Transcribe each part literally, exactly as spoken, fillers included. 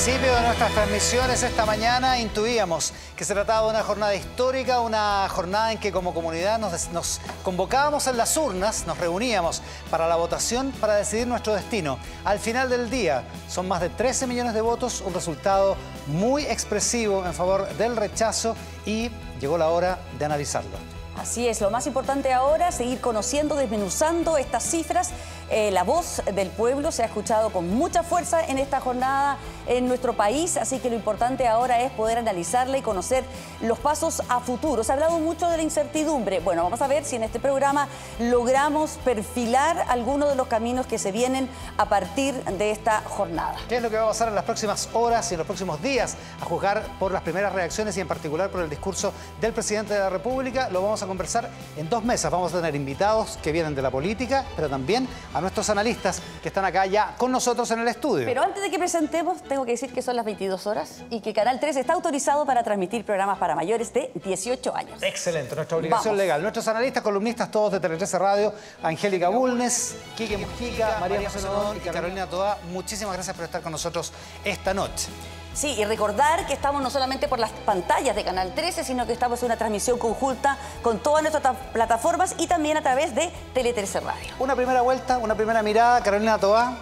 principio de nuestras transmisiones esta mañana intuíamos que se trataba de una jornada histórica, una jornada en que como comunidad nos, nos convocábamos en las urnas, nos reuníamos para la votación para decidir nuestro destino. Al final del día son más de trece millones de votos, un resultado muy expresivo en favor del rechazo y llegó la hora de analizarlo. Así es, lo más importante ahora es seguir conociendo, desmenuzando estas cifras. Eh, la voz del pueblo se ha escuchado con mucha fuerza en esta jornada en nuestro país, así que lo importante ahora es poder analizarla y conocer los pasos a futuro. Se ha hablado mucho de la incertidumbre. Bueno, vamos a ver si en este programa logramos perfilar algunos de los caminos que se vienen a partir de esta jornada. ¿Qué es lo que va a pasar en las próximas horas y en los próximos días? A juzgar por las primeras reacciones y en particular por el discurso del presidente de la República, lo vamos a conversar en dos mesas. Vamos a tener invitados que vienen de la política, pero también a nuestros analistas que están acá ya con nosotros en el estudio. Pero antes de que presentemos, tengo que decir que son las veintidós horas y que Canal tres está autorizado para transmitir programas para mayores de dieciocho años. Excelente, nuestra obligación Vamos. legal. Nuestros analistas, columnistas todos de Tele trece Radio, Angélica Bulnes, Quique Mujica, María José Nodón y Carolina Toá, muchísimas gracias por estar con nosotros esta noche. Sí, y recordar que estamos no solamente por las pantallas de Canal trece, sino que estamos en una transmisión conjunta con todas nuestras plataformas y también a través de Tele trece Radio. Una primera vuelta, una primera mirada, Carolina Toá.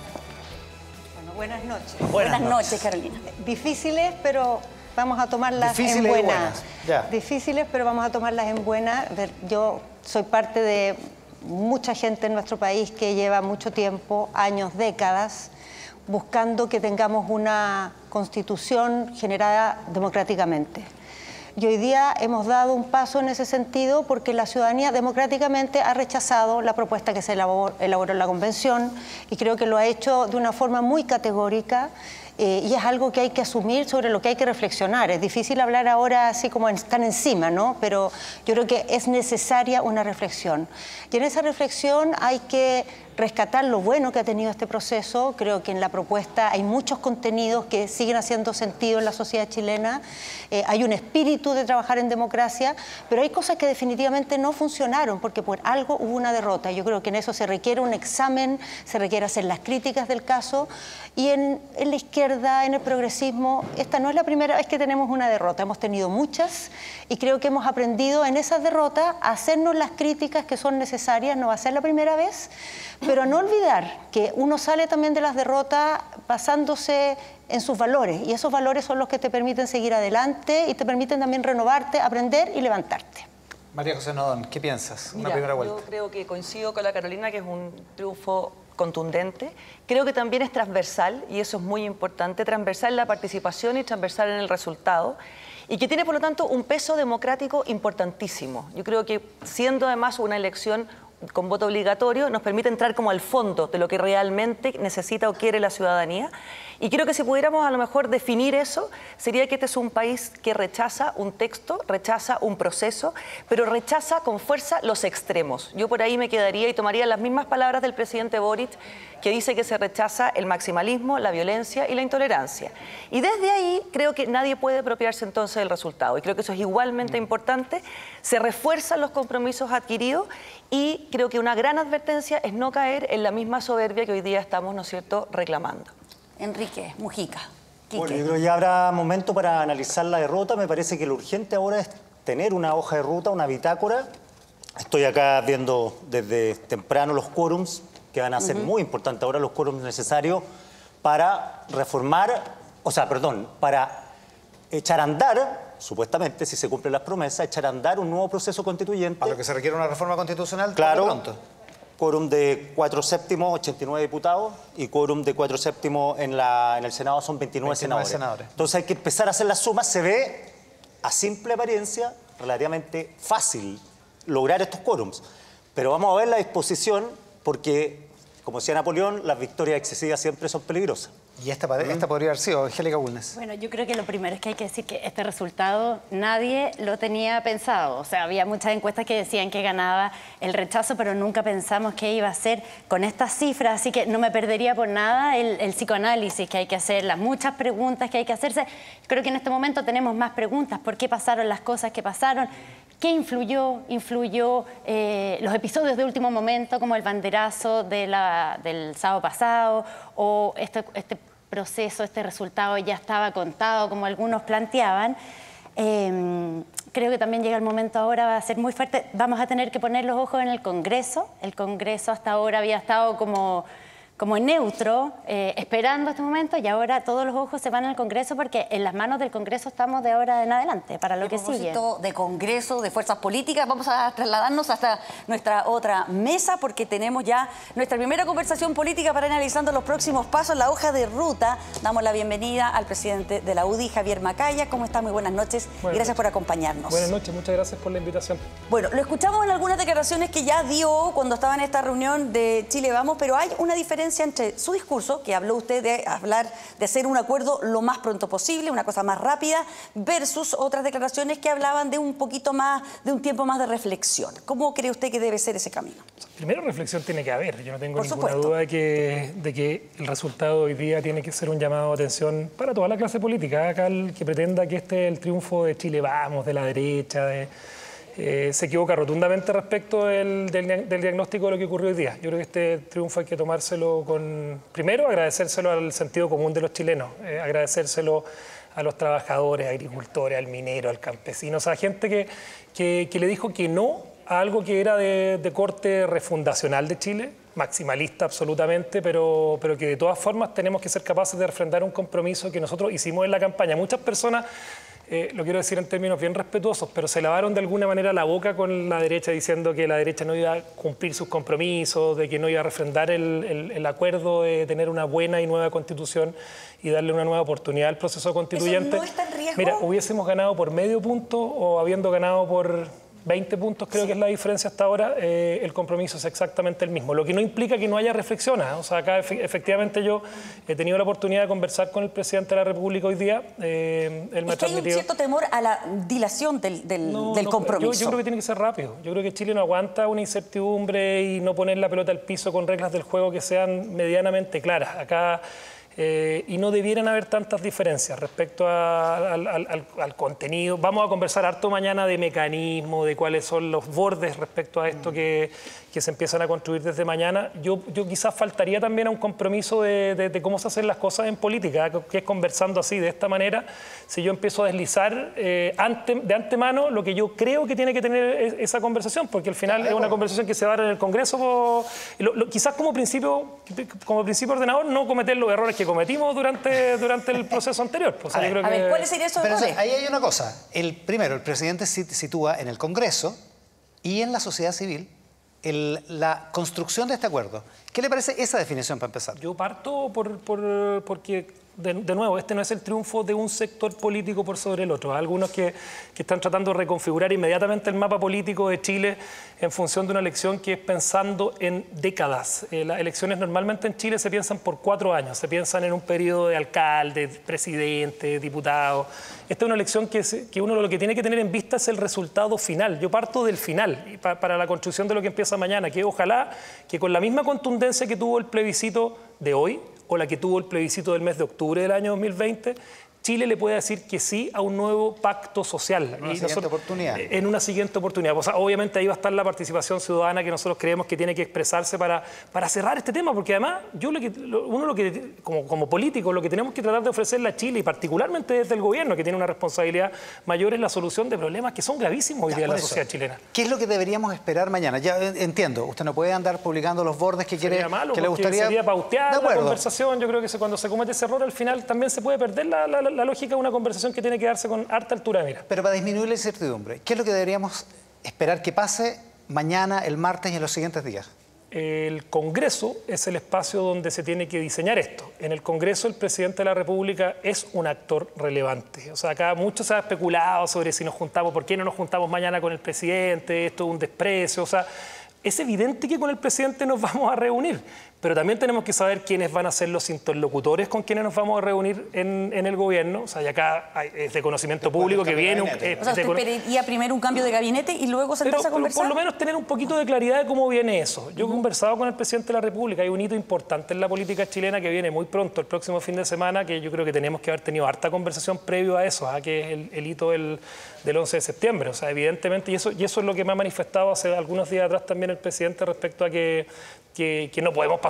Bueno, buenas noches. Buenas, Buenas noches. noches, Carolina. Difíciles, pero vamos a tomarlas Difíciles en y buena. buenas, ya. Difíciles, pero vamos a tomarlas en buena. Ver, yo soy parte de mucha gente en nuestro país que lleva mucho tiempo, años, décadas, buscando que tengamos una constitución generada democráticamente. Y hoy día hemos dado un paso en ese sentido porque la ciudadanía democráticamente ha rechazado la propuesta que se elaboró, elaboró en la Convención y creo que lo ha hecho de una forma muy categórica. Eh, y es algo que hay que asumir, sobre lo que hay que reflexionar. Es difícil hablar ahora así como están encima, ¿no? Pero yo creo que es necesaria una reflexión. Y en esa reflexión hay que rescatar lo bueno que ha tenido este proceso. Creo que en la propuesta hay muchos contenidos que siguen haciendo sentido en la sociedad chilena. Eh, hay un espíritu de trabajar en democracia, pero hay cosas que definitivamente no funcionaron porque por algo hubo una derrota. Yo creo que en eso se requiere un examen, se requiere hacer las críticas del caso. Y en, en la izquierda, en el progresismo, esta no es la primera vez que tenemos una derrota. Hemos tenido muchas y creo que hemos aprendido en esas derrotas a hacernos las críticas que son necesarias. No va a ser la primera vez, pero no olvidar que uno sale también de las derrotas basándose en sus valores y esos valores son los que te permiten seguir adelante y te permiten también renovarte, aprender y levantarte. María José Nodón, ¿qué piensas? Una Mira, primera vuelta. yo creo que coincido con la Carolina que es un triunfo contundente. Creo que también es transversal y eso es muy importante, transversal en la participación y transversal en el resultado y que tiene por lo tanto un peso democrático importantísimo. Yo creo que siendo además una elección con voto obligatorio nos permite entrar como al fondo de lo que realmente necesita o quiere la ciudadanía. Y creo que si pudiéramos a lo mejor definir eso, sería que este es un país que rechaza un texto, rechaza un proceso, pero rechaza con fuerza los extremos. Yo por ahí me quedaría y tomaría las mismas palabras del presidente Boric, que dice que se rechaza el maximalismo, la violencia y la intolerancia. Y desde ahí creo que nadie puede apropiarse entonces del resultado. Y creo que eso es igualmente importante. Se refuerzan los compromisos adquiridos y creo que una gran advertencia es no caer en la misma soberbia que hoy día estamos, ¿no es cierto?, reclamando. Enrique Mujica. Quique. Bueno, yo creo que ya habrá momento para analizar la derrota. Me parece que lo urgente ahora es tener una hoja de ruta, una bitácora. Estoy acá viendo desde temprano los quórums, que van a ser uh-huh. muy importantes ahora, los quórums necesarios para reformar, o sea, perdón, para echar a andar, supuestamente, si se cumplen las promesas, echar a andar un nuevo proceso constituyente. Para lo que se requiere una reforma constitucional, claro, pronto. Quórum de cuatro séptimos, ochenta y nueve diputados, y quórum de cuatro séptimos en, la, en el Senado son veintinueve, veintinueve senadores. senadores. Entonces hay que empezar a hacer las sumas. Se ve, a simple apariencia, relativamente fácil lograr estos quórums. Pero vamos a ver la disposición, porque, como decía Napoleón, las victorias excesivas siempre son peligrosas. Y esta, esta podría haber sido Angélica Bulnes. Bueno, yo creo que lo primero es que hay que decir que este resultado nadie lo tenía pensado. O sea, había muchas encuestas que decían que ganaba el rechazo, pero nunca pensamos que iba a ser con estas cifras. Así que no me perdería por nada el, el psicoanálisis que hay que hacer, las muchas preguntas que hay que hacerse. Creo que en este momento tenemos más preguntas. ¿Por qué pasaron las cosas que pasaron? ¿Qué influyó? Influyó eh, los episodios de último momento, como el banderazo de la, del sábado pasado, o este, este proceso, este resultado ya estaba contado, como algunos planteaban. Eh, creo que también llega el momento ahora, va a ser muy fuerte. Vamos a tener que poner los ojos en el Congreso. El Congreso hasta ahora había estado como... como neutro, eh, esperando este momento, y ahora todos los ojos se van al Congreso porque en las manos del Congreso estamos de ahora en adelante, para lo que sigue. A propósito de Congreso, de fuerzas políticas, vamos a trasladarnos hasta nuestra otra mesa porque tenemos ya nuestra primera conversación política para ir analizando los próximos pasos, la hoja de ruta. Damos la bienvenida al presidente de la U D I, Javier Macaya. ¿Cómo está? Muy buenas noches y gracias por acompañarnos. Buenas noches, muchas gracias por la invitación. Bueno, lo escuchamos en algunas declaraciones que ya dio cuando estaba en esta reunión de Chile Vamos, pero hay una diferencia entre su discurso, que habló usted de hablar de hacer un acuerdo lo más pronto posible, una cosa más rápida, versus otras declaraciones que hablaban de un poquito más, de un tiempo más de reflexión. ¿Cómo cree usted que debe ser ese camino? Primero, reflexión tiene que haber. Yo no tengo Por ninguna supuesto. duda de que, de que el resultado de hoy día tiene que ser un llamado de atención para toda la clase política. Acá el que pretenda que este es el triunfo de Chile Vamos, de la derecha, de... Eh, se equivoca rotundamente respecto del, del, del diagnóstico de lo que ocurrió hoy día. Yo creo que este triunfo hay que tomárselo con... Primero, agradecérselo al sentido común de los chilenos, eh, agradecérselo a los trabajadores, agricultores, al minero, al campesino, o sea, gente que, que, que le dijo que no a algo que era de, de corte refundacional de Chile, maximalista absolutamente, pero, pero que de todas formas tenemos que ser capaces de refrendar un compromiso que nosotros hicimos en la campaña. Muchas personas... Eh, lo quiero decir en términos bien respetuosos, pero se lavaron de alguna manera la boca con la derecha diciendo que la derecha no iba a cumplir sus compromisos, de que no iba a refrendar el, el, el acuerdo de tener una buena y nueva constitución y darle una nueva oportunidad al proceso constituyente. ¿Eso no está en riesgo? Mira, hubiésemos ganado por medio punto o habiendo ganado por veinte puntos, creo sí. que es la diferencia hasta ahora, eh, el compromiso es exactamente el mismo, lo que no implica que no haya reflexiones. O sea, acá efectivamente yo he tenido la oportunidad de conversar con el presidente de la República hoy día. Eh, él me es que hay un cierto temor a la dilación del, del, no, del no, compromiso. Yo, yo creo que tiene que ser rápido. Yo creo que Chile no aguanta una incertidumbre y no poner la pelota al piso con reglas del juego que sean medianamente claras. Acá... Eh, y no debieran haber tantas diferencias respecto a, al, al, al contenido. Vamos a conversar harto mañana de mecanismos, de cuáles son los bordes respecto a esto que, que se empiezan a construir desde mañana. Yo, yo quizás faltaría también a un compromiso de, de, de cómo se hacen las cosas en política, que es conversando así, de esta manera. Si yo empiezo a deslizar eh, ante, de antemano lo que yo creo que tiene que tener es, esa conversación, porque al final es una conversación que se va a dar en el Congreso. Lo, lo, quizás como principio, como principio ordenador, no cometer los errores que cometimos durante, durante el proceso anterior. O sea, a yo ver, creo a que... ver, ¿cuáles serían esos Pero errores? ahí hay una cosa. El, primero, el presidente sitúa en el Congreso y en la sociedad civil el, la construcción de este acuerdo. ¿Qué le parece esa definición para empezar? Yo parto por, por, porque... De, de nuevo, este no es el triunfo de un sector político por sobre el otro. Hay algunos que, que están tratando de reconfigurar inmediatamente el mapa político de Chile en función de una elección que es pensando en décadas. Eh, las elecciones normalmente en Chile se piensan por cuatro años, se piensan en un periodo de alcalde, presidente, diputado. Esta es una elección que, es, que uno lo que tiene que tener en vista es el resultado final. Yo parto del final para, para la construcción de lo que empieza mañana, que ojalá que con la misma contundencia que tuvo el plebiscito de hoy, o la que tuvo el plebiscito del mes de octubre del año dos mil veinte, Chile le puede decir que sí a un nuevo pacto social. En una y siguiente nosotros, oportunidad. En una siguiente oportunidad. O sea, obviamente ahí va a estar la participación ciudadana que nosotros creemos que tiene que expresarse para, para cerrar este tema, porque además, yo lo que, uno lo que, como, como político, lo que tenemos que tratar de ofrecerle a Chile, y particularmente desde el gobierno, que tiene una responsabilidad mayor, es la solución de problemas que son gravísimos hoy Ya, día en la por eso, sociedad chilena. ¿Qué es lo que deberíamos esperar mañana? Ya eh, entiendo, usted no puede andar publicando los bordes que quiere, Sería malo, que le porque gustaría. sería pautear De la acuerdo. conversación. Yo creo que se- cuando se comete ese error, al final también se puede perder la, la- la lógica de una conversación que tiene que darse con harta altura de mira. Pero para disminuir la incertidumbre, ¿qué es lo que deberíamos esperar que pase mañana, el martes y en los siguientes días? El Congreso es el espacio donde se tiene que diseñar esto. En el Congreso el presidente de la República es un actor relevante. O sea, acá mucho se ha especulado sobre si nos juntamos, por qué no nos juntamos mañana con el presidente, esto es un desprecio. O sea, es evidente que con el presidente nos vamos a reunir, pero también tenemos que saber quiénes van a ser los interlocutores con quienes nos vamos a reunir en, en el gobierno. O sea, y acá hay- es de conocimiento Después público del que cambio de viene... un- gabinete. eh, O sea, de usted cono- pediría primero un cambio de gabinete y luego pero, sentarse a pero conversar. por lo menos tener un poquito de claridad de cómo viene eso. Yo he conversado con el presidente de la República, hay un hito importante en la política chilena que viene muy pronto, el próximo fin de semana, que yo creo que tenemos que haber tenido harta conversación previo a eso, ¿ah? Que es el, el hito del, del once de septiembre. O sea, evidentemente, y eso, y eso es lo que me ha manifestado hace algunos días atrás también el presidente respecto a que, que, que no podemos pasar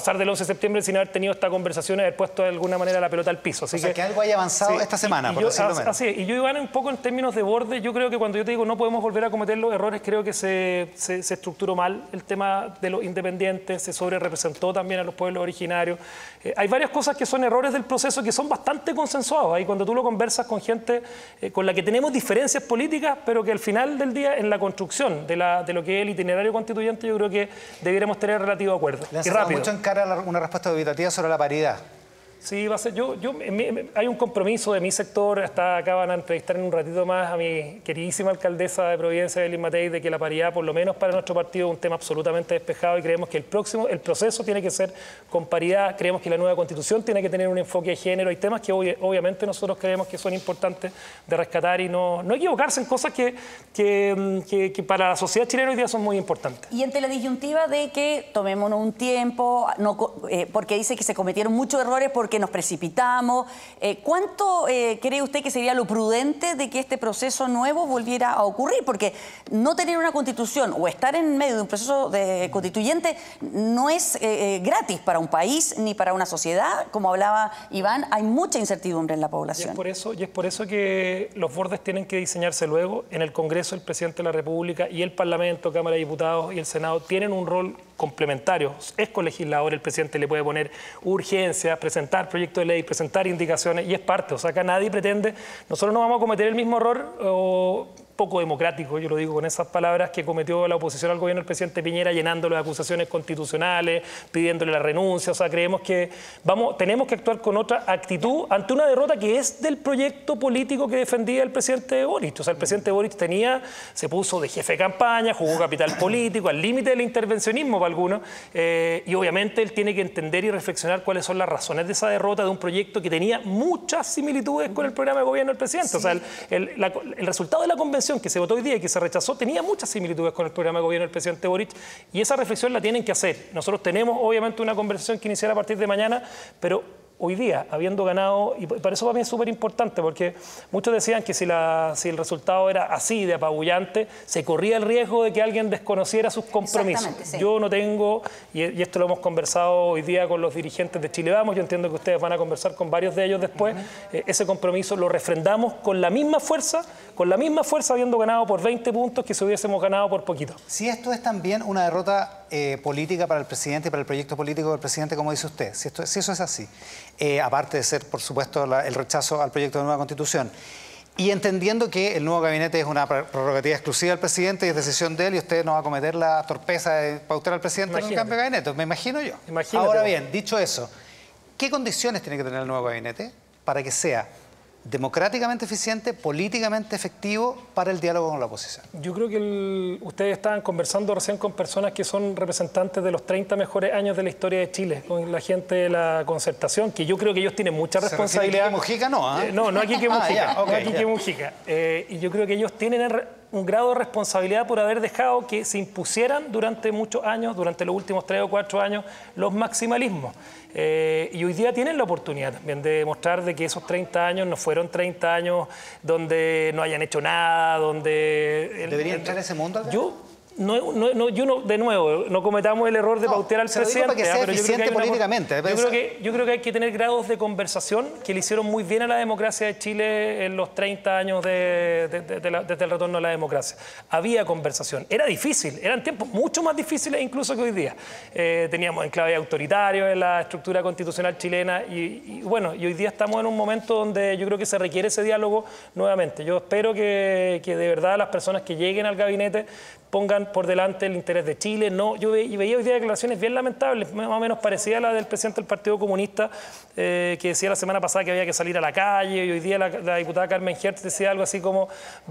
pasar del once de septiembre sin haber tenido esta conversación y haber puesto de alguna manera la pelota al piso. Así o sea, que, que algo haya avanzado sí, esta semana, y, por y yo, decirlo menos. Así es, y yo, Iván, un poco en términos de borde, yo creo que cuando yo te digo no podemos volver a cometer los errores, creo que se, se, se estructuró mal el tema de los independientes, se sobrerepresentó también a los pueblos originarios. Eh, hay varias cosas que son errores del proceso que son bastante consensuados. Ahí cuando tú lo conversas con gente eh, con la que tenemos diferencias políticas, pero que al final del día, en la construcción de, la, de lo que es el itinerario constituyente, yo creo que debiéramos tener relativo acuerdo. Le han y sacado rápido. mucho en cara la- una respuesta dubitativa sobre la paridad. Sí, va a ser. Yo, yo, en mi- en- hay un compromiso de mi sector. Hasta acá van a entrevistar en un ratito más a mi queridísima alcaldesa de Providencia, Evelyn Matei, de que la paridad, por lo menos para nuestro partido, es un tema absolutamente despejado y creemos que el próximo, el proceso tiene que ser con paridad. Creemos que la nueva constitución tiene que tener un enfoque de género. Hay temas que obvi- obviamente nosotros creemos que son importantes de rescatar y no, no equivocarse en cosas que, que, mm, que- que para la sociedad chilena hoy día son muy importantes. Y ante la disyuntiva de que tomémonos un tiempo, no, co- eh, porque dice que se cometieron muchos errores porque nos precipitamos, eh, ¿cuánto eh, cree usted que sería lo prudente de que este proceso nuevo volviera a ocurrir? Porque no tener una constitución o estar en medio de un proceso de constituyente no es eh, eh, gratis para un país ni para una sociedad. Como hablaba Iván, hay mucha incertidumbre en la Y es, población. por eso, y es por eso que los bordes tienen que diseñarse luego. En el Congreso, el presidente de la República y el Parlamento, Cámara de Diputados y el Senado tienen un rol complementario. Es colegislador, el presidente le puede poner urgencia, presentar proyectos de ley, presentar indicaciones y es parte. O sea, acá nadie pretende, nosotros no vamos a cometer el mismo error o poco democrático, yo lo digo con esas palabras, que cometió la oposición al gobierno del presidente Piñera, llenándolo de acusaciones constitucionales, pidiéndole la renuncia. O sea, creemos que vamos, tenemos que actuar con otra actitud ante una derrota que es del proyecto político que defendía el presidente Boric. O sea, el presidente Boric tenía, se puso de jefe de campaña, jugó capital político, al límite del intervencionismo para algunos, eh, y obviamente él tiene que entender y reflexionar cuáles son las razones de esa derrota de un proyecto que tenía muchas similitudes con el programa de gobierno del presidente. Sí. O sea, el, el, la, el resultado de la convención que se votó hoy día y que se rechazó tenía muchas similitudes con el programa de gobierno del presidente Boric y esa reflexión la tienen que hacer. Nosotros tenemos obviamente una conversación que iniciará a partir de mañana, pero hoy día, habiendo ganado, y para eso para mí es súper importante, porque muchos decían que si, la, si el resultado era así de apabullante, se corría el riesgo de que alguien desconociera sus compromisos. Sí. Yo no tengo, y, y esto lo hemos conversado hoy día con los dirigentes de Chile Vamos, yo entiendo que ustedes van a conversar con varios de ellos después, uh-huh. eh, ese compromiso lo refrendamos con la misma fuerza, con la misma fuerza habiendo ganado por veinte puntos que si hubiésemos ganado por poquito. Si esto es también una derrota eh, política para el presidente y para el proyecto político del presidente, como dice usted, si, esto, si eso es así, eh, aparte de ser, por supuesto, la, el rechazo al proyecto de nueva constitución, y entendiendo que el nuevo gabinete es una prerrogativa exclusiva del presidente y es decisión de él y usted no va a cometer la torpeza de pautar al presidente Imagínate. en un cambio de gabinete, me imagino yo. Imagínate. Ahora bien, dicho eso, ¿qué condiciones tiene que tener el nuevo gabinete para que sea democráticamente eficiente, políticamente efectivo para el diálogo con la oposición? Yo creo que el, ustedes estaban conversando recién con personas que son representantes de los treinta mejores años de la historia de Chile, con la gente de la Concertación, que yo creo que ellos tienen mucha responsabilidad. ¿Se refiere a Quique Mujica? No, ¿eh? eh, no, no a Quique Mujica, ah, ya, okay, no a Quique ya. Mujica. Eh, y yo creo que ellos tienen un grado de responsabilidad por haber dejado que se impusieran durante muchos años, durante los últimos tres o cuatro años, los maximalismos. Eh, y hoy día tienen la oportunidad también de demostrar de que esos treinta años no fueron treinta años donde no hayan hecho nada, donde... ¿Debería entrar ese mundo, Alberto? Yo... No, no, no, yo no, de nuevo, no cometamos el error de no, pautear al presidente. Para que sea pero eficiente yo creo que políticamente. Una, yo, creo que, yo creo que hay que tener grados de conversación que le hicieron muy bien a la democracia de Chile en los treinta años de, de, de, de la, desde el retorno a la democracia. Había conversación. Era difícil, eran tiempos mucho más difíciles incluso que hoy día. Eh, teníamos enclave autoritario en la estructura constitucional chilena y, y bueno, y hoy día estamos en un momento donde yo creo que se requiere ese diálogo nuevamente. Yo espero que, que de verdad las personas que lleguen al gabinete pongan por delante el interés de Chile. No, yo ve, y veía hoy día declaraciones bien lamentables, más o menos parecidas a la del presidente del Partido Comunista, eh, que decía la semana pasada que había que salir a la calle, y hoy día la, la diputada Carmen Hertz decía algo así como,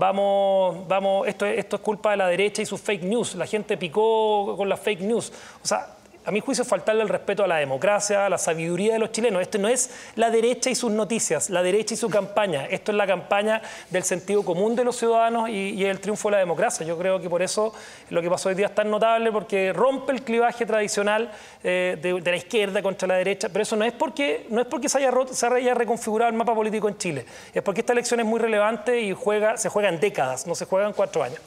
vamos, vamos, esto, esto es culpa de la derecha y sus fake news, la gente picó con las fake news. O sea, a mi juicio, faltarle el respeto a la democracia, a la sabiduría de los chilenos. Esto no es la derecha y sus noticias, la derecha y su campaña. Esto es la campaña del sentido común de los ciudadanos y, y el triunfo de la democracia. Yo creo que por eso lo que pasó hoy día es tan notable, porque rompe el clivaje tradicional eh, de, de la izquierda contra la derecha. Pero eso no es porque, no es porque se, haya roto, se haya reconfigurado el mapa político en Chile. Es porque esta elección es muy relevante y juega, se juega en décadas, no se juega en cuatro años.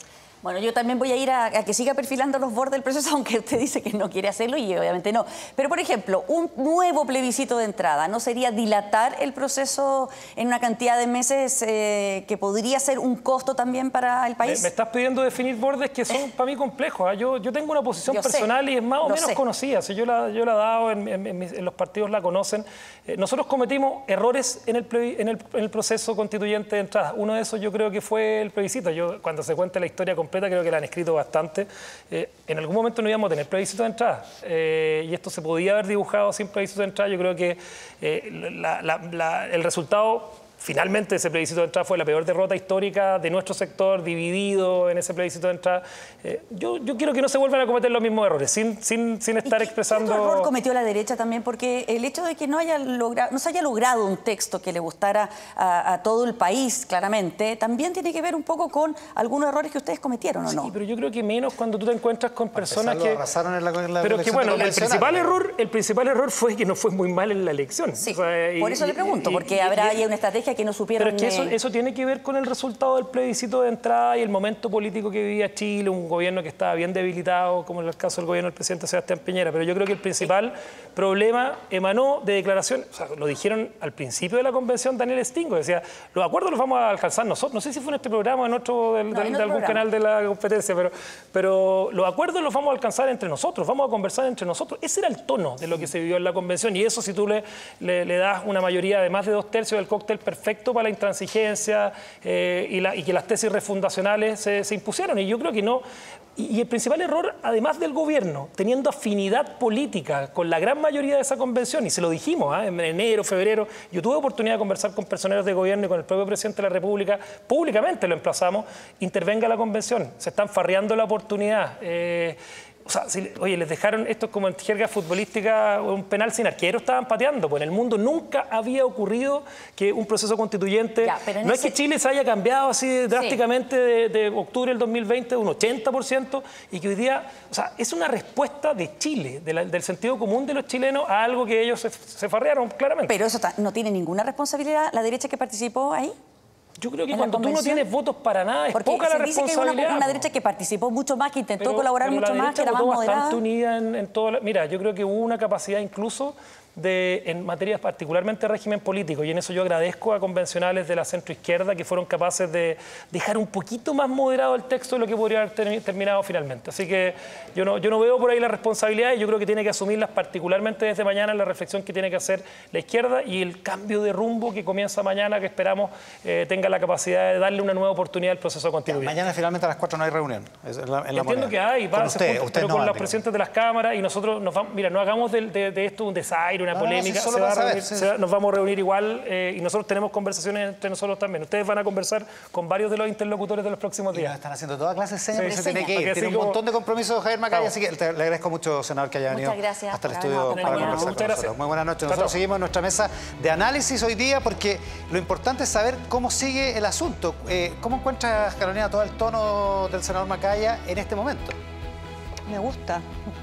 Bueno, yo también voy a ir a, a que siga perfilando los bordes del proceso, aunque usted dice que no quiere hacerlo y obviamente no. Pero, por ejemplo, un nuevo plebiscito de entrada, ¿no sería dilatar el proceso en una cantidad de meses eh, que podría ser un costo también para el país? Me, me estás pidiendo definir bordes que son para mí complejos. ¿eh? Yo, yo tengo una posición yo personal sé, y es más o menos sé. conocida. Si yo, la, yo la he dado, en, en, en, en los partidos la conocen. Eh, nosotros cometimos errores en el, en, el, en el proceso constituyente de entrada. Uno de esos yo creo que fue el plebiscito. Yo, cuando se cuente la historia completa, creo que la han escrito bastante. Eh, en algún momento no íbamos a tener plebiscito de entrada eh, y esto se podía haber dibujado sin plebiscito de entrada. Yo creo que eh, la, la, la, el resultado finalmente ese plebiscito de entrada fue la peor derrota histórica de nuestro sector, dividido en ese plebiscito de entrada. Eh, yo, yo quiero que no se vuelvan a cometer los mismos errores, sin, sin, sin estar ¿Y expresando... ¿Qué otro error cometió la derecha también? Porque el hecho de que no, haya logra... no se haya logrado un texto que le gustara a, a todo el país, claramente, también tiene que ver un poco con algunos errores que ustedes cometieron, ¿o no? Sí, pero yo creo que menos cuando tú te encuentras con personas que... arrasaron en la, en la pero que bueno, el principal, ¿no? error, el principal error fue que no fue muy mal en la elección. Sí, o sea, y, por eso le pregunto, y, porque y, habrá y, ahí una estrategia que no supieron... Pero es que eso, eso tiene que ver con el resultado del plebiscito de entrada y el momento político que vivía Chile, un gobierno que estaba bien debilitado, como en el caso del gobierno del presidente Sebastián Piñera. Pero yo creo que el principal problema emanó de declaraciones, o sea, lo dijeron al principio de la convención Daniel Stingo, decía, los acuerdos los vamos a alcanzar nosotros, no sé si fue en este programa o en otro, del, no, del, en de otro algún programa. canal de la competencia, pero, pero los acuerdos los vamos a alcanzar entre nosotros, vamos a conversar entre nosotros. Ese era el tono de lo que se vivió en la convención y eso si tú le, le, le das una mayoría de más de dos tercios del cóctel perfecto para la intransigencia eh, y, la, y que las tesis refundacionales se, se impusieron. Y yo creo que no... Y, y el principal error, además del gobierno, teniendo afinidad política con la gran mayoría de esa convención, y se lo dijimos ¿eh? en enero, febrero, yo tuve oportunidad de conversar con personeros de gobierno y con el propio presidente de la República, públicamente lo emplazamos, intervenga la convención, se están farreando la oportunidad. Eh, O sea, si, oye, les dejaron, esto es como en jerga futbolística, un penal sin arquero, estaban pateando. Pues en el mundo nunca había ocurrido que un proceso constituyente... Ya, no ese... es que Chile se haya cambiado así drásticamente sí. de, de octubre del dos mil veinte de un ochenta por ciento y que hoy día... O sea, es una respuesta de Chile, de la, del sentido común de los chilenos a algo que ellos se, se farrearon claramente. Pero eso no tiene ninguna responsabilidad la derecha que participó ahí. Yo creo que cuando tú no tienes votos para nada, es porque poca la se dice responsabilidad. que es una, una derecha que participó mucho más, que intentó pero, colaborar pero mucho más, que era más votó moderada. bastante unida en, en todo. La, mira, yo creo que hubo una capacidad incluso de, en materias particularmente de régimen político, y en eso yo agradezco a convencionales de la centroizquierda que fueron capaces de dejar un poquito más moderado el texto de lo que podría haber ter, terminado finalmente. Así que yo no, yo no veo por ahí la responsabilidad y yo creo que tiene que asumirlas particularmente desde mañana en la reflexión que tiene que hacer la izquierda y el cambio de rumbo que comienza mañana, que esperamos eh, tenga la capacidad de darle una nueva oportunidad al proceso constituyente. Mañana finalmente a las cuatro no hay reunión. Es en la, en la Entiendo moneda. que hay, va, con usted, junta, usted pero no con va, los digo. presidentes de las cámaras y nosotros nos vamos, mira, no hagamos de, de, de esto un desaire, una No, polémica, no, sí, solo se va a para reunir, saber, sí, se va- sí. nos vamos a reunir igual eh, y nosotros tenemos conversaciones entre nosotros también. Ustedes van a conversar con varios de los interlocutores de los próximos Y nos días. están haciendo toda clase de señas, Sí, pero se sí, tiene que para ir. que Tiene así un como- montón de compromisos Javier Macaya, Vamos. así que te- le agradezco mucho, senador, que haya venido Muchas gracias hasta el por estudio habernos para acompañado. conversar Muchas con gracias. nosotros. Muy buenas noches. Chao, Nosotros chao. seguimos en nuestra mesa de análisis hoy día porque lo importante es saber cómo sigue el asunto. Eh, ¿Cómo encuentras, Carolina, todo el tono del senador Macaya en este momento? Me gusta,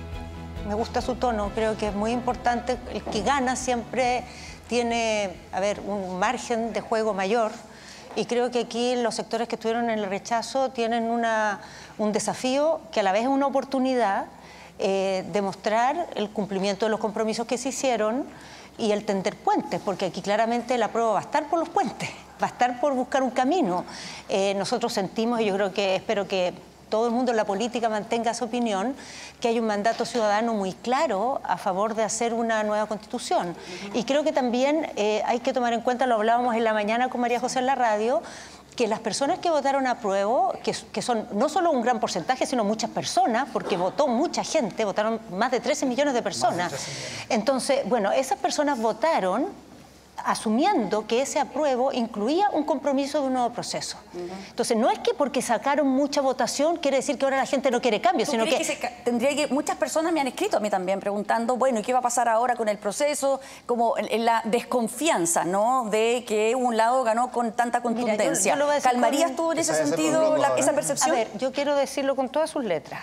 me gusta su tono, creo que es muy importante. El que gana siempre tiene, a ver, un margen de juego mayor y creo que aquí los sectores que estuvieron en el rechazo tienen una, un desafío que a la vez es una oportunidad eh, de mostrar el cumplimiento de los compromisos que se hicieron y el tender puentes, porque aquí claramente la prueba va a estar por los puentes, va a estar por buscar un camino. Eh, nosotros sentimos, y yo creo que espero que todo el mundo en la política mantenga esa opinión, que hay un mandato ciudadano muy claro a favor de hacer una nueva constitución. Uh-huh. Y creo que también eh, hay que tomar en cuenta, lo hablábamos en la mañana con María José en la radio, que las personas que votaron a prueba, que, que son no solo un gran porcentaje, sino muchas personas, porque votó mucha gente, votaron más de trece millones de personas. Entonces, bueno, esas personas votaron asumiendo que ese apruebo incluía un compromiso de un nuevo proceso. Uh-huh. Entonces, no es que porque sacaron mucha votación quiere decir que ahora la gente no quiere cambio, sino que... que se, tendría que... Muchas personas me han escrito a mí también preguntando, bueno, ¿y qué va a pasar ahora con el proceso? Como en, en la desconfianza, ¿no?, de que un lado ganó con tanta contundencia. Mira, yo, yo lo voy a decir ¿Calmarías con... tú en ese sentido la, esa percepción? A ver, yo quiero decirlo con todas sus letras.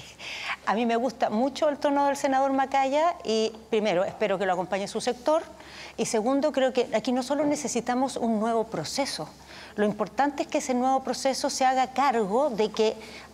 A mí me gusta mucho el tono del senador Macaya y, primero, espero que lo acompañe su sector. Y segundo, creo que aquí no solo necesitamos un nuevo proceso, lo importante es que ese nuevo proceso se haga cargo de que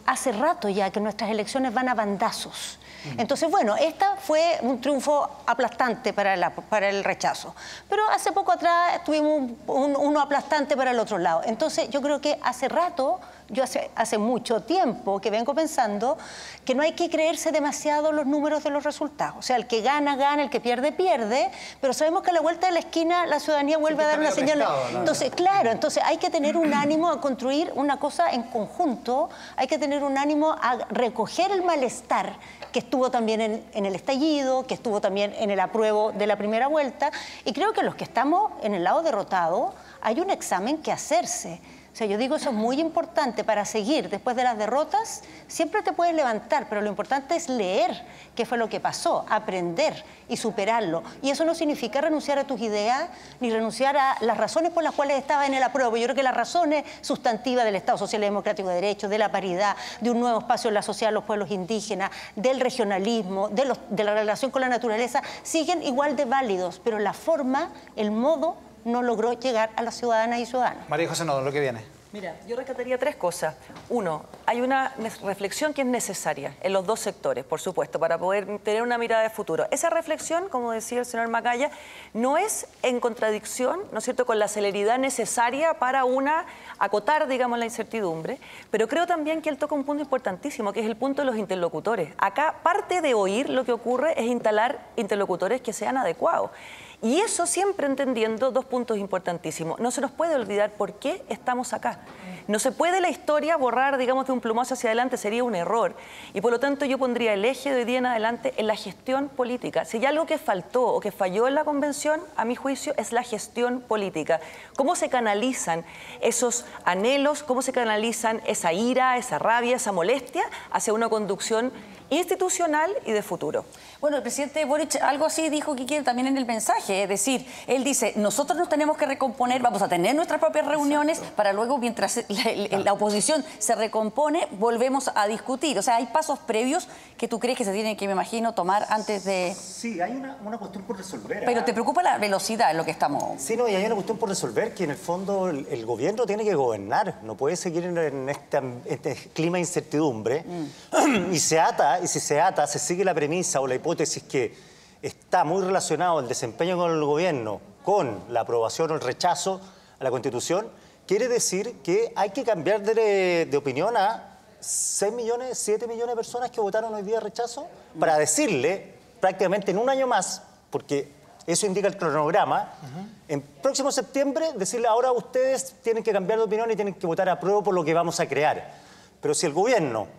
hace rato ya que nuestras elecciones van a bandazos. Entonces, bueno, esta fue un triunfo aplastante para, la, para el rechazo. Pero hace poco atrás tuvimos un, un, uno aplastante para el otro lado. Entonces, yo creo que hace rato, yo hace, hace mucho tiempo que vengo pensando que no hay que creerse demasiado los números de los resultados. O sea, el que gana, gana, el que pierde, pierde. Pero sabemos que a la vuelta de la esquina la ciudadanía vuelve a dar una señal. Prestado, entonces, claro, entonces hay que tener un ánimo a construir una cosa en conjunto. Hay que tener un ánimo a recoger el malestar que estuvo también en, en el estallido, que estuvo también en el apruebo de la primera vuelta. Y creo que los que estamos en el lado derrotado, hay un examen que hacerse. O sea, yo digo, eso es muy importante para seguir. Después de las derrotas, siempre te puedes levantar, pero lo importante es leer qué fue lo que pasó, aprender y superarlo. Y eso no significa renunciar a tus ideas, ni renunciar a las razones por las cuales estaba en el apruebo. Yo creo que las razones sustantivas del Estado Social y Democrático de Derecho, de la paridad, de un nuevo espacio en la sociedad de los pueblos indígenas, del regionalismo, de, los, de la relación con la naturaleza, siguen igual de válidos, pero la forma, el modo, no logró llegar a las ciudadanas y ciudadanos. María José Nodo, lo que viene. Mira, yo rescataría tres cosas. Uno, hay una reflexión que es necesaria en los dos sectores, por supuesto, para poder tener una mirada de futuro. Esa reflexión, como decía el señor Macaya, no es en contradicción, ¿no es cierto?, con la celeridad necesaria para una acotar, digamos, la incertidumbre, pero creo también que él toca un punto importantísimo, que es el punto de los interlocutores. Acá, parte de oír lo que ocurre es instalar interlocutores que sean adecuados. Y eso siempre entendiendo dos puntos importantísimos. No se nos puede olvidar por qué estamos acá. No se puede la historia borrar, digamos, de un plumazo hacia adelante, sería un error. Y por lo tanto yo pondría el eje de hoy día en adelante en la gestión política. Si hay algo que faltó o que falló en la convención, a mi juicio, es la gestión política. ¿Cómo se canalizan esos anhelos? ¿Cómo se canalizan esa ira, esa rabia, esa molestia hacia una conducción institucional y de futuro? Bueno, el presidente Boric algo así dijo que quiere también en el mensaje, es decir, él dice, nosotros nos tenemos que recomponer, vamos a tener nuestras propias reuniones. Exacto. Para luego, mientras la, la oposición se recompone, volvemos a discutir. O sea, hay pasos previos que tú crees que se tienen que, me imagino, tomar antes de... Sí, hay una, una cuestión por resolver. Pero ¿eh? ¿te preocupa la velocidad en lo que estamos...? Sí, no, y hay una cuestión por resolver, que en el fondo el, el gobierno tiene que gobernar, no puede seguir en, en este, este clima de incertidumbre. Mm. Y se ata, y si se ata, se sigue la premisa o la hipótesis que está muy relacionado el desempeño con el gobierno con la aprobación o el rechazo a la Constitución, quiere decir que hay que cambiar de, de opinión a seis millones, siete millones de personas que votaron hoy día rechazo, para decirle prácticamente en un año más, porque eso indica el cronograma, uh-huh. En próximo septiembre decirle ahora ustedes tienen que cambiar de opinión y tienen que votar a prueba por lo que vamos a crear. Pero si el gobierno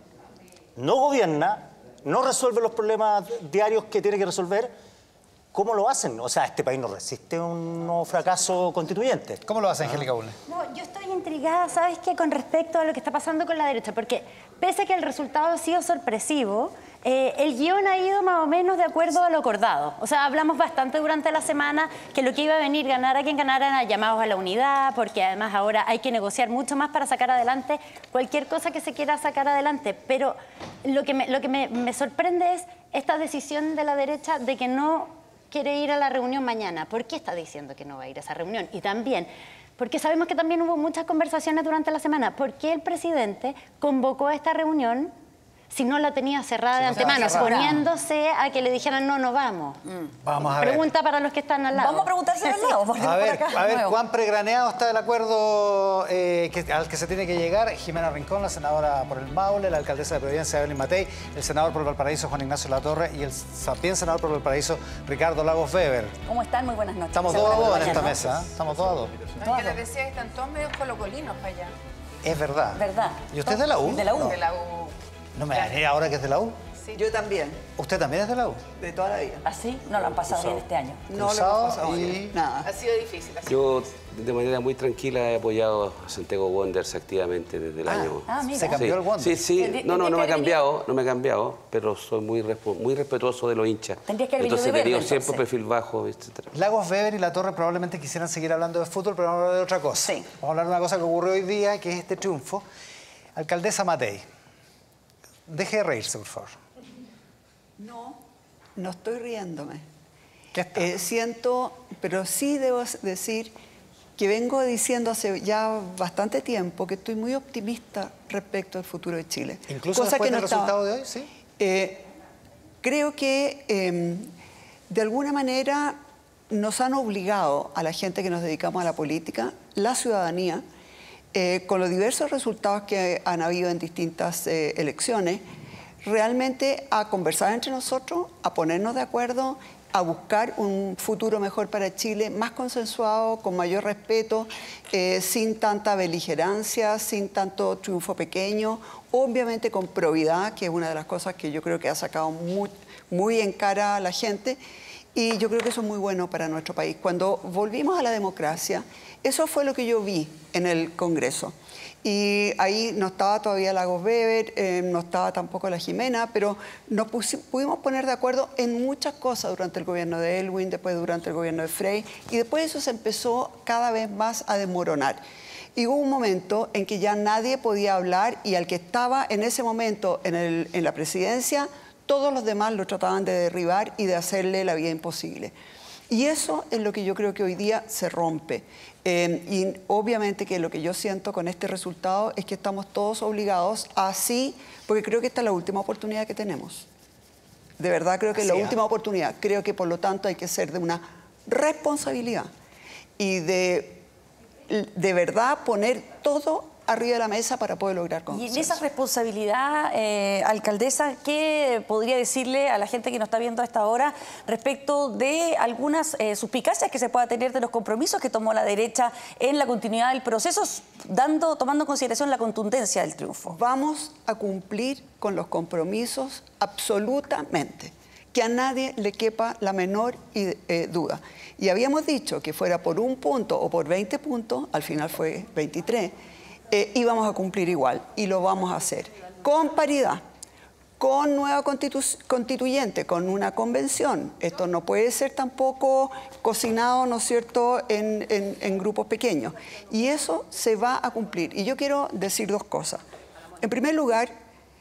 no gobierna, no resuelve los problemas diarios que tiene que resolver, ¿cómo lo hacen? O sea, este país no resiste un nuevo fracaso constituyente. ¿Cómo lo hace Angélica Bulnes? No, yo estoy intrigada, ¿sabes qué? Con respecto a lo que está pasando con la derecha, porque pese a que el resultado ha sido sorpresivo, eh, el guión ha ido más o menos de acuerdo a lo acordado. O sea, hablamos bastante durante la semana que lo que iba a venir, ganara quien ganara, eran llamados a la unidad, porque además ahora hay que negociar mucho más para sacar adelante cualquier cosa que se quiera sacar adelante. Pero lo que me, lo que me, me sorprende es esta decisión de la derecha de que no quiere ir a la reunión mañana. ¿Por qué está diciendo que no va a ir a esa reunión? Y también, porque sabemos que también hubo muchas conversaciones durante la semana. ¿Por qué el presidente convocó a esta reunión si no la tenía cerrada si de no antemano, cerrada. poniéndose a que le dijeran no, no vamos? Mm. Vamos a ver. Pregunta para los que están al lado. Vamos a preguntarse al lado. A ver, a ver cuán pregraneado está el acuerdo eh, que, al que se tiene que llegar. Jimena Rincón, la senadora por el Maule, la alcaldesa de Providencia, Evelyn Matei, el senador por Valparaíso, Juan Ignacio Latorre, y el también senador por Valparaíso, Ricardo Lagos Weber. ¿Cómo están? Muy buenas noches. Estamos todos a dos en esta mesa, ¿eh? Estamos todos a dos. No, yo les decía que están todos medios colocolinos para allá. Es verdad. ¿Verdad? ¿Y usted es de la U? De la U. No, De la U. no me gané ahora que es de la U. Sí. Yo también, ¿Usted también es de la U? de toda la vida. ¿Así? No lo han pasado bien este año. No lo Cruzado hemos pasado y- bien, nada. Ha sido difícil. ha sido Yo, de manera muy tranquila, he apoyado a Santiago Wanderers activamente desde el año... Ah, mira. Se cambió el Wander. Sí, sí, Tendrí- no, no, no me ha tendría que haber cambiado, no me ha cambiado, pero soy muy, respo- muy respetuoso de los hinchas. Tendrías que haber Entonces he venido de tenido verde, siempre entonces. perfil bajo, etcétera. Lagos Weber y Latorre probablemente quisieran seguir hablando de fútbol, pero vamos a hablar de otra cosa. Sí. Vamos a hablar de una cosa que ocurrió hoy día, que es este triunfo. Alcaldesa Matei, deje de reírse, por favor. No, no estoy riéndome. ¿Qué está? Eh, siento, pero sí debo decir que vengo diciendo hace ya bastante tiempo que estoy muy optimista respecto al futuro de Chile. Incluso Cosa después que no del estaba. resultado de hoy, ¿sí? Eh, creo que eh, de alguna manera nos han obligado a la gente que nos dedicamos a la política, la ciudadanía, eh, con los diversos resultados que han habido en distintas eh, elecciones, realmente a conversar entre nosotros, a ponernos de acuerdo, a buscar un futuro mejor para Chile, más consensuado, con mayor respeto, eh, sin tanta beligerancia, sin tanto triunfo pequeño, obviamente con probidad, que es una de las cosas que yo creo que ha sacado muy, muy en cara a la gente, y yo creo que eso es muy bueno para nuestro país. Cuando volvimos a la democracia, eso fue lo que yo vi en el Congreso. Y ahí no estaba todavía Lagos Weber, eh, no estaba tampoco la Jimena, pero nos pudimos poner de acuerdo en muchas cosas durante el gobierno de Elwin, después durante el gobierno de Frey, y después eso se empezó cada vez más a desmoronar. Y hubo un momento en que ya nadie podía hablar y al que estaba en ese momento en, el, en la presidencia, todos los demás lo trataban de derribar y de hacerle la vida imposible. Y eso es lo que yo creo que hoy día se rompe. Eh, y obviamente que lo que yo siento con este resultado es que estamos todos obligados a sí, porque creo que esta es la última oportunidad que tenemos. De verdad creo que es la última oportunidad. Creo que por lo tanto hay que ser de una responsabilidad y de, de verdad poner todo arriba de la mesa para poder lograr consenso. Y en esa responsabilidad, eh, alcaldesa, ¿qué podría decirle a la gente que nos está viendo a esta hora respecto de algunas eh, suspicacias que se pueda tener de los compromisos que tomó la derecha en la continuidad del proceso, dando, tomando en consideración la contundencia del triunfo? Vamos a cumplir con los compromisos absolutamente, que a nadie le quepa la menor eh, duda. Y habíamos dicho que fuera por un punto o por veinte puntos, al final fue veintitrés, Eh, íbamos a cumplir igual y lo vamos a hacer con paridad, con nueva constitu constituyente, con una convención. Esto no puede ser tampoco cocinado, ¿no es cierto?, en, en, en grupos pequeños. Y eso se va a cumplir. Y yo quiero decir dos cosas. En primer lugar,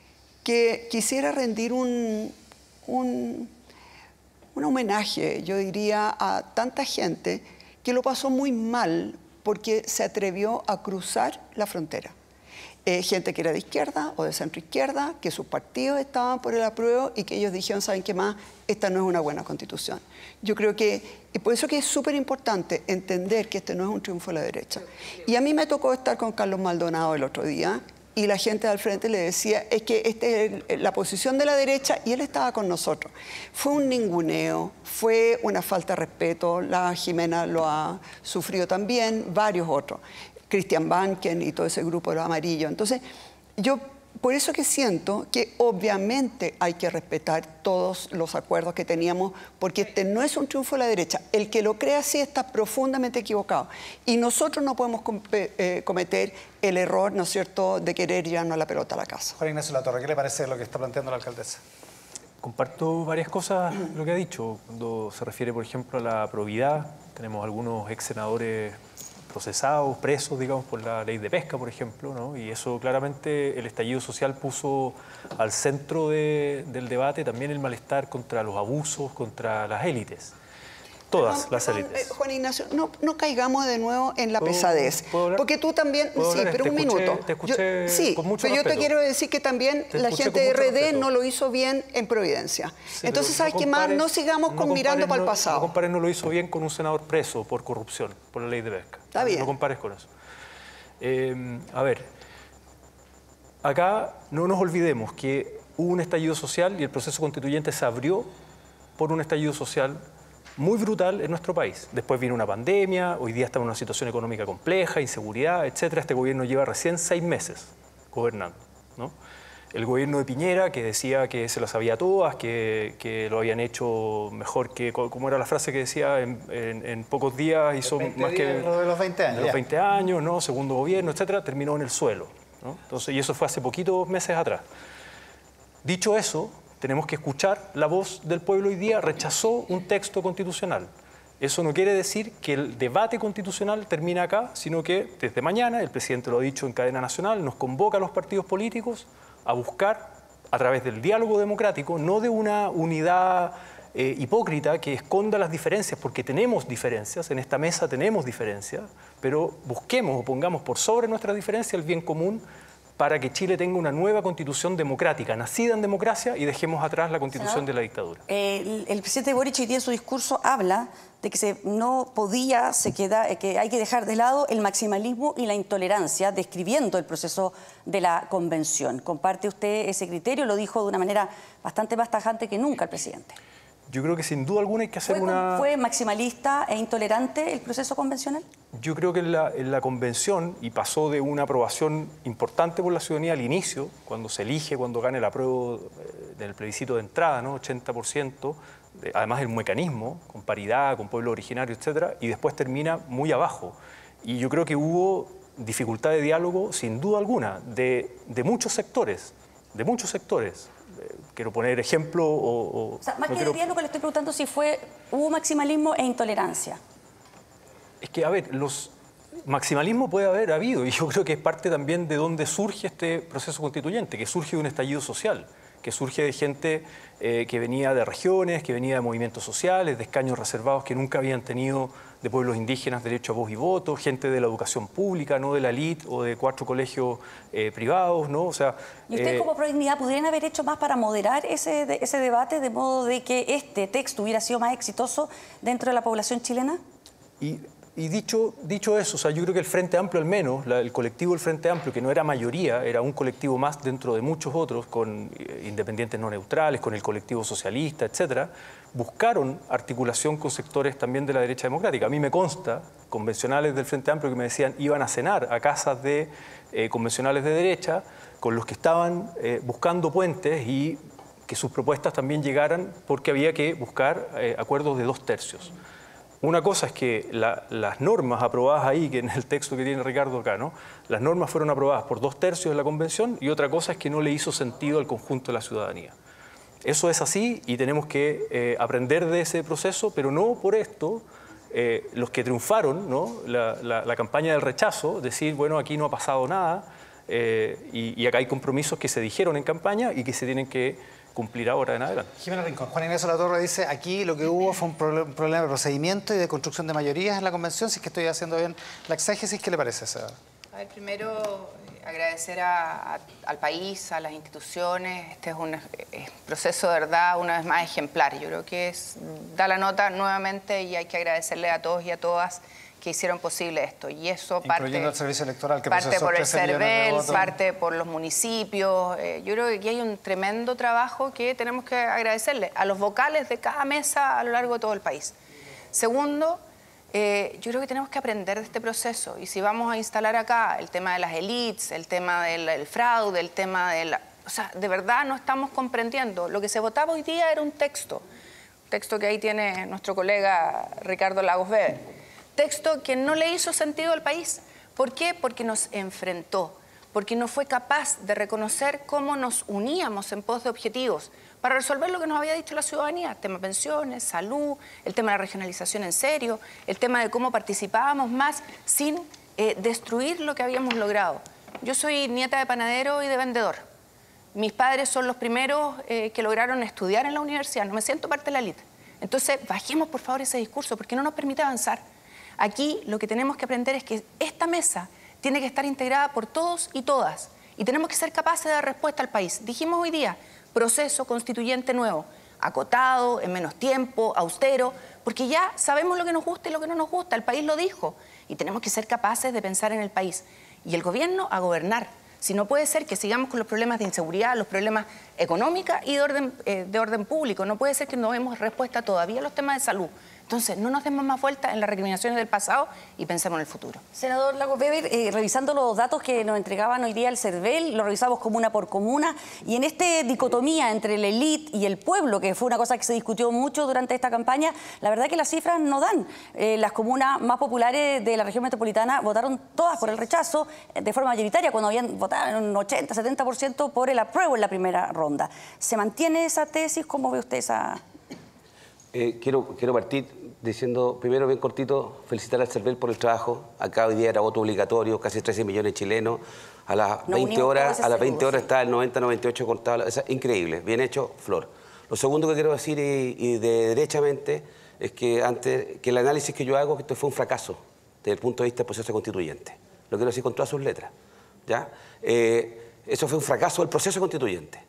que quisiera rendir un, un, un homenaje, yo diría, a tanta gente que lo pasó muy mal porque se atrevió a cruzar la frontera. Eh, gente que era de izquierda o de centro izquierda, que sus partidos estaban por el apruebo y que ellos dijeron, ¿saben qué más? Esta no es una buena constitución. Yo creo que, y por eso que es súper importante entender que este no es un triunfo de la derecha. Y a mí me tocó estar con Carlos Maldonado el otro día y la gente al frente le decía, es que esta es la posición de la derecha y él estaba con nosotros. Fue un ninguneo, fue una falta de respeto, la Jimena lo ha sufrido también, varios otros, Christian Banken y todo ese grupo de los amarillos. Entonces, yo por eso que siento que obviamente hay que respetar todos los acuerdos que teníamos, porque este no es un triunfo de la derecha. El que lo crea así está profundamente equivocado. Y nosotros no podemos com eh, cometer el error, ¿no es cierto?, de querer llevarnos la pelota a la casa. Juan Ignacio Latorre, ¿qué le parece lo que está planteando la alcaldesa? Comparto varias cosas lo que ha dicho. Cuando se refiere, por ejemplo, a la probidad, tenemos algunos ex senadores procesados, presos, digamos, por la ley de pesca, por ejemplo, ¿no? Y eso claramente el estallido social puso al centro de, del debate también el malestar contra los abusos, contra las élites. Todas perdón, las perdón, élites. Eh, Juan Ignacio, no, no caigamos de nuevo en la ¿Puedo, pesadez. ¿puedo hablar? Porque tú también, ¿Puedo sí, hablar? pero Te un escuché, minuto. te escuché yo, sí, con mucho pero yo te respeto. quiero decir que también Te la escuché gente con de mucho R D respeto. no lo hizo bien en Providencia. Sí, Entonces, pero ¿sabes qué más? compares- No sigamos no con mirando compares, para el no- pasado. No compares, no lo hizo bien con un senador preso por corrupción, por la ley de pesca. Está bien. No compares con eso. Eh, a ver, acá no nos olvidemos que hubo un estallido social y el proceso constituyente se abrió por un estallido social muy brutal en nuestro país. Después vino una pandemia, hoy día estamos en una situación económica compleja, inseguridad, etcétera. Este gobierno lleva recién seis meses gobernando, ¿no? El gobierno de Piñera, que decía que se las sabía todas, que, que lo habían hecho mejor que, como era la frase que decía, en, en, en pocos días hizo más que... De los veinte años. De los ya. veinte años, ¿no? Segundo gobierno, etcétera, terminó en el suelo, ¿no? Entonces, y eso fue hace poquitos meses atrás. Dicho eso, tenemos que escuchar la voz del pueblo hoy día. Rechazó un texto constitucional. Eso no quiere decir que el debate constitucional termina acá, sino que desde mañana, el presidente lo ha dicho en cadena nacional, nos convoca a los partidos políticos a buscar, a través del diálogo democrático, no de una unidad eh, hipócrita que esconda las diferencias, porque tenemos diferencias, en esta mesa tenemos diferencias, pero busquemos o pongamos por sobre nuestras diferencias el bien común para que Chile tenga una nueva constitución democrática, nacida en democracia, y dejemos atrás la constitución de la dictadura. El, el presidente Boric hoy día en su discurso habla de que se, no podía, se queda, que hay que dejar de lado el maximalismo y la intolerancia, describiendo el proceso de la convención. ¿Comparte usted ese criterio? Lo dijo de una manera bastante más tajante que nunca el presidente. Yo creo que sin duda alguna hay que hacer ¿Fue, una... ¿Fue maximalista e intolerante el proceso convencional? Yo creo que en la, en la convención, y pasó de una aprobación importante por la ciudadanía al inicio, cuando se elige, cuando gana el apruebo del plebiscito de entrada, ¿no? ochenta por ciento, además el mecanismo, con paridad, con pueblo originario, etcétera, y después termina muy abajo. Y yo creo que hubo dificultad de diálogo, sin duda alguna, de, de muchos sectores, de muchos sectores. Quiero poner ejemplo o... o sea, más no que quiero... de diálogo, le estoy preguntando si fue, hubo maximalismo e intolerancia. Es que, a ver, los maximalismo puede haber habido, y yo creo que es parte también de dónde surge este proceso constituyente, que surge de un estallido social, que surge de gente eh, que venía de regiones, que venía de movimientos sociales, de escaños reservados que nunca habían tenido de pueblos indígenas derecho a voz y voto, gente de la educación pública, no de la elite o de cuatro colegios eh, privados, ¿no? O sea... ¿Y ustedes eh, como Prodignidad podrían haber hecho más para moderar ese, de, ese debate de modo de que este texto hubiera sido más exitoso dentro de la población chilena? Y, y dicho, dicho eso, o sea, yo creo que el Frente Amplio al menos, la, el colectivo del Frente Amplio, que no era mayoría, era un colectivo más dentro de muchos otros, con eh, independientes no neutrales, con el colectivo socialista, etcétera, buscaron articulación con sectores también de la derecha democrática. A mí me consta, convencionales del Frente Amplio que me decían iban a cenar a casas de eh, convencionales de derecha con los que estaban eh, buscando puentes y que sus propuestas también llegaran porque había que buscar eh, acuerdos de dos tercios. Una cosa es que la, las normas aprobadas ahí, que en el texto que tiene Ricardo acá, ¿no? Las normas fueron aprobadas por dos tercios de la convención, y otra cosa es que no le hizo sentido al conjunto de la ciudadanía. Eso es así y tenemos que eh, aprender de ese proceso, pero no por esto eh, los que triunfaron, ¿no? la, la, la campaña del rechazo, decir, bueno, aquí no ha pasado nada eh, y, y acá hay compromisos que se dijeron en campaña y que se tienen que cumplir ahora en adelante. Jimena Rincón, Juan Ignacio Latorre dice, aquí lo que hubo fue un, proble un problema de procedimiento y de construcción de mayorías en la convención. Si es que estoy haciendo bien la exégesis, ¿qué le parece, Seba? A ver, primero agradecer a, a, al país, a las instituciones. Este es un es, proceso de verdad, una vez más, ejemplar. Yo creo que es, da la nota nuevamente y hay que agradecerle a todos y a todas que hicieron posible esto. Y eso parte, el servicio electoral, que parte por el CERVEL, de parte por los municipios. Eh, yo creo que aquí hay un tremendo trabajo que tenemos que agradecerle a los vocales de cada mesa a lo largo de todo el país. Segundo, Eh, yo creo que tenemos que aprender de este proceso, y si vamos a instalar acá el tema de las élites, el tema del, del fraude, el tema de la... O sea, de verdad no estamos comprendiendo. Lo que se votaba hoy día era un texto, texto que ahí tiene nuestro colega Ricardo Lagos Weber, texto que no le hizo sentido al país. ¿Por qué? Porque nos enfrentó, porque no fue capaz de reconocer cómo nos uníamos en pos de objetivos para resolver lo que nos había dicho la ciudadanía, el tema de pensiones, salud, el tema de la regionalización en serio, el tema de cómo participábamos más sin eh, destruir lo que habíamos logrado. Yo soy nieta de panadero y de vendedor. Mis padres son los primeros eh, que lograron estudiar en la universidad, no me siento parte de la élite. Entonces, bajemos por favor ese discurso, porque no nos permite avanzar. Aquí lo que tenemos que aprender es que esta mesa tiene que estar integrada por todos y todas, y tenemos que ser capaces de dar respuesta al país. Dijimos hoy día, proceso constituyente nuevo, acotado, en menos tiempo, austero, porque ya sabemos lo que nos gusta y lo que no nos gusta, el país lo dijo, y tenemos que ser capaces de pensar en el país. Y el gobierno a gobernar. Si no puede ser que sigamos con los problemas de inseguridad, los problemas económicos y de orden, eh, de orden público, no puede ser que no demos respuesta todavía a los temas de salud. Entonces, no nos demos más vueltas en las recriminaciones del pasado y pensemos en el futuro. Senador Lagos Weber, eh, revisando los datos que nos entregaban hoy día el CERVEL, lo revisamos comuna por comuna, y en esta dicotomía entre la élite y el pueblo, que fue una cosa que se discutió mucho durante esta campaña, la verdad que las cifras no dan. Eh, las comunas más populares de la región metropolitana votaron todas por el rechazo, de forma mayoritaria, cuando habían votado un ochenta, setenta por ciento por el apruebo en la primera ronda. ¿Se mantiene esa tesis? ¿Cómo ve usted esa...? Eh, quiero, quiero partir diciendo, primero bien cortito, felicitar al CERVEL por el trabajo. Acá hoy día era voto obligatorio, casi trece millones de chilenos. A las veinte horas, a las veinte horas está el noventa, noventa y ocho contado. Es increíble, bien hecho, Flor. Lo segundo que quiero decir, y, y de derechamente, es que, antes, que el análisis que yo hago, que esto fue un fracaso desde el punto de vista del proceso constituyente. Lo quiero decir con todas sus letras. ¿Ya? Eh, eso fue un fracaso del proceso constituyente.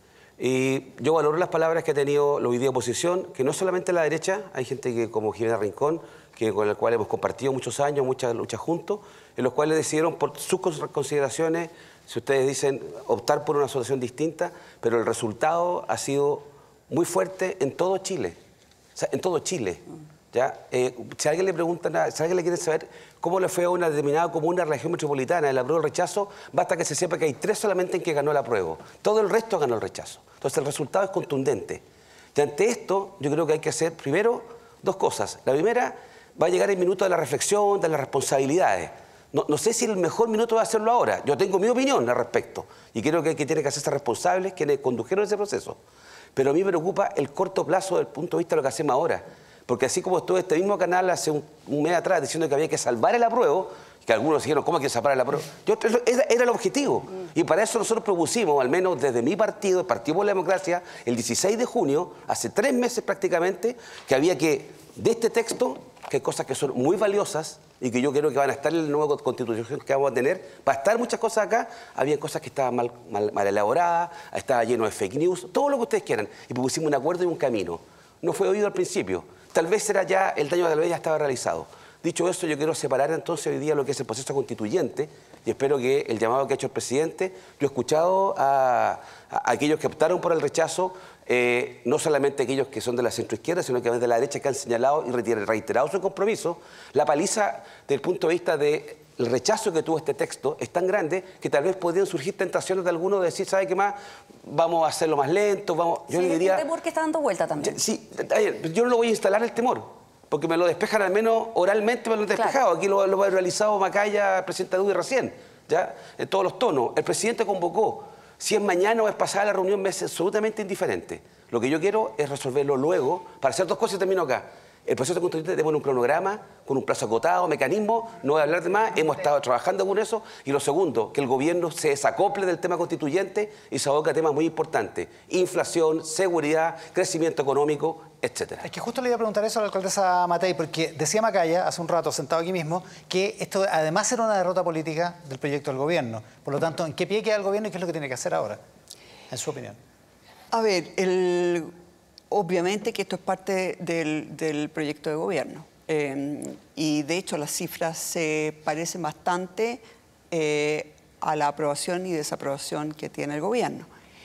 Y yo valoro las palabras que ha tenido la hoy día oposición, que no solamente la derecha, hay gente que, como Jimena Rincón, que, con la cual hemos compartido muchos años, muchas luchas juntos, en los cuales decidieron por sus consideraciones, si ustedes dicen, optar por una asociación distinta, pero el resultado ha sido muy fuerte en todo Chile. O sea, en todo Chile. ¿Ya? Eh, si a alguien le preguntan, si a alguien le quiere saber cómo le fue a una determinada comuna, región metropolitana, el apruebo o el rechazo, basta que se sepa que hay tres solamente en que ganó el apruebo. Todo el resto ganó el rechazo. Entonces el resultado es contundente. Y ante esto, yo creo que hay que hacer primero dos cosas. La primera, va a llegar el minuto de la reflexión, de las responsabilidades. No, no sé si el mejor minuto va a hacerlo ahora. Yo tengo mi opinión al respecto. Y creo que hay que tiene que hacerse responsables quienes condujeron ese proceso. Pero a mí me preocupa el corto plazo desde el punto de vista de lo que hacemos ahora. Porque así como estuvo este mismo canal hace un, un mes atrás diciendo que había que salvar el apruebo, que algunos dijeron, ¿cómo hay que salvar el apruebo? Yo, era, era el objetivo. Y para eso nosotros propusimos, al menos desde mi partido, el Partido por la Democracia, el dieciséis de junio, hace tres meses prácticamente, que había que, de este texto, que hay cosas que son muy valiosas y que yo creo que van a estar en la nueva constitución que vamos a tener, va a estar muchas cosas acá, había cosas que estaban mal, mal, mal elaboradas, estaba lleno de fake news, todo lo que ustedes quieran. Y propusimos un acuerdo y un camino. No fue oído al principio. Tal vez era ya, el daño tal vez ya estaba realizado. Dicho eso, yo quiero separar entonces hoy día lo que es el proceso constituyente y espero que el llamado que ha hecho el presidente, yo he escuchado a, a aquellos que optaron por el rechazo, eh, no solamente aquellos que son de la centroizquierda, sino que de la derecha que han señalado y reiterado su compromiso. La paliza desde el punto de vista del rechazo que tuvo este texto es tan grande que tal vez podrían surgir tentaciones de algunos de decir, ¿sabe qué más? Vamos a hacerlo más lento, vamos... Yo sí, le diría... Es un temor que está dando vuelta también. Sí, yo no lo voy a instalar el temor, porque me lo despejan al menos oralmente, me lo han despejado. Claro. Aquí lo, lo ha realizado Macaya, el presidente Duque recién, ¿ya? En todos los tonos. El presidente convocó. Si es mañana o es pasada la reunión, me es absolutamente indiferente. Lo que yo quiero es resolverlo luego, para hacer dos cosas y termino acá. El proceso constituyente debe un cronograma, con un plazo acotado, mecanismo, no voy a hablar de más, hemos estado trabajando con eso. Y lo segundo, que el gobierno se desacople del tema constituyente y se aboque a temas muy importantes. Inflación, seguridad, crecimiento económico, etcétera. Es que justo le iba a preguntar eso a la alcaldesa Matei, porque decía Macaya, hace un rato, sentado aquí mismo, que esto además era una derrota política del proyecto del gobierno. Por lo tanto, ¿en qué pie queda el gobierno y qué es lo que tiene que hacer ahora, en su opinión? A ver, el... obviamente que esto es parte del, del proyecto de gobierno eh, y de hecho las cifras se parecen bastante eh, a la aprobación y desaprobación que tiene el gobierno.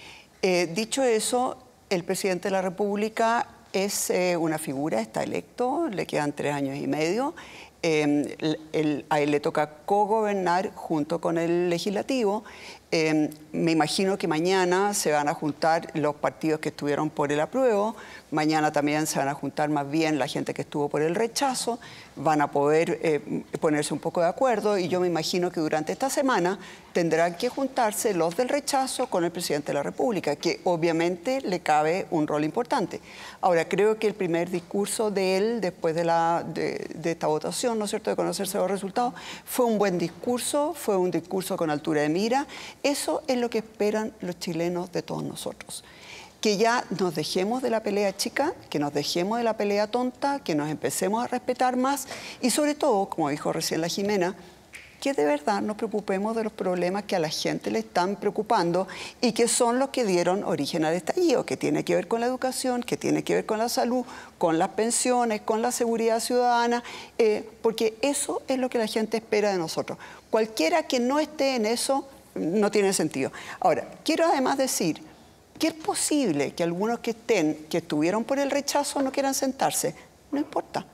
Eh, dicho eso, el presidente de la República es eh, una figura, está electo, le quedan tres años y medio. Eh, el, el, a él le toca cogobernar junto con el legislativo. Eh, me imagino que mañana se van a juntar los partidos que estuvieron por el apruebo, mañana también se van a juntar más bien la gente que estuvo por el rechazo, van a poder eh, ponerse un poco de acuerdo y yo me imagino que durante esta semana tendrán que juntarse los del rechazo con el presidente de la República, que obviamente le cabe un rol importante. Ahora, creo que el primer discurso de él, después de, la, de, de esta votación, ¿no es cierto?, de conocerse los resultados, fue un buen discurso, fue un discurso con altura de mira. Eso es lo que esperan los chilenos de todos nosotros. Que ya nos dejemos de la pelea chica, que nos dejemos de la pelea tonta, que nos empecemos a respetar más y sobre todo, como dijo recién la Jimena, que de verdad nos preocupemos de los problemas que a la gente le están preocupando y que son los que dieron origen al estallido, que tiene que ver con la educación, que tiene que ver con la salud, con las pensiones, con la seguridad ciudadana, eh, porque eso es lo que la gente espera de nosotros. Cualquiera que no esté en eso no tiene sentido. Ahora, quiero además decir que es posible que algunos que estén, que estuvieron por el rechazo no quieran sentarse. No importa.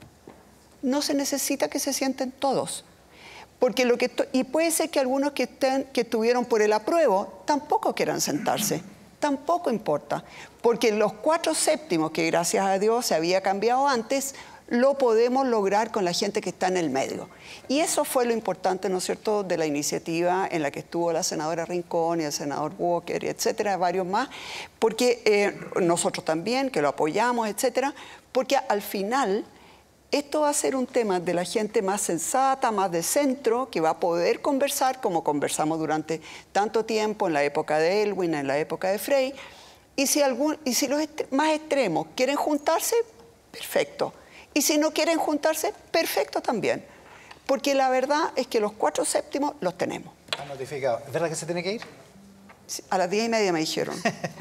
No se necesita que se sienten todos. Porque lo que y puede ser que algunos que, estén, que estuvieron por el apruebo tampoco quieran sentarse. Tampoco importa. Porque los cuatro séptimos, que gracias a Dios se había cambiado antes, lo podemos lograr con la gente que está en el medio. Y eso fue lo importante, ¿no es cierto?, de la iniciativa en la que estuvo la senadora Rincón y el senador Walker, etcétera, varios más, porque eh, nosotros también, que lo apoyamos, etcétera, porque al final esto va a ser un tema de la gente más sensata, más de centro, que va a poder conversar como conversamos durante tanto tiempo, en la época de Elwin, en la época de Frey, Y si, algún, y si los más extremos quieren juntarse, perfecto. Y si no quieren juntarse, perfecto también. Porque la verdad es que los cuatro séptimos los tenemos. Han notificado. ¿Es verdad que se tiene que ir? Sí, a las diez y media me dijeron.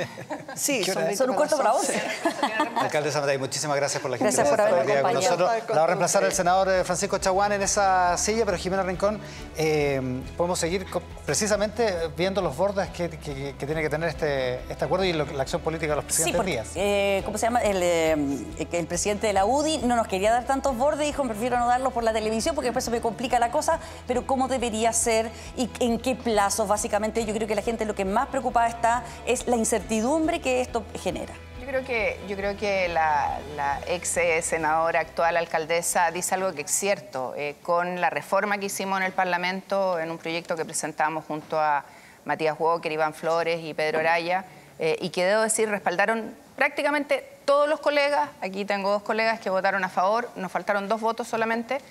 Sí, ¿Qué hora son, es? Son un cuarto para once. Alcalde Matei, muchísimas gracias por la Gracias gentileza por de haberme estar hoy día con acompañado. nosotros. La va a reemplazar el senador eh, Francisco Chaguán en esa silla, pero Jimena Rincón, eh, podemos seguir co- precisamente viendo los bordes que, que- que tiene que tener este, este acuerdo y lo- la acción política de los Sí, presidentes porque, días. eh, ¿cómo se llama? El, eh, el presidente de la U D I no nos quería dar tantos bordes, dijo, prefiero no darlos por la televisión porque después se me complica la cosa, pero ¿cómo debería ser y en qué plazos? Básicamente, yo creo que la gente lo que más preocupada está es la incertidumbre que esto genera. Yo creo que, yo creo que la, la ex eh, senadora, actual alcaldesa, dice algo que es cierto. Eh, con la reforma que hicimos en el Parlamento, en un proyecto que presentamos junto a Matías Walker, Iván Flores y Pedro Araya, eh, y que debo decir, respaldaron prácticamente todos los colegas. Aquí tengo dos colegas que votaron a favor, nos faltaron dos votos solamente.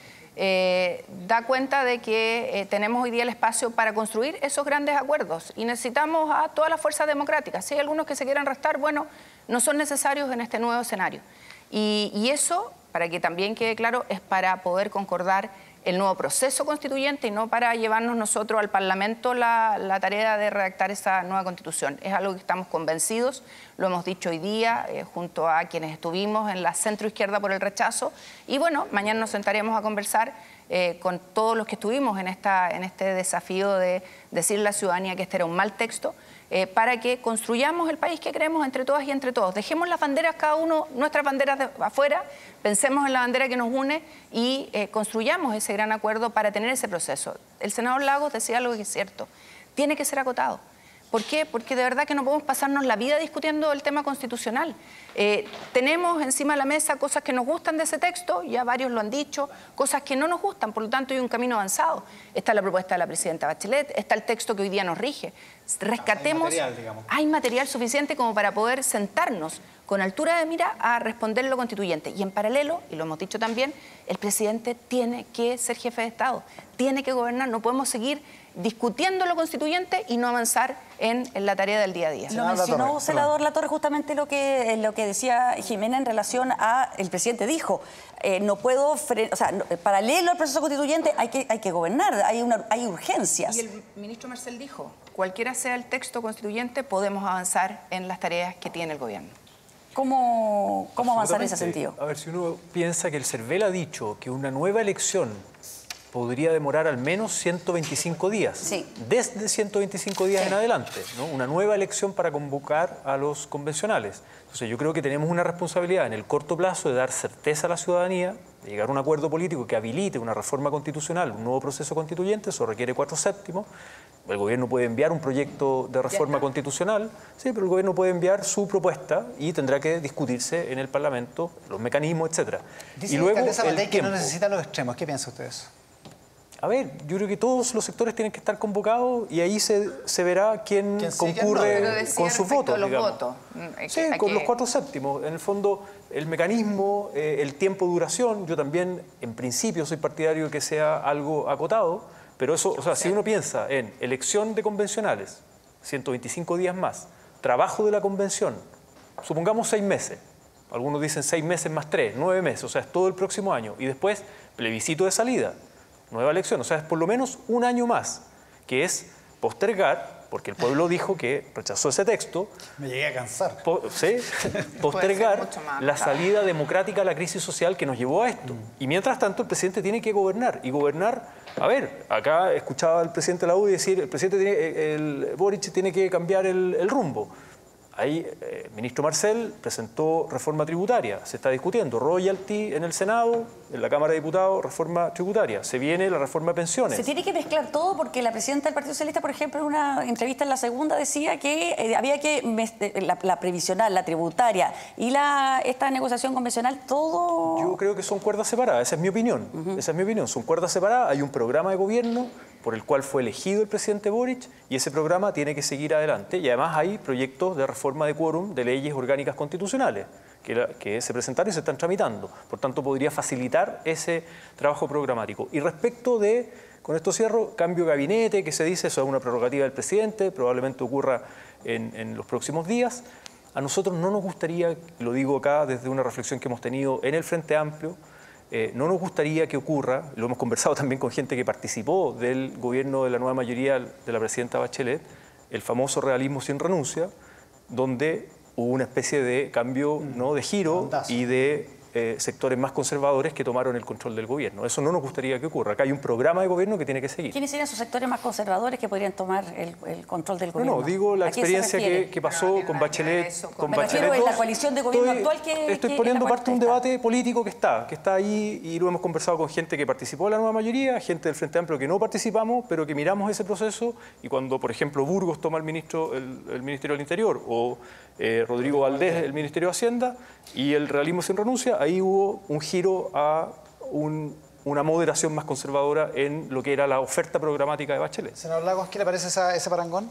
Eh, da cuenta de que eh, tenemos hoy día el espacio para construir esos grandes acuerdos y necesitamos a todas las fuerzas democráticas. Si hay algunos que se quieran restar, bueno, no son necesarios en este nuevo escenario. Y, y eso, para que también quede claro, es para poder concordar el nuevo proceso constituyente y no para llevarnos nosotros al Parlamento la, la tarea de redactar esa nueva Constitución. Es algo que estamos convencidos, lo hemos dicho hoy día eh, junto a quienes estuvimos en la centroizquierda por el rechazo y bueno, mañana nos sentaremos a conversar eh, con todos los que estuvimos en, esta, en este desafío de decirle a la ciudadanía que este era un mal texto, Eh, para que construyamos el país que queremos entre todas y entre todos. Dejemos las banderas, cada uno, nuestras banderas de afuera, pensemos en la bandera que nos une y eh, construyamos ese gran acuerdo para tener ese proceso. El senador Lagos decía algo que es cierto, tiene que ser acotado. ¿Por qué? Porque de verdad que no podemos pasarnos la vida discutiendo el tema constitucional. Eh, tenemos encima de la mesa cosas que nos gustan de ese texto, ya varios lo han dicho, cosas que no nos gustan, por lo tanto hay un camino avanzado. Está la propuesta de la presidenta Bachelet, está el texto que hoy día nos rige. Rescatemos, hay material, digamos. Hay material suficiente como para poder sentarnos con altura de mira a responder lo constituyente. Y en paralelo, y lo hemos dicho también, el presidente tiene que ser jefe de Estado, tiene que gobernar, no podemos seguir discutiendo lo constituyente y no avanzar en, en la tarea del día a día. Lo mencionó, senador Latorre, justamente lo que, lo que decía Jimena en relación a, el presidente dijo, eh, no puedo, fre o sea, no, paralelo al proceso constituyente hay que, hay que gobernar, hay, una, hay urgencias. Y el ministro Marcel dijo, cualquiera sea el texto constituyente, podemos avanzar en las tareas que tiene el gobierno. ¿Cómo, cómo avanzar en ese sentido? A ver, si uno piensa que el CERVEL ha dicho que una nueva elección podría demorar al menos ciento veinticinco días, sí. Desde ciento veinticinco días sí. En adelante, ¿no? Una nueva elección para convocar a los convencionales. Entonces yo creo que tenemos una responsabilidad en el corto plazo de dar certeza a la ciudadanía, de llegar a un acuerdo político que habilite una reforma constitucional, un nuevo proceso constituyente, eso requiere cuatro séptimos. El gobierno puede enviar un proyecto de reforma constitucional, sí, pero el gobierno puede enviar su propuesta y tendrá que discutirse en el Parlamento, los mecanismos, etcétera. Dice y luego el el que no necesita los extremos. ¿Qué piensa usted de eso? A ver, yo creo que todos los sectores tienen que estar convocados y ahí se, se verá quién, ¿Quién concurre no? con sus votos. Los digamos. votos. Sí, Aquí... con los cuatro séptimos. En el fondo, el mecanismo, eh, el tiempo de duración, yo también, en principio, soy partidario de que sea algo acotado, pero eso, o sea, si uno piensa en elección de convencionales, ciento veinticinco días más, trabajo de la convención, supongamos seis meses, algunos dicen seis meses más tres, nueve meses, o sea, es todo el próximo año, y después plebiscito de salida, nueva elección, o sea, es por lo menos un año más, que es postergar, porque el pueblo dijo que rechazó ese texto. Me llegué a cansar. Po ¿sí? Postergar la salida democrática a la crisis social que nos llevó a esto. Mm. Y mientras tanto, el presidente tiene que gobernar. Y gobernar, a ver, acá escuchaba al presidente de la U D I decir, el presidente tiene, el Boric tiene que cambiar el, el rumbo. Ahí eh, el ministro Marcel presentó reforma tributaria, se está discutiendo royalty en el Senado, en la Cámara de Diputados, reforma tributaria. Se viene la reforma de pensiones. Se tiene que mezclar todo porque la presidenta del Partido Socialista, por ejemplo, en una entrevista en la segunda decía que eh, había que, la, la previsional, la tributaria y la, esta negociación convencional, todo... Yo creo que son cuerdas separadas, esa es mi opinión, uh-huh. esa es mi opinión, son cuerdas separadas, hay un programa de gobierno por el cual fue elegido el presidente Boric y ese programa tiene que seguir adelante y además hay proyectos de reforma de quórum de leyes orgánicas constitucionales que, la, que se presentaron y se están tramitando, por tanto podría facilitar ese trabajo programático. Y respecto de, con esto cierro, cambio de gabinete, que se dice, eso es una prerrogativa del presidente, probablemente ocurra en, en los próximos días. A nosotros no nos gustaría, lo digo acá desde una reflexión que hemos tenido en el Frente Amplio, eh, no nos gustaría que ocurra, lo hemos conversado también con gente que participó del gobierno de la nueva mayoría de la presidenta Bachelet, el famoso realismo sin renuncia, donde hubo una especie de cambio, ¿no?, de giro y de eh, sectores más conservadores que tomaron el control del gobierno. Eso no nos gustaría que ocurra. Acá hay un programa de gobierno que tiene que seguir. ¿Quiénes serían esos sectores más conservadores que podrían tomar el, el control del gobierno? No, no, digo la experiencia que, que pasó bueno, con Bachelet. Con Me Bachelet refiero en la dos. coalición de gobierno estoy, actual que Estoy que poniendo en la parte de un debate político que está, que está ahí y lo hemos conversado con gente que participó de la nueva mayoría, gente del Frente Amplio que no participamos, pero que miramos ese proceso y cuando, por ejemplo, Burgos toma el, ministro, el, el Ministerio del Interior o eh, Rodrigo Valdés el Ministerio de Hacienda y el realismo sin renuncia, ahí hubo un giro a un, una moderación más conservadora en lo que era la oferta programática de Bachelet. Senador Lagos, ¿qué le parece esa, ese parangón?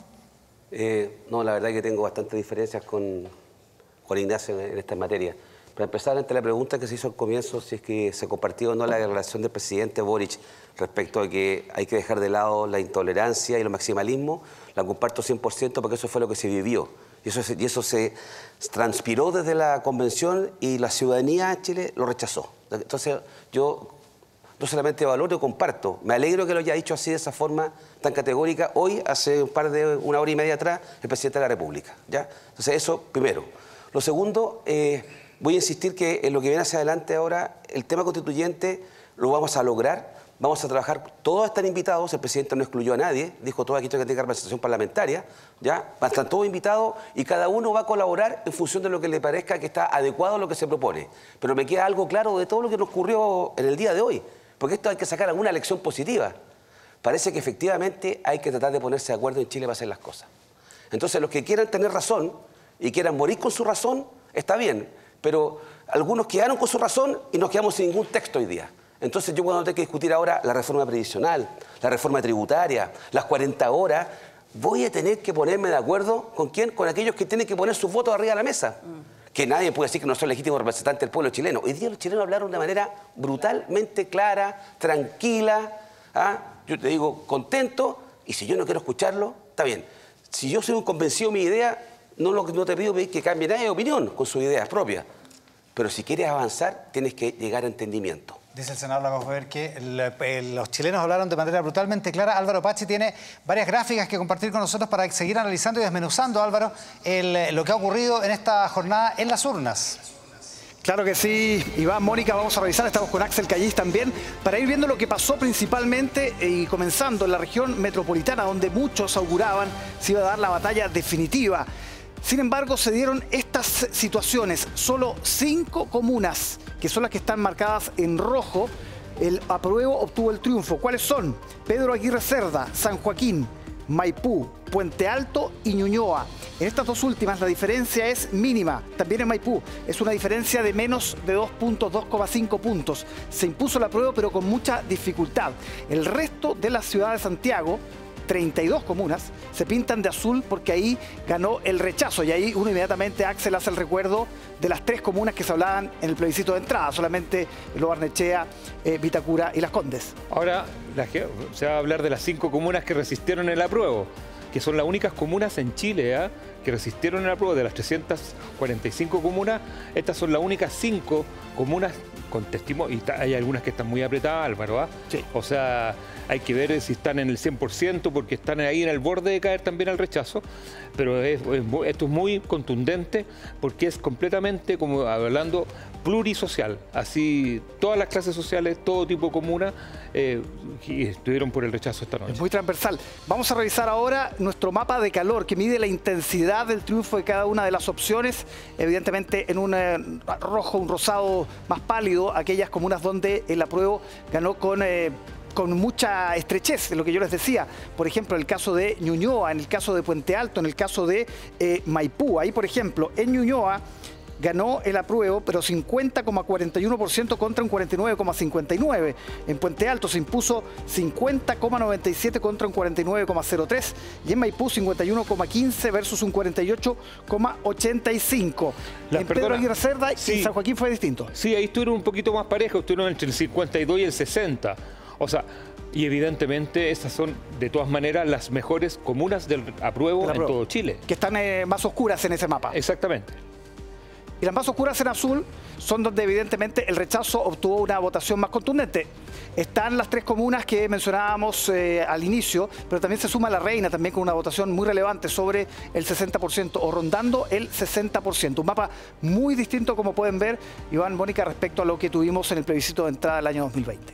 Eh, no, la verdad que tengo bastantes diferencias con Juan Ignacio en, en esta materia. Para empezar, ante la pregunta que se hizo al comienzo, si es que se compartió o no la relación del presidente Boric respecto a que hay que dejar de lado la intolerancia y el maximalismo, la comparto cien por ciento porque eso fue lo que se vivió. Y eso, y eso se transpiró desde la convención y la ciudadanía de Chile lo rechazó. Entonces, yo no solamente valoro y comparto, me alegro que lo haya dicho así de esa forma tan categórica hoy, hace un par de, una hora y media atrás, el presidente de la República, ¿ya? Entonces, eso primero. Lo segundo, eh, voy a insistir que en lo que viene hacia adelante ahora, el tema constituyente lo vamos a lograr. Vamos a trabajar, todos están invitados, el presidente no excluyó a nadie, dijo todo aquí que tiene representación parlamentaria, ¿ya? Están todos invitados y cada uno va a colaborar en función de lo que le parezca que está adecuado a lo que se propone. Pero me queda algo claro de todo lo que nos ocurrió en el día de hoy, porque esto hay que sacar alguna lección positiva. Parece que efectivamente hay que tratar de ponerse de acuerdo en Chile para hacer las cosas. Entonces, los que quieran tener razón y quieran morir con su razón, está bien, pero algunos quedaron con su razón y nos quedamos sin ningún texto hoy día. Entonces yo cuando tengo que discutir ahora la reforma previsional, la reforma tributaria, las cuarenta horas, voy a tener que ponerme de acuerdo con quién, con aquellos que tienen que poner sus votos arriba de la mesa. Mm. Que nadie puede decir que no son legítimos representantes del pueblo chileno. Hoy día los chilenos hablaron de manera brutalmente clara, tranquila, ¿ah? Yo te digo contento, y si yo no quiero escucharlo, está bien. Si yo soy un convencido de mi idea, no, lo, no te pido que cambie nadie de opinión con sus ideas propias. Pero si quieres avanzar, tienes que llegar a entendimiento. Dice el senador Lagos Weber que el, el, los chilenos hablaron de manera brutalmente clara. Álvaro Pachi tiene varias gráficas que compartir con nosotros para seguir analizando y desmenuzando, Álvaro, el, lo que ha ocurrido en esta jornada en las urnas. Claro que sí, Iván, Mónica, vamos a revisar, estamos con Axel Callis también, para ir viendo lo que pasó principalmente y comenzando en la región metropolitana, donde muchos auguraban se iba a dar la batalla definitiva. Sin embargo, se dieron estas situaciones. Solo cinco comunas, que son las que están marcadas en rojo, el apruebo obtuvo el triunfo. ¿Cuáles son? Pedro Aguirre Cerda, San Joaquín, Maipú, Puente Alto y Ñuñoa. En estas dos últimas la diferencia es mínima. También en Maipú es una diferencia de menos de dos puntos, dos coma cinco puntos. Se impuso el apruebo, pero con mucha dificultad. El resto de la ciudad de Santiago, treinta y dos comunas, se pintan de azul porque ahí ganó el rechazo. Y ahí uno inmediatamente, Axel, hace el recuerdo de las tres comunas que se hablaban en el plebiscito de entrada, solamente Lo Barnechea, eh, Vitacura y Las Condes. Ahora la, se va a hablar de las cinco comunas que resistieron el apruebo, que son las únicas comunas en Chile ¿eh? que resistieron el apruebo. De las trescientas cuarenta y cinco comunas, estas son las únicas cinco comunas con testimonio, y hay algunas que están muy apretadas, Álvaro, ¿ah? Sí. O sea, hay que ver si están en el cien por ciento porque están ahí en el borde de caer también al rechazo, pero es, es, esto es muy contundente porque es completamente, como hablando, plurisocial. Así, todas las clases sociales, todo tipo de comuna, eh, estuvieron por el rechazo esta noche. Es muy transversal. Vamos a revisar ahora nuestro mapa de calor que mide la intensidad del triunfo de cada una de las opciones. Evidentemente en un eh, rojo, un rosado más pálido, aquellas comunas donde el apruebo ganó con... Eh, con mucha estrechez, lo que yo les decía. Por ejemplo, en el caso de Ñuñoa, en el caso de Puente Alto, en el caso de eh, Maipú. Ahí, por ejemplo, en Ñuñoa ganó el apruebo, pero cincuenta coma cuarenta y uno por ciento contra un cuarenta y nueve coma cincuenta y nueve por ciento. En Puente Alto se impuso cincuenta coma noventa y siete por ciento contra un cuarenta y nueve coma cero tres por ciento. Y en Maipú cincuenta y uno coma quince por ciento versus un cuarenta y ocho coma ochenta y cinco por ciento. En Pedro Aguirre Cerda sí. y San Joaquín fue distinto. Sí, ahí estuvieron un poquito más parejos, estuvieron entre el cincuenta y dos y el sesenta por ciento. O sea, Y evidentemente estas son de todas maneras las mejores comunas del apruebo, del apruebo en todo Chile. Que están eh, más oscuras en ese mapa. Exactamente. Y las más oscuras en azul son donde evidentemente el rechazo obtuvo una votación más contundente. Están las tres comunas que mencionábamos eh, al inicio, pero también se suma La Reina, también con una votación muy relevante sobre el sesenta por ciento o rondando el sesenta por ciento. Un mapa muy distinto, como pueden ver, Iván, Mónica, respecto a lo que tuvimos en el plebiscito de entrada del año dos mil veinte.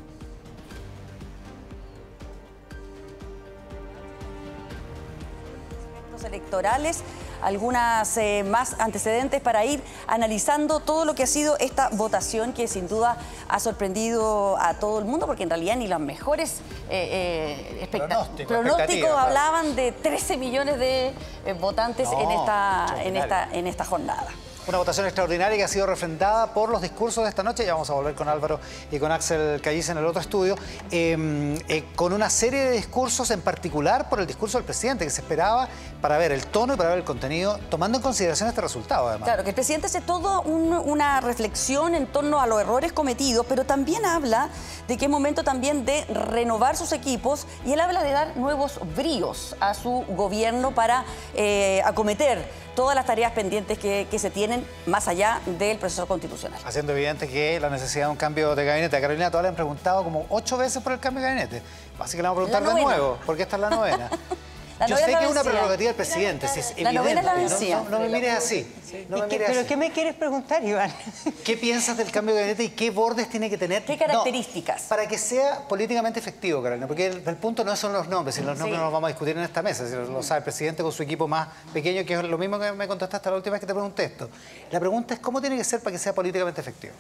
Electorales, algunas eh, más antecedentes para ir analizando todo lo que ha sido esta votación que sin duda ha sorprendido a todo el mundo, porque en realidad ni los mejores eh, eh, Pronóstico, pronósticos hablaban de trece millones de eh, votantes No, en, esta, en, esta, en esta jornada. Una votación extraordinaria que ha sido refrendada por los discursos de esta noche. Ya vamos a volver con Álvaro y con Axel Calliz en el otro estudio. Eh, eh, con una serie de discursos, en particular por el discurso del presidente, que se esperaba para ver el tono y para ver el contenido, tomando en consideración este resultado, además. Claro, que el presidente hace toda un, una reflexión en torno a los errores cometidos, pero también habla de que es momento también de renovar sus equipos, y él habla de dar nuevos bríos a su gobierno para eh, acometer todas las tareas pendientes que, que se tienen más allá del proceso constitucional. Haciendo evidente que la necesidad de un cambio de gabinete. A Carolina todavía le han preguntado como ocho veces por el cambio de gabinete. Así que le vamos a preguntar de nuevo, porque esta es la novena. La Yo sé que es una prerrogativa del presidente, si es la novena es la evidente. vencida. No, no, no me mires así. No me ¿Qué, mires ¿Pero así. qué me quieres preguntar, Iván? ¿Qué piensas del cambio de gabinete y qué bordes tiene que tener? ¿Qué características? No, para que sea políticamente efectivo, Carolina, porque el, el punto no son los nombres, y los nombres Sí. no los vamos a discutir en esta mesa, si lo, lo sabe el presidente con su equipo más pequeño, que es lo mismo que me contestaste la última vez que te pregunté esto. La pregunta es cómo tiene que ser para que sea políticamente efectivo.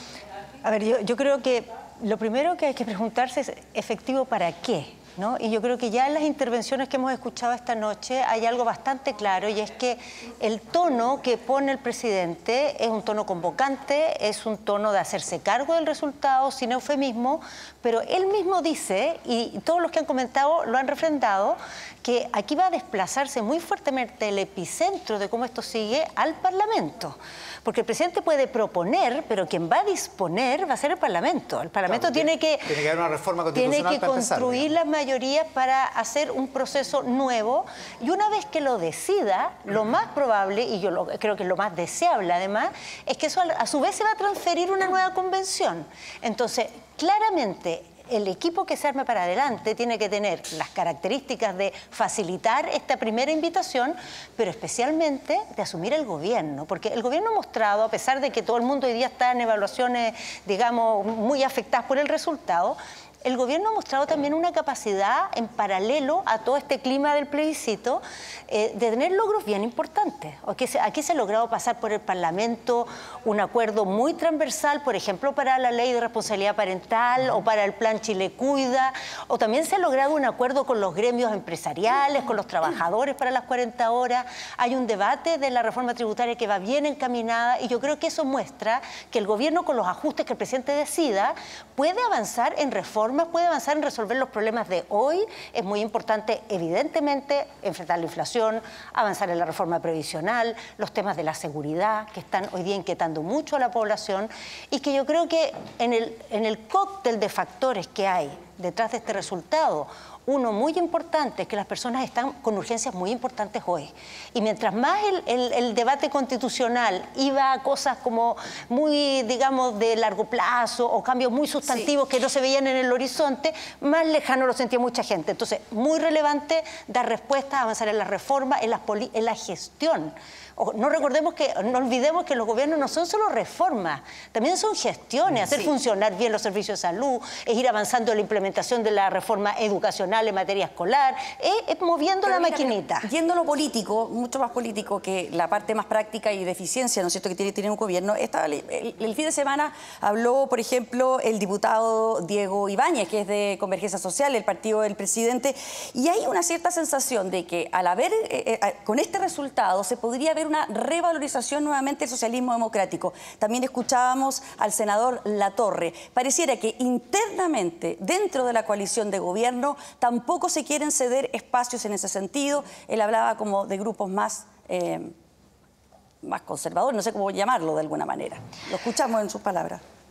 A ver, yo, yo creo que lo primero que hay que preguntarse es efectivo para qué, ¿no? Y yo creo que ya en las intervenciones que hemos escuchado esta noche hay algo bastante claro, y es que el tono que pone el presidente es un tono convocante, es un tono de hacerse cargo del resultado, sin eufemismo, pero él mismo dice, y todos los que han comentado lo han refrendado, que aquí va a desplazarse muy fuertemente el epicentro de cómo esto sigue al Parlamento. Porque el presidente puede proponer, pero quien va a disponer va a ser el Parlamento. El Parlamento Claro, tiene, tiene, que, tiene que haber una reforma constitucional tiene que para empezar, construir digamos. las mayorías para hacer un proceso nuevo, y una vez que lo decida, lo más probable, y yo lo, creo que lo más deseable además, es que eso a su vez se va a transferir una nueva convención. Entonces, claramente, el equipo que se arme para adelante tiene que tener las características de facilitar esta primera invitación, pero especialmente de asumir el gobierno, porque el gobierno ha mostrado, a pesar de que todo el mundo hoy día está en evaluaciones, digamos, muy afectadas por el resultado, el gobierno ha mostrado también una capacidad, en paralelo a todo este clima del plebiscito, eh, de tener logros bien importantes. Aquí se, aquí se ha logrado pasar por el Parlamento un acuerdo muy transversal, por ejemplo, para la ley de responsabilidad parental o para el plan Chile Cuida, o también se ha logrado un acuerdo con los gremios empresariales, con los trabajadores para las cuarenta horas. Hay un debate de la reforma tributaria que va bien encaminada, y yo creo que eso muestra que el gobierno, con los ajustes que el presidente decida, puede avanzar en reformas, puede avanzar en resolver los problemas de hoy. Es muy importante, evidentemente, enfrentar la inflación, avanzar en la reforma previsional, los temas de la seguridad, que están hoy día inquietando mucho a la población, y que yo creo que en el, en el cóctel de factores que hay detrás de este resultado, uno muy importante es que las personas están con urgencias muy importantes hoy. Y mientras más el, el, el debate constitucional iba a cosas como muy, digamos, de largo plazo, o cambios muy sustantivos sí. que no se veían en el horizonte, más lejano lo sentía mucha gente. Entonces, muy relevante dar respuestas, avanzar en la reforma, en la, en la gestión. No recordemos que, no olvidemos que los gobiernos no son solo reformas, también son gestiones, hacer sí. funcionar bien los servicios de salud, es ir avanzando en la implementación de la reforma educacional en materia escolar, es, es moviendo Pero la mira, maquinita. Yendo lo político, mucho más político que la parte más práctica y de eficiencia, ¿no es cierto?, que tiene, tiene un gobierno. Esta, el, el fin de semana habló, por ejemplo, el diputado Diego Ibáñez, que es de Convergencia Social, el partido del presidente, y hay una cierta sensación de que al haber, eh, eh, con este resultado, se podría haber una revalorización nuevamente del socialismo democrático. También escuchábamos al senador Latorre. Pareciera que internamente, dentro de la coalición de gobierno, tampoco se quieren ceder espacios en ese sentido. Él hablaba como de grupos más, eh, más conservadores, no sé cómo llamarlo de alguna manera. Lo escuchamos en sus palabras.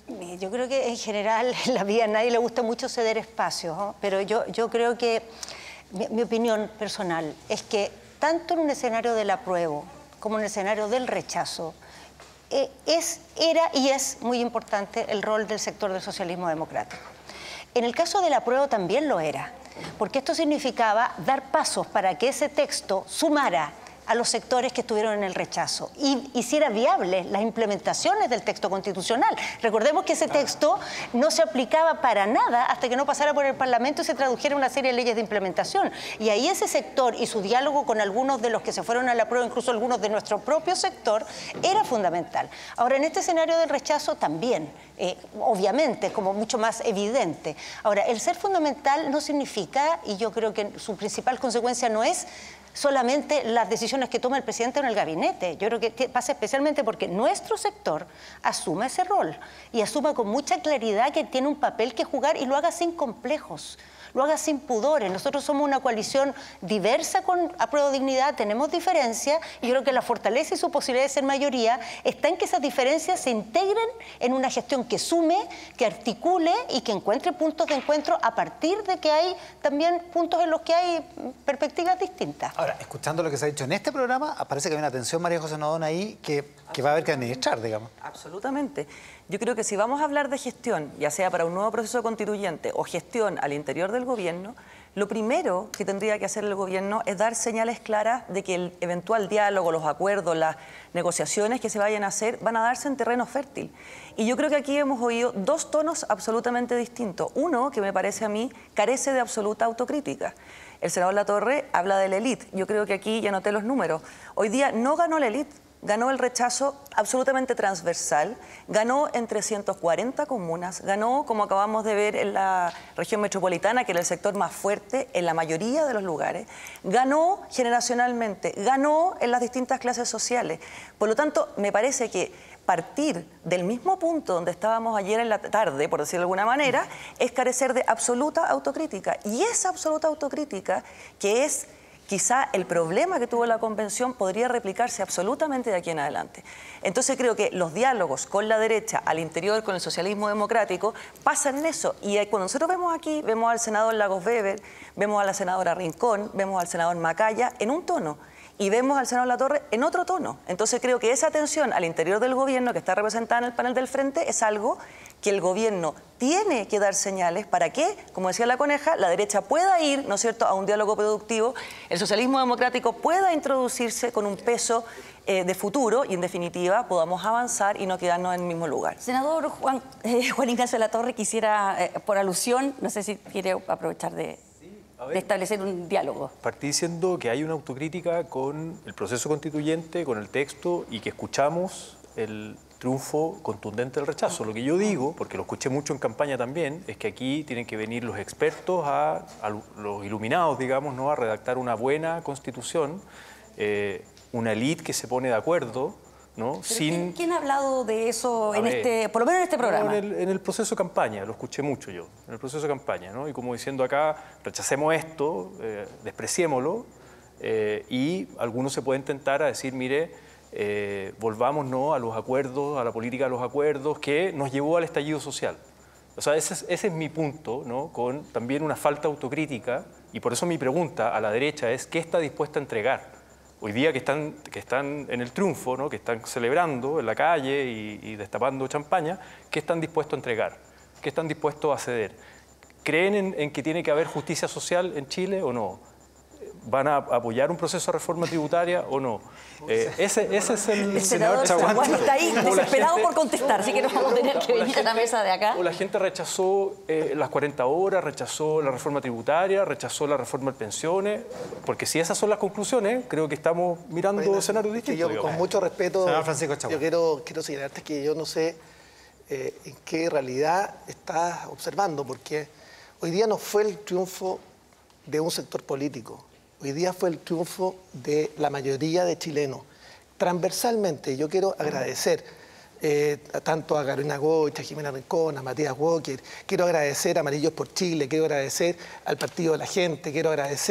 Yo creo que en general en la vida a nadie le gusta mucho ceder espacios, ¿no? Pero yo, yo creo que mi, mi opinión personal es que tanto en un escenario del apruebo como en el escenario del rechazo, eh, es, era y es muy importante el rol del sector del socialismo democrático. En el caso del apruebo también lo era, porque esto significaba dar pasos para que ese texto sumara a los sectores que estuvieron en el rechazo y hiciera viables las implementaciones del texto constitucional. Recordemos que ese texto no se aplicaba para nada hasta que no pasara por el Parlamento y se tradujera una serie de leyes de implementación. Y ahí ese sector y su diálogo con algunos de los que se fueron a la prueba, incluso algunos de nuestro propio sector, era fundamental. Ahora, en este escenario del rechazo también, eh, obviamente, como mucho más evidente. Ahora, el ser fundamental no significa, y yo creo que su principal consecuencia no es solamente las decisiones que toma el presidente en el gabinete. Yo creo que pasa especialmente porque nuestro sector asuma ese rol y asuma con mucha claridad que tiene un papel que jugar y lo haga sin complejos, lo haga sin pudores. Nosotros somos una coalición diversa con Apruebo Dignidad, tenemos diferencias y yo creo que la fortaleza y su posibilidad de ser mayoría está en que esas diferencias se integren en una gestión que sume, que articule y que encuentre puntos de encuentro a partir de que hay también puntos en los que hay perspectivas distintas. Ahora, escuchando lo que se ha dicho en este programa, parece que hay una tensión, María José Nodón, ahí que, que va a haber que administrar, digamos. Absolutamente. Yo creo que si vamos a hablar de gestión, ya sea para un nuevo proceso constituyente o gestión al interior del gobierno, lo primero que tendría que hacer el gobierno es dar señales claras de que el eventual diálogo, los acuerdos, las negociaciones que se vayan a hacer van a darse en terreno fértil. Y yo creo que aquí hemos oído dos tonos absolutamente distintos. Uno, que me parece a mí, carece de absoluta autocrítica. El senador Latorre habla de la élite. Yo creo que aquí ya noté los números. Hoy día no ganó la élite. Ganó el rechazo absolutamente transversal, ganó en trescientas cuarenta comunas, ganó, como acabamos de ver, en la región metropolitana, que era el sector más fuerte en la mayoría de los lugares, ganó generacionalmente, ganó en las distintas clases sociales. Por lo tanto, me parece que partir del mismo punto donde estábamos ayer en la tarde, por decirlo de alguna manera, es carecer de absoluta autocrítica. Y esa absoluta autocrítica, que es quizá el problema que tuvo la convención, podría replicarse absolutamente de aquí en adelante. Entonces creo que los diálogos con la derecha, al interior con el socialismo democrático, pasan en eso. Y cuando nosotros vemos aquí, vemos al senador Lagos Weber, vemos a la senadora Rincón, vemos al senador Macaya en un tono, y vemos al senador Latorre en otro tono. Entonces creo que esa tensión al interior del gobierno, que está representada en el panel del frente, es algo que el gobierno tiene que dar señales para que, como decía la Coneja, la derecha pueda ir, ¿no es cierto?, a un diálogo productivo, el socialismo democrático pueda introducirse con un peso eh, de futuro y, en definitiva, podamos avanzar y no quedarnos en el mismo lugar. Senador Juan, eh, Juan Ignacio Latorre, quisiera, eh, por alusión, no sé si quiere aprovechar de, ver, de establecer un diálogo. Partí diciendo que hay una autocrítica con el proceso constituyente, con el texto, y que escuchamos el triunfo contundente del rechazo. Lo que yo digo, porque lo escuché mucho en campaña también, es que aquí tienen que venir los expertos, a, a los iluminados, digamos, ¿no?, a redactar una buena constitución, eh, una élite que se pone de acuerdo, ¿no? Sin... ¿quién, ¿Quién ha hablado de eso, en ver, este, por lo menos en este programa? No, en, el, en el proceso de campaña, lo escuché mucho yo, en el proceso de campaña, ¿no? Y como diciendo acá, rechacemos esto, eh, despreciémoslo, eh, y algunos se pueden tentar a decir, mire, Eh, volvamos, ¿no?, a los acuerdos, a la política de los acuerdos que nos llevó al estallido social. O sea, ese es, ese es mi punto, ¿no?, con también una falta de autocrítica, y por eso mi pregunta a la derecha es ¿qué está dispuesta a entregar? Hoy día que están, que están en el triunfo, ¿no?, que están celebrando en la calle y, y destapando champaña, ¿qué están dispuestos a entregar? ¿Qué están dispuestos a ceder? ¿Creen en, en que tiene que haber justicia social en Chile o no? ¿Van a apoyar un proceso de reforma tributaria o no? Eh, ese, ese es el... El senador Chaguán está ahí desesperado gente, por contestar, así que nos vamos a tener que venir a la mesa de acá. O la gente rechazó eh, las cuarenta horas, rechazó la reforma tributaria, rechazó la reforma de pensiones, porque si esas son las conclusiones, creo que estamos mirando bueno, escenarios distintos. Yo, con mucho respeto, yo quiero, quiero señalarte que yo no sé eh, en qué realidad estás observando, porque hoy día no fue el triunfo de un sector político. Hoy día fue el triunfo de la mayoría de chilenos. Transversalmente, yo quiero agradecer eh, tanto a Carolina Goich, a Jimena Rincón, a Matías Walker, quiero agradecer a Amarillos por Chile, quiero agradecer al Partido de la Gente, quiero agradecer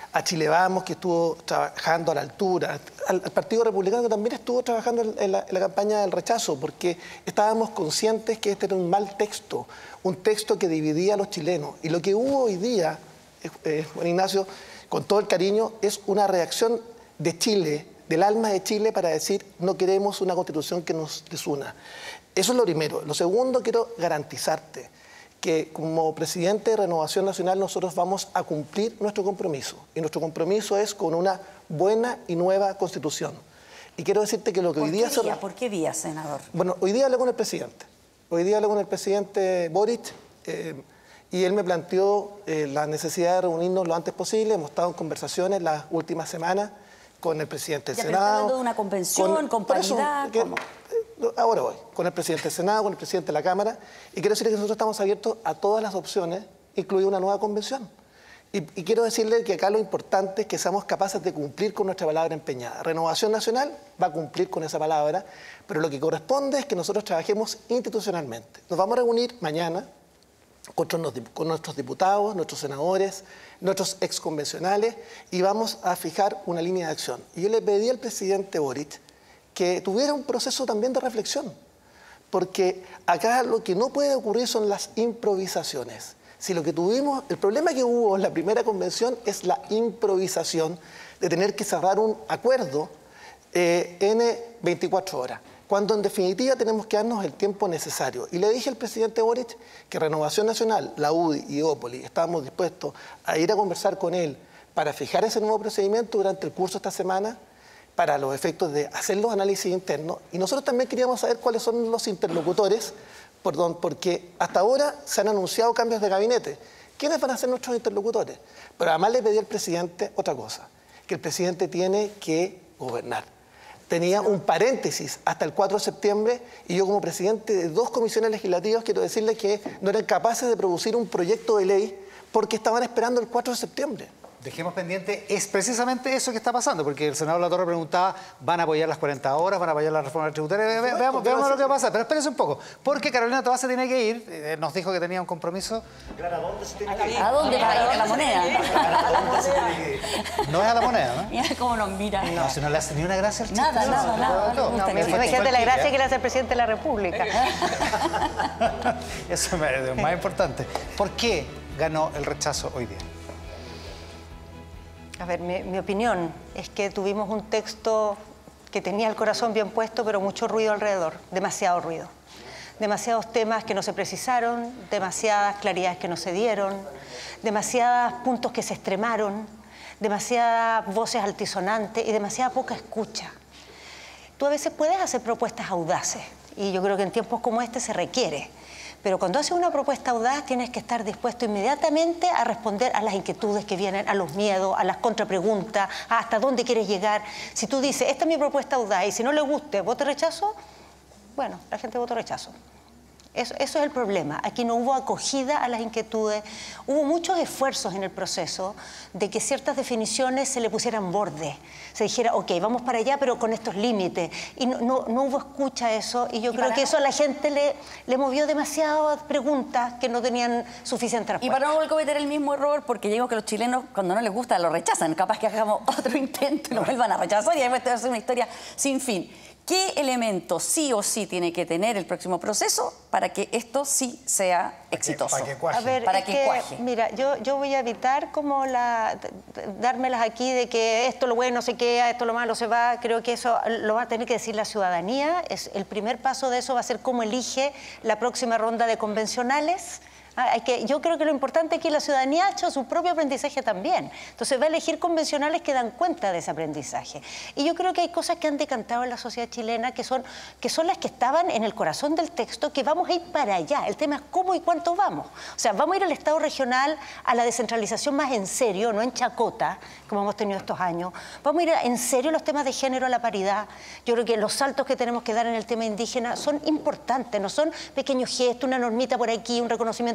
a Chile Vamos, que estuvo trabajando a la altura, al, al Partido Republicano, que también estuvo trabajando en, en, la, en la campaña del rechazo, porque estábamos conscientes que este era un mal texto, un texto que dividía a los chilenos. Y lo que hubo hoy día, eh, Juan Ignacio, con todo el cariño, es una reacción de Chile, del alma de Chile, para decir no queremos una constitución que nos desuna. Eso es lo primero. Lo segundo, quiero garantizarte que como presidente de Renovación Nacional nosotros vamos a cumplir nuestro compromiso. Y nuestro compromiso es con una buena y nueva constitución. Y quiero decirte que lo que hoy día... ¿Por qué día, ¿Por qué día, senador? Bueno, hoy día hablé con el presidente. Hoy día hablé con el presidente Boric eh, y él me planteó eh, la necesidad de reunirnos lo antes posible. Hemos estado en conversaciones las últimas semanas con el presidente del ya, Senado. Pero hablando de una convención, con, con paridad... Eso, que, ahora voy, con el presidente del Senado, con el presidente de la Cámara, y quiero decirle que nosotros estamos abiertos a todas las opciones, incluida una nueva convención. Y, y quiero decirle que acá lo importante es que seamos capaces de cumplir con nuestra palabra empeñada. Renovación Nacional va a cumplir con esa palabra, pero lo que corresponde es que nosotros trabajemos institucionalmente. Nos vamos a reunir mañana con, con nuestros diputados, nuestros senadores, nuestros exconvencionales, y vamos a fijar una línea de acción. Y yo le pedí al presidente Boric que tuviera un proceso también de reflexión, porque acá lo que no puede ocurrir son las improvisaciones. Si lo que tuvimos, el problema que hubo en la primera convención es la improvisación de tener que cerrar un acuerdo eh, en veinticuatro horas, cuando en definitiva tenemos que darnos el tiempo necesario. Y le dije al presidente Boric que Renovación Nacional, la U D I y Opoli estábamos dispuestos a ir a conversar con él para fijar ese nuevo procedimiento durante el curso de esta semana, para los efectos de hacer los análisis internos. Y nosotros también queríamos saber cuáles son los interlocutores, perdón, porque hasta ahora se han anunciado cambios de gabinete. ¿Quiénes van a ser nuestros interlocutores? Pero además le pedí al presidente otra cosa, que el presidente tiene que gobernar. Tenía un paréntesis hasta el cuatro de septiembre y yo como presidente de dos comisiones legislativas quiero decirles que no eran capaces de producir un proyecto de ley porque estaban esperando el cuatro de septiembre. Dejemos pendiente, es precisamente eso que está pasando, porque el senador Latorre preguntaba, ¿van a apoyar las cuarenta horas? ¿Van a apoyar la reforma tributaria? Ve, ve, veamos veamos lo que va a pasar, pero espérese un poco, porque Carolina Toá se tiene que ir, eh, nos dijo que tenía un compromiso. ¿A dónde se tiene que ir? ¿A dónde va a ir? ¿A la moneda? No es a la moneda, ¿no? Mira cómo nos mira. No, si no le hace ni una gracia al chiste. Nada, nada, nada. No, no, me imagínate la gracia que le hace el presidente de la República. Eso es más importante. ¿Por qué ganó el rechazo hoy día? A ver, mi, mi opinión es que tuvimos un texto que tenía el corazón bien puesto, pero mucho ruido alrededor, demasiado ruido. Demasiados temas que no se precisaron, demasiadas claridades que no se dieron, demasiados puntos que se extremaron, demasiadas voces altisonantes y demasiada poca escucha. Tú a veces puedes hacer propuestas audaces y yo creo que en tiempos como este se requiere. Pero cuando haces una propuesta audaz tienes que estar dispuesto inmediatamente a responder a las inquietudes que vienen, a los miedos, a las contrapreguntas, a hasta dónde quieres llegar. Si tú dices, esta es mi propuesta audaz y si no le guste, vote rechazo, bueno, la gente votó rechazo. Eso, eso es el problema. Aquí no hubo acogida a las inquietudes, hubo muchos esfuerzos en el proceso de que ciertas definiciones se le pusieran borde, se dijera, ok, vamos para allá, pero con estos límites. Y no, no, no hubo escucha a eso, y yo ¿Y creo para... que eso a la gente le, le movió demasiadas preguntas que no tenían suficiente respuesta. Y para no volver a cometer el mismo error, porque ya digo que los chilenos, cuando no les gusta, lo rechazan. Capaz que hagamos otro intento y lo vuelvan a rechazar y después te va a ser una historia sin fin. ¿Qué elementos sí o sí tiene que tener el próximo proceso para que esto sí sea exitoso? Para que, para que cuaje. A ver, para que, que cuaje. Mira, yo, yo voy a evitar como la, dármelas aquí de que esto lo bueno se queda, esto lo malo se va. Creo que eso lo va a tener que decir la ciudadanía. Es, el primer paso de eso va a ser cómo elige la próxima ronda de convencionales. Ah, hay que, yo creo que lo importante es que la ciudadanía ha hecho su propio aprendizaje también. Entonces va a elegir convencionales que dan cuenta de ese aprendizaje. Y yo creo que hay cosas que han decantado en la sociedad chilena que son, que son las que estaban en el corazón del texto, que vamos a ir para allá. El tema es cómo y cuánto vamos. O sea, vamos a ir al Estado regional, a la descentralización más en serio, no en chacota, como hemos tenido estos años. Vamos a ir en serio a los temas de género, a la paridad. Yo creo que los saltos que tenemos que dar en el tema indígena son importantes, no son pequeños gestos, una normita por aquí, un reconocimiento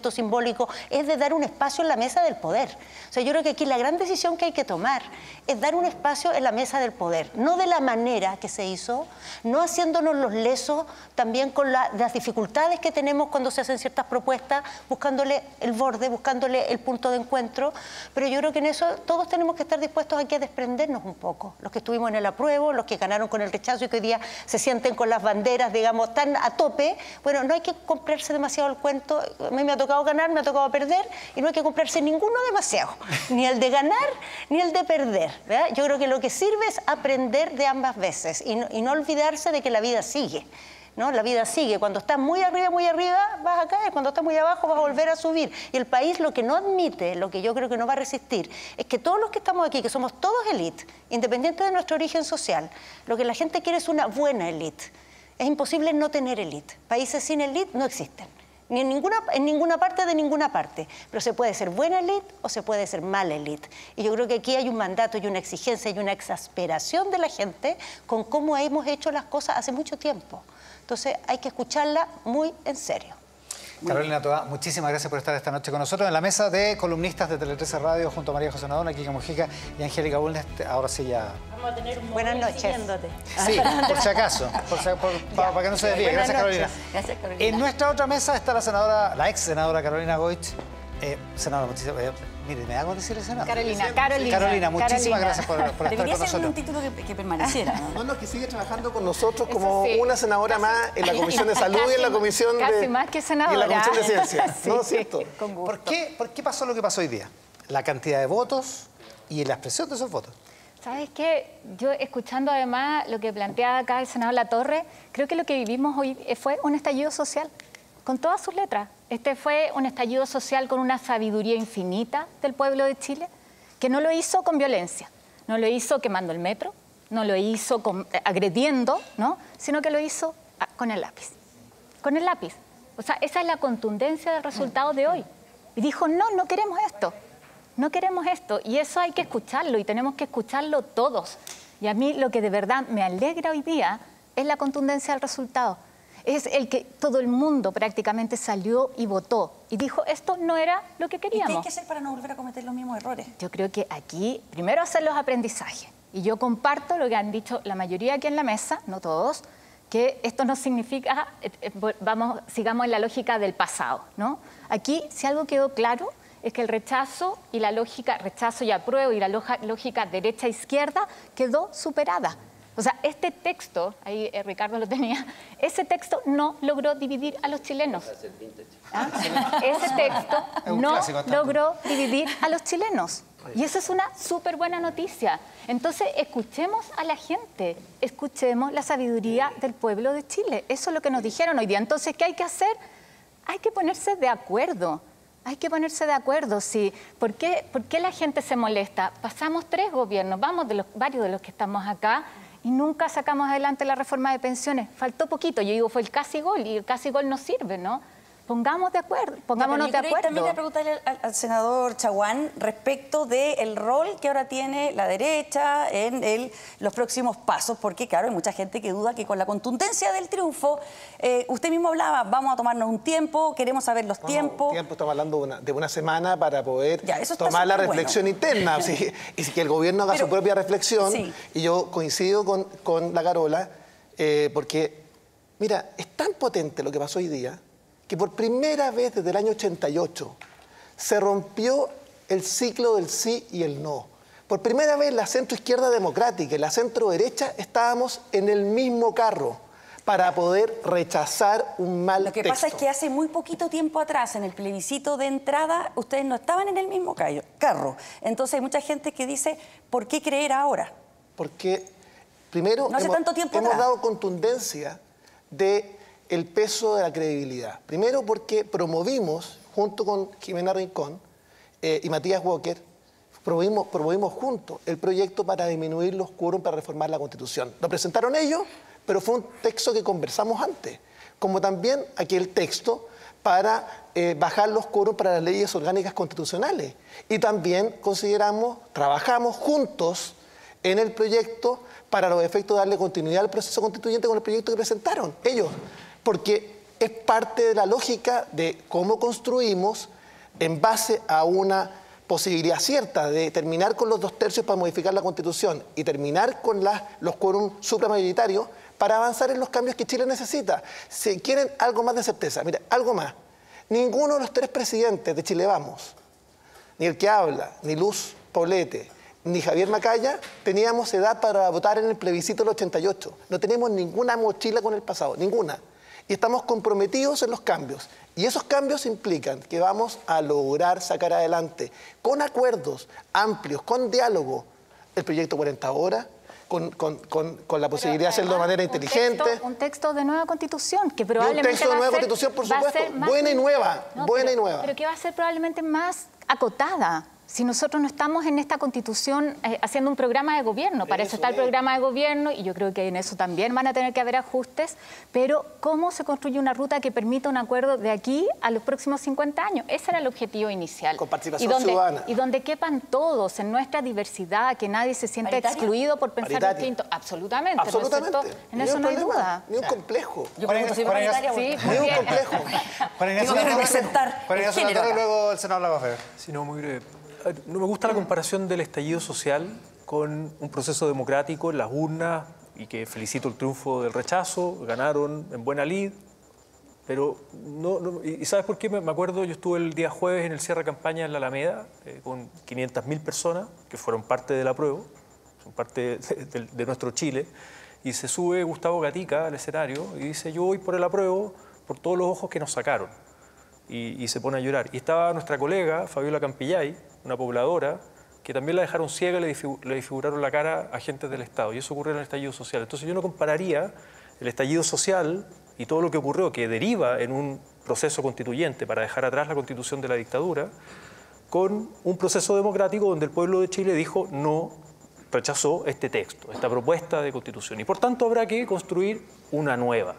voto simbólico, es de dar un espacio en la mesa del poder. O sea, yo creo que aquí la gran decisión que hay que tomar es dar un espacio en la mesa del poder, no de la manera que se hizo, no haciéndonos los lesos también con la, las dificultades que tenemos cuando se hacen ciertas propuestas, buscándole el borde, buscándole el punto de encuentro, pero yo creo que en eso todos tenemos que estar dispuestos aquí a desprendernos un poco, los que estuvimos en el apruebo, los que ganaron con el rechazo y que hoy día se sienten con las banderas, digamos, tan a tope. Bueno, no hay que comprarse demasiado el cuento. A mí me ha tocado ganar, me ha tocado perder y no hay que comprarse ninguno demasiado, ni el de ganar ni el de perder, ¿verdad? Yo creo que lo que sirve es aprender de ambas veces y no, y no olvidarse de que la vida sigue, ¿no? La vida sigue. Cuando estás muy arriba, muy arriba, vas a caer. Cuando estás muy abajo, vas a volver a subir. Y el país lo que no admite, lo que yo creo que no va a resistir, es que todos los que estamos aquí, que somos todos élite, independiente de nuestro origen social, lo que la gente quiere es una buena élite. Es imposible no tener élite. Países sin élite no existen. Ni en ninguna, en ninguna parte de ninguna parte. Pero se puede ser buena élite o se puede ser mala élite. Y yo creo que aquí hay un mandato y una exigencia y una exasperación de la gente con cómo hemos hecho las cosas hace mucho tiempo. Entonces hay que escucharla muy en serio. Carolina Toá, muchísimas gracias por estar esta noche con nosotros en la mesa de columnistas de Tele trece Radio junto a María José Nadona, Kika Mojica y Angélica Bulnes. Ahora sí ya... Vamos a tener un Buenas noches. siguiéndote. Sí, por si acaso, por si- por- para, para que no se desvíe. Buenas Gracias, Carolina. noches. Gracias, Carolina. En nuestra otra mesa está la senadora, la ex senadora Carolina Goich. Eh, senadora, muchísimas eh, mire, me hago decirle senadora. Carolina, Carolina. Carolina, muchísimas Carolina. gracias por, por estar Debería con ser un nosotros. título que, que permaneciera, ¿no? No, no, que sigue trabajando con nosotros como Eso sí. una senadora más en la Comisión de Salud y en la Casi- Comisión de... casi más que Y en la senadora. Comisión de Ciencia, ¿no es Sí, cierto? con gusto. ¿Por qué, ¿Por qué pasó lo que pasó hoy día? La cantidad de votos y la expresión de esos votos. ¿Sabes qué? Yo, escuchando además lo que planteaba acá el senador Latorre, creo que lo que vivimos hoy fue un estallido social, con todas sus letras. Este fue un estallido social con una sabiduría infinita del pueblo de Chile, que no lo hizo con violencia, no lo hizo quemando el metro, no lo hizo con, eh, agrediendo, ¿no? Sino que lo hizo ah, con el lápiz. Con el lápiz. O sea, esa es la contundencia del resultado de hoy. Y dijo, no, no queremos esto. No queremos esto. Y eso hay que escucharlo y tenemos que escucharlo todos. Y a mí lo que de verdad me alegra hoy día es la contundencia del resultado. Es el que todo el mundo prácticamente salió y votó. Y dijo, esto no era lo que ¿Y qué hay queríamos. que hacer para no volver a cometer los mismos errores? Yo creo que aquí, primero hacer los aprendizajes. Y yo comparto lo que han dicho la mayoría aquí en la mesa, no todos, que esto no significa, eh, eh, vamos, sigamos en la lógica del pasado, ¿no? Aquí, si algo quedó claro, es que el rechazo y la lógica, rechazo y apruebo y la loja- lógica derecha-izquierda quedó superada. O sea, este texto, ahí eh, Ricardo lo tenía, ese texto no logró dividir a los chilenos. ¿Ah? Ese texto Es un no clásico bastante. logró dividir a los chilenos. Y eso es una súper buena noticia. Entonces, escuchemos a la gente, escuchemos la sabiduría del pueblo de Chile. Eso es lo que nos dijeron hoy día. Entonces, ¿qué hay que hacer? Hay que ponerse de acuerdo. Hay que ponerse de acuerdo, sí. ¿Por qué, por qué la gente se molesta? Pasamos tres gobiernos, vamos de los, varios de los que estamos acá, y nunca sacamos adelante la reforma de pensiones. Faltó poquito, yo digo, fue el casi gol, y el casi gol no sirve, ¿no? Pongamos de acuerdo, pongámonos de acuerdo. También le preguntarle al, al senador Chaguán respecto del rol que ahora tiene la derecha en el, los próximos pasos, porque claro, hay mucha gente que duda que con la contundencia del triunfo, eh, usted mismo hablaba, vamos a tomarnos un tiempo, queremos saber los No, tiempos. un tiempo, estamos hablando de una, de una semana para poder Ya, eso está tomar la súper reflexión bueno. interna. Sí, y que el gobierno haga Pero- su propia reflexión. sí. Y yo coincido con, con la Carola, eh, porque, mira, es tan potente lo que pasó hoy día, que por primera vez desde el año ochenta y ocho se rompió el ciclo del sí y el no. Por primera vez la centroizquierda democrática y la centroderecha estábamos en el mismo carro para poder rechazar un mal Lo que texto. pasa es que hace muy poquito tiempo atrás, en el plebiscito de entrada, ustedes no estaban en el mismo callo- carro. Entonces hay mucha gente que dice, ¿por qué creer ahora? Porque primero No hace hemos, tanto tiempo hemos atrás. dado contundencia de el peso de la credibilidad. Primero porque promovimos, junto con Jimena Rincón eh, y Matías Walker, promovimos, promovimos juntos el proyecto para disminuir los quórum para reformar la Constitución. Lo presentaron ellos, pero fue un texto que conversamos antes, como también aquel texto para eh, bajar los quórum para las leyes orgánicas constitucionales. Y también consideramos, trabajamos juntos en el proyecto para los efectos de darle continuidad al proceso constituyente con el proyecto que presentaron ellos. Porque es parte de la lógica de cómo construimos en base a una posibilidad cierta de terminar con los dos tercios para modificar la Constitución y terminar con las, los quórum supramayoritarios para avanzar en los cambios que Chile necesita. Si quieren algo más de certeza, mira, algo más. Ninguno de los tres presidentes de Chile Vamos, ni el que habla, ni Luz Poblete, ni Javier Macaya, teníamos edad para votar en el plebiscito del ochenta y ocho. No tenemos ninguna mochila con el pasado, ninguna. Y estamos comprometidos en los cambios. Y esos cambios implican que vamos a lograr sacar adelante, con acuerdos amplios, con diálogo, el proyecto cuarenta horas, con, con, con, con la posibilidad de hacerlo de manera inteligente. Un texto, un texto de nueva constitución, que probablemente y un texto de nueva va a ser, constitución, por va a supuesto, ser más, buena y nueva, no, buena pero, y nueva. Pero que va a ser probablemente más acotada. Si nosotros no estamos en esta constitución eh, haciendo un programa de gobierno, para eso está el programa de gobierno y yo creo que en eso también van a tener que haber ajustes, pero ¿cómo se construye una ruta que permita un acuerdo de aquí a los próximos cincuenta años? Ese era el objetivo inicial. Con participación y donde, ciudadana. Y donde quepan todos en nuestra diversidad, que nadie se sienta ¿Paritaria? excluido por pensar Paritaria. distinto. Absolutamente. Absolutamente. ¿No es cierto? En Ni eso un no hay problema, duda. Ni un complejo. Yo pregunto si es paritaria, Sí, porque- muy Ni un bien. complejo. Juan Ignacio Tengo que Latorre, representar Juan el Ignacio género Latorre, acá. luego el senador Lagos. Sí, no, muy breve. A ver, No me gusta la comparación del estallido social con un proceso democrático en las urnas y que felicito el triunfo del rechazo, ganaron en buena lid, pero no, no- y y ¿sabes por qué? Me me acuerdo, yo estuve el día jueves en el cierre de campaña en la Alameda eh, con quinientas mil personas que fueron parte del apruebo, son parte de, de- de nuestro Chile, y se sube Gustavo Gatica al escenario y dice, yo voy por el apruebo por todos los ojos que nos sacaron. Y, y se pone a llorar. Y estaba nuestra colega, Fabiola Campillay, una pobladora, que también la dejaron ciega y le, disfigu- le disfiguraron la cara a agentes del Estado. Y eso ocurrió en el estallido social. Entonces yo no compararía el estallido social y todo lo que ocurrió, que deriva en un proceso constituyente para dejar atrás la constitución de la dictadura, con un proceso democrático donde el pueblo de Chile dijo no, rechazó este texto, esta propuesta de constitución. Y por tanto habrá que construir una nueva.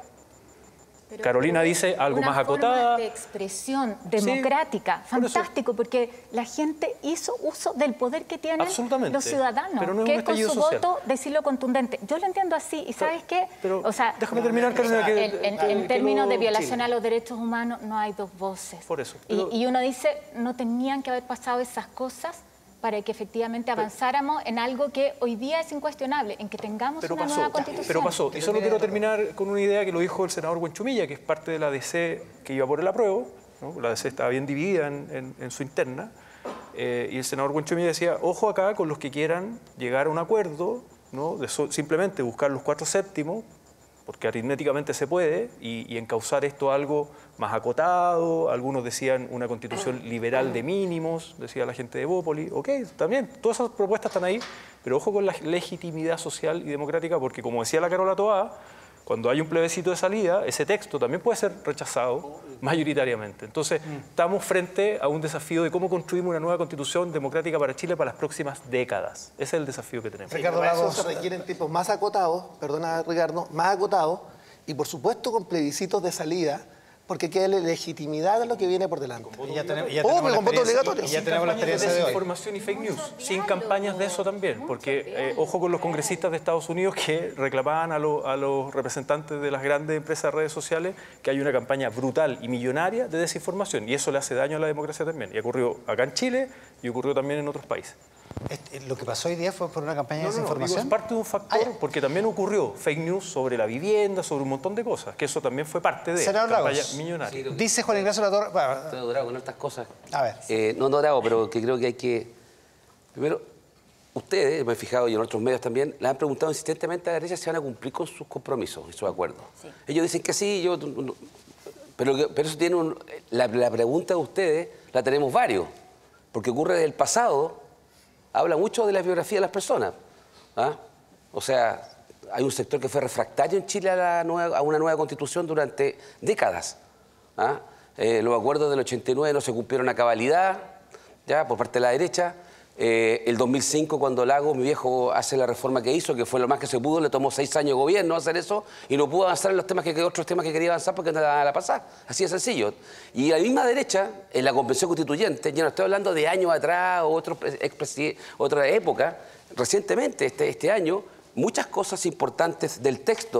Pero- Carolina pero dice algo una más forma acotada. de expresión democrática, por eso. fantástico, porque la gente hizo uso del poder que tienen Absolutamente. los ciudadanos, Pero no es que un es con estallido su social. voto decirlo contundente. Yo lo entiendo así, y ¿sabes qué? pero o sea, déjame terminar, Carolina, que- en, en- que- en que términos no- de violación sí. a los derechos humanos no hay dos voces. Por eso, Y- pero- y, uno dice, no tenían que haber pasado esas cosas para que efectivamente avanzáramos en algo que hoy día es incuestionable, en que tengamos Pero una pasó, nueva constitución. pero pasó. Y solo quiero terminar con una idea que lo dijo el senador Buenchumilla, que es parte de la D C que iba por el apruebo, ¿no? La D C estaba bien dividida en, en- en su interna, eh, y el senador Buenchumilla decía, ojo acá con los que quieran llegar a un acuerdo, ¿no? De so- simplemente buscar los cuatro séptimos, porque aritméticamente se puede, y, y encauzar esto a algo más acotado. Algunos decían una constitución liberal de mínimos, decía la gente de Bópoli. Ok, también, todas esas propuestas están ahí, pero ojo con la legitimidad social y democrática, porque como decía la Carola Toá, cuando hay un plebiscito de salida, ese texto también puede ser rechazado mayoritariamente. Entonces, estamos frente a un desafío de cómo construimos una nueva constitución democrática para Chile para las próximas décadas. Ese es el desafío que tenemos. Ricardo Para eso se requieren tiempos más acotados, perdona Ricardo, más acotados y por supuesto con plebiscitos de salida, porque queda la legitimidad de lo que viene por delante. Y ya tenemos- ya Obvio, tenemos la con voto experiencia- obligatorio. y ya tenemos la experiencia de hoy. Desinformación y fake news, sin campañas de eso también, porque eh, ojo con los congresistas de Estados Unidos que reclamaban a, lo- a los representantes de las grandes empresas de redes sociales que hay una campaña brutal y millonaria de desinformación, y eso le hace daño a la democracia también. Y ocurrió acá en Chile y ocurrió también en otros países. Este, Lo que pasó hoy día fue por una campaña No, de no, no, digo, es desinformación. parte de un factor, porque también ocurrió fake news sobre la vivienda, sobre un montón de cosas, que eso también fue parte de Senador campaña Lagos, millonaria. dice Juan Ignacio Latorre. bueno, Estoy dorado con estas cosas. A ver. Eh, no dorado, pero que creo que hay que... Primero, ustedes, me he fijado y en otros medios también, le han preguntado insistentemente a la derecha si van a cumplir con sus compromisos y sus acuerdos. Sí. Ellos dicen que sí, yo... no, Pero, que- pero eso tiene un... La, la pregunta de ustedes la tenemos varios, porque ocurre desde el pasado, habla mucho de la biografía de las personas. ¿Ah? O sea, hay un sector que fue refractario en Chile a, la nueva- a una nueva constitución durante décadas. ¿Ah? Eh, los acuerdos del ochenta y nueve no se cumplieron a cabalidad, ya, por parte de la derecha. Eh, el dos mil cinco, cuando Lagos, mi viejo, hace la reforma que hizo, que fue lo más que se pudo, le tomó seis años de gobierno hacer eso y no pudo avanzar en los temas que otros temas que quería avanzar porque no daba la pasada. Así de sencillo. Y la misma derecha, en la Convención Constituyente, ya no estoy hablando de años atrás o otro, expresi- otra época, recientemente, este, este año, muchas cosas importantes del texto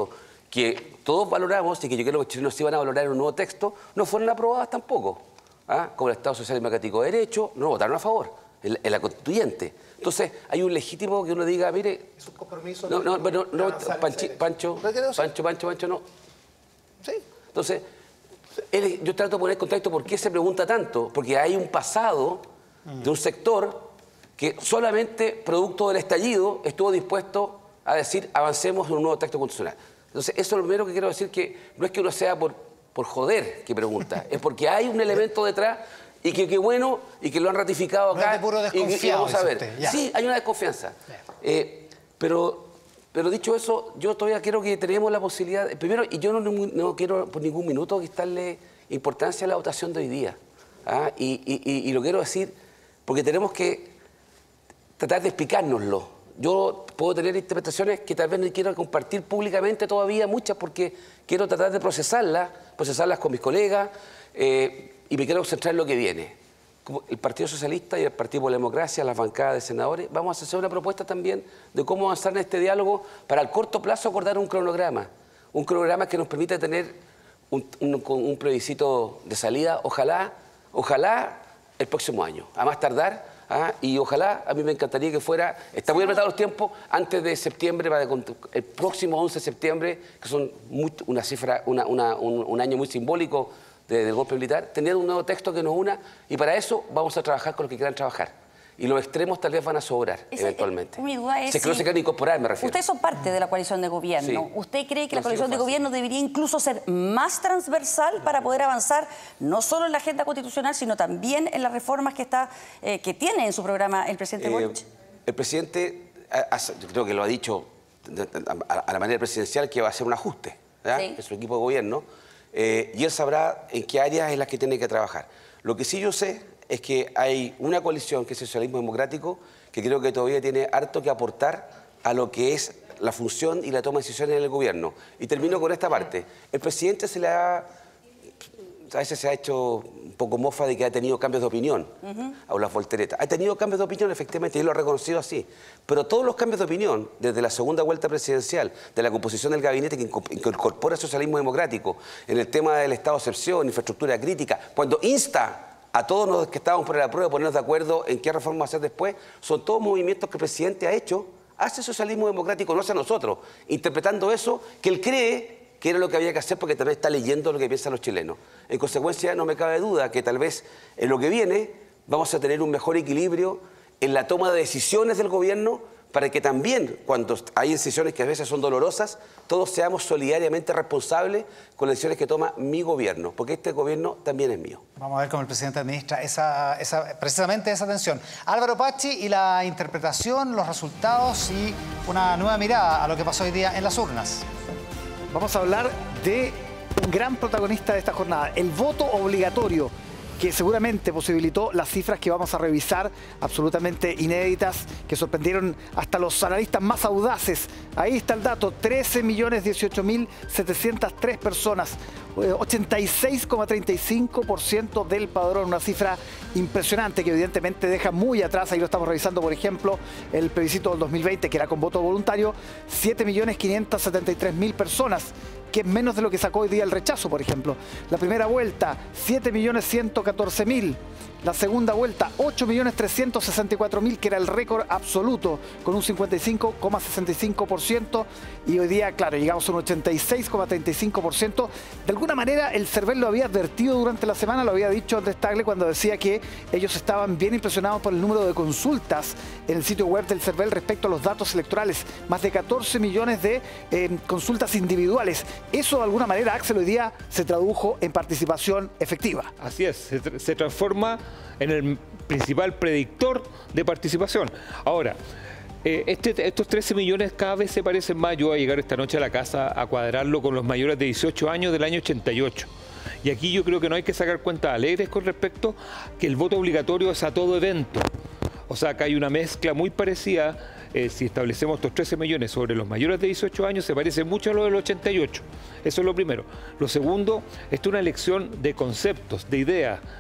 que todos valoramos y que yo creo que los chilenos sí van a valorar en un nuevo texto, no fueron aprobadas tampoco. ¿Ah? Como el Estado Social y Democrático de Derecho, no votaron a favor, en, en la constituyente. Entonces, hay un legítimo que uno diga, mire... Es un compromiso... No, no, no, no, Panchi, Pancho, Pancho, Pancho, Pancho, no. Sí. Entonces, él, yo trato de poner en contexto por qué se pregunta tanto, porque hay un pasado de un sector que solamente producto del estallido estuvo dispuesto a decir avancemos en un nuevo texto constitucional. Entonces, eso es lo primero que quiero decir, que no es que uno sea por, por joder que pregunta, es porque hay un elemento detrás y que qué bueno y que lo han ratificado acá. No es de puro desconfiado, y, y vamos a ver. usted, sí, hay una desconfianza. Eh, pero, pero dicho eso, yo todavía quiero que tenemos la posibilidad, primero, y yo no, no quiero por ningún minuto quitarle importancia a la votación de hoy día. ¿Ah? Y, y, y lo quiero decir porque tenemos que tratar de explicárnoslo. Yo puedo tener interpretaciones que tal vez no quiero compartir públicamente todavía, muchas, porque quiero tratar de procesarlas, procesarlas con mis colegas, eh, y me quiero concentrar en lo que viene. Como el Partido Socialista y el Partido por la Democracia, las bancadas de senadores, vamos a hacer una propuesta también de cómo avanzar en este diálogo para al corto plazo acordar un cronograma. Un cronograma que nos permita tener un, un, un plebiscito de salida, ojalá, ojalá el próximo año, a más tardar. ¿Ah? Y ojalá, a mí me encantaría que fuera, está muy apretados los tiempos, antes de septiembre, para el próximo once de septiembre, que son muy, una cifra, una, una, un, un año muy simbólico de, del golpe militar, tener un nuevo texto que nos una, y para eso vamos a trabajar con los que quieran trabajar. Y los extremos tal vez van a sobrar, Ese, eventualmente. Mi duda es si es que no si se quieren incorporar, me refiero. Ustedes son parte de la coalición de gobierno. Sí. ¿Usted cree que No la coalición de fácil. gobierno debería incluso ser más transversal para poder avanzar no solo en la agenda constitucional, sino también en las reformas que, está, eh, que tiene en su programa el presidente Eh, Boric? el presidente, yo creo que lo ha dicho a la manera presidencial, que va a hacer un ajuste, ¿verdad? Sí. En su equipo de gobierno, eh, y él sabrá en qué áreas es las que tiene que trabajar. Lo que sí yo sé es que hay una coalición, que es el socialismo democrático, que creo que todavía tiene harto que aportar a lo que es la función y la toma de decisiones en el gobierno. Y termino con esta parte. El presidente se le ha... A veces se ha hecho un poco mofa de que ha tenido cambios de opinión, uh-huh. a las volteretas. Ha tenido cambios de opinión, efectivamente, y él lo ha reconocido así. Pero todos los cambios de opinión, desde la segunda vuelta presidencial, de la composición del gabinete que incorpora el socialismo democrático, en el tema del estado de excepción, infraestructura crítica, cuando insta a todos los que estábamos por la prueba, ponernos de acuerdo en qué reforma hacer después, son todos movimientos que el presidente ha hecho hacia el socialismo democrático, no hacia nosotros, interpretando eso que él cree que era lo que había que hacer, porque también está leyendo lo que piensan los chilenos. En consecuencia, no me cabe duda que tal vez en lo que viene vamos a tener un mejor equilibrio en la toma de decisiones del gobierno, para que también, cuando hay decisiones que a veces son dolorosas, todos seamos solidariamente responsables con las decisiones que toma mi gobierno, porque este gobierno también es mío. Vamos a ver cómo el presidente administra esa, esa, precisamente esa tensión. Álvaro Pacci, y la interpretación, los resultados y una nueva mirada a lo que pasó hoy día en las urnas. Vamos a hablar de un gran protagonista de esta jornada, el voto obligatorio, que seguramente posibilitó las cifras que vamos a revisar, absolutamente inéditas, que sorprendieron hasta los analistas más audaces. Ahí está el dato, trece millones dieciocho mil setecientas tres personas, ochenta y seis coma treinta y cinco por ciento del padrón, una cifra impresionante que evidentemente deja muy atrás. Ahí lo estamos revisando, por ejemplo, el plebiscito del dos mil veinte, que era con voto voluntario, siete millones quinientos setenta y tres mil personas, que es menos de lo que sacó hoy día el rechazo, por ejemplo. La primera vuelta, siete millones ciento catorce mil. La segunda vuelta, ocho millones trescientos sesenta y cuatro mil, que era el récord absoluto, con un cincuenta y cinco coma sesenta y cinco por ciento. Y hoy día, claro, llegamos a un ochenta y seis coma treinta y cinco por ciento. De alguna manera, el CERVEL lo había advertido durante la semana, lo había dicho Andrés Tagle cuando decía que ellos estaban bien impresionados por el número de consultas en el sitio web del CERVEL respecto a los datos electorales. Más de catorce millones de eh, consultas individuales. Eso, de alguna manera, Axel, hoy día se tradujo en participación efectiva. Así es, se, tra se transforma en el principal predictor de participación. Ahora, eh, este, estos trece millones cada vez se parecen más. Yo voy a llegar esta noche a la casa a cuadrarlo con los mayores de dieciocho años del año ochenta y ocho. Y aquí yo creo que no hay que sacar cuentas alegres con respecto que el voto obligatorio es a todo evento. O sea, acá hay una mezcla muy parecida. Eh, si establecemos estos trece millones sobre los mayores de dieciocho años, se parece mucho a lo del ochenta y ocho. Eso es lo primero. Lo segundo, esto es una elección de conceptos, de ideas.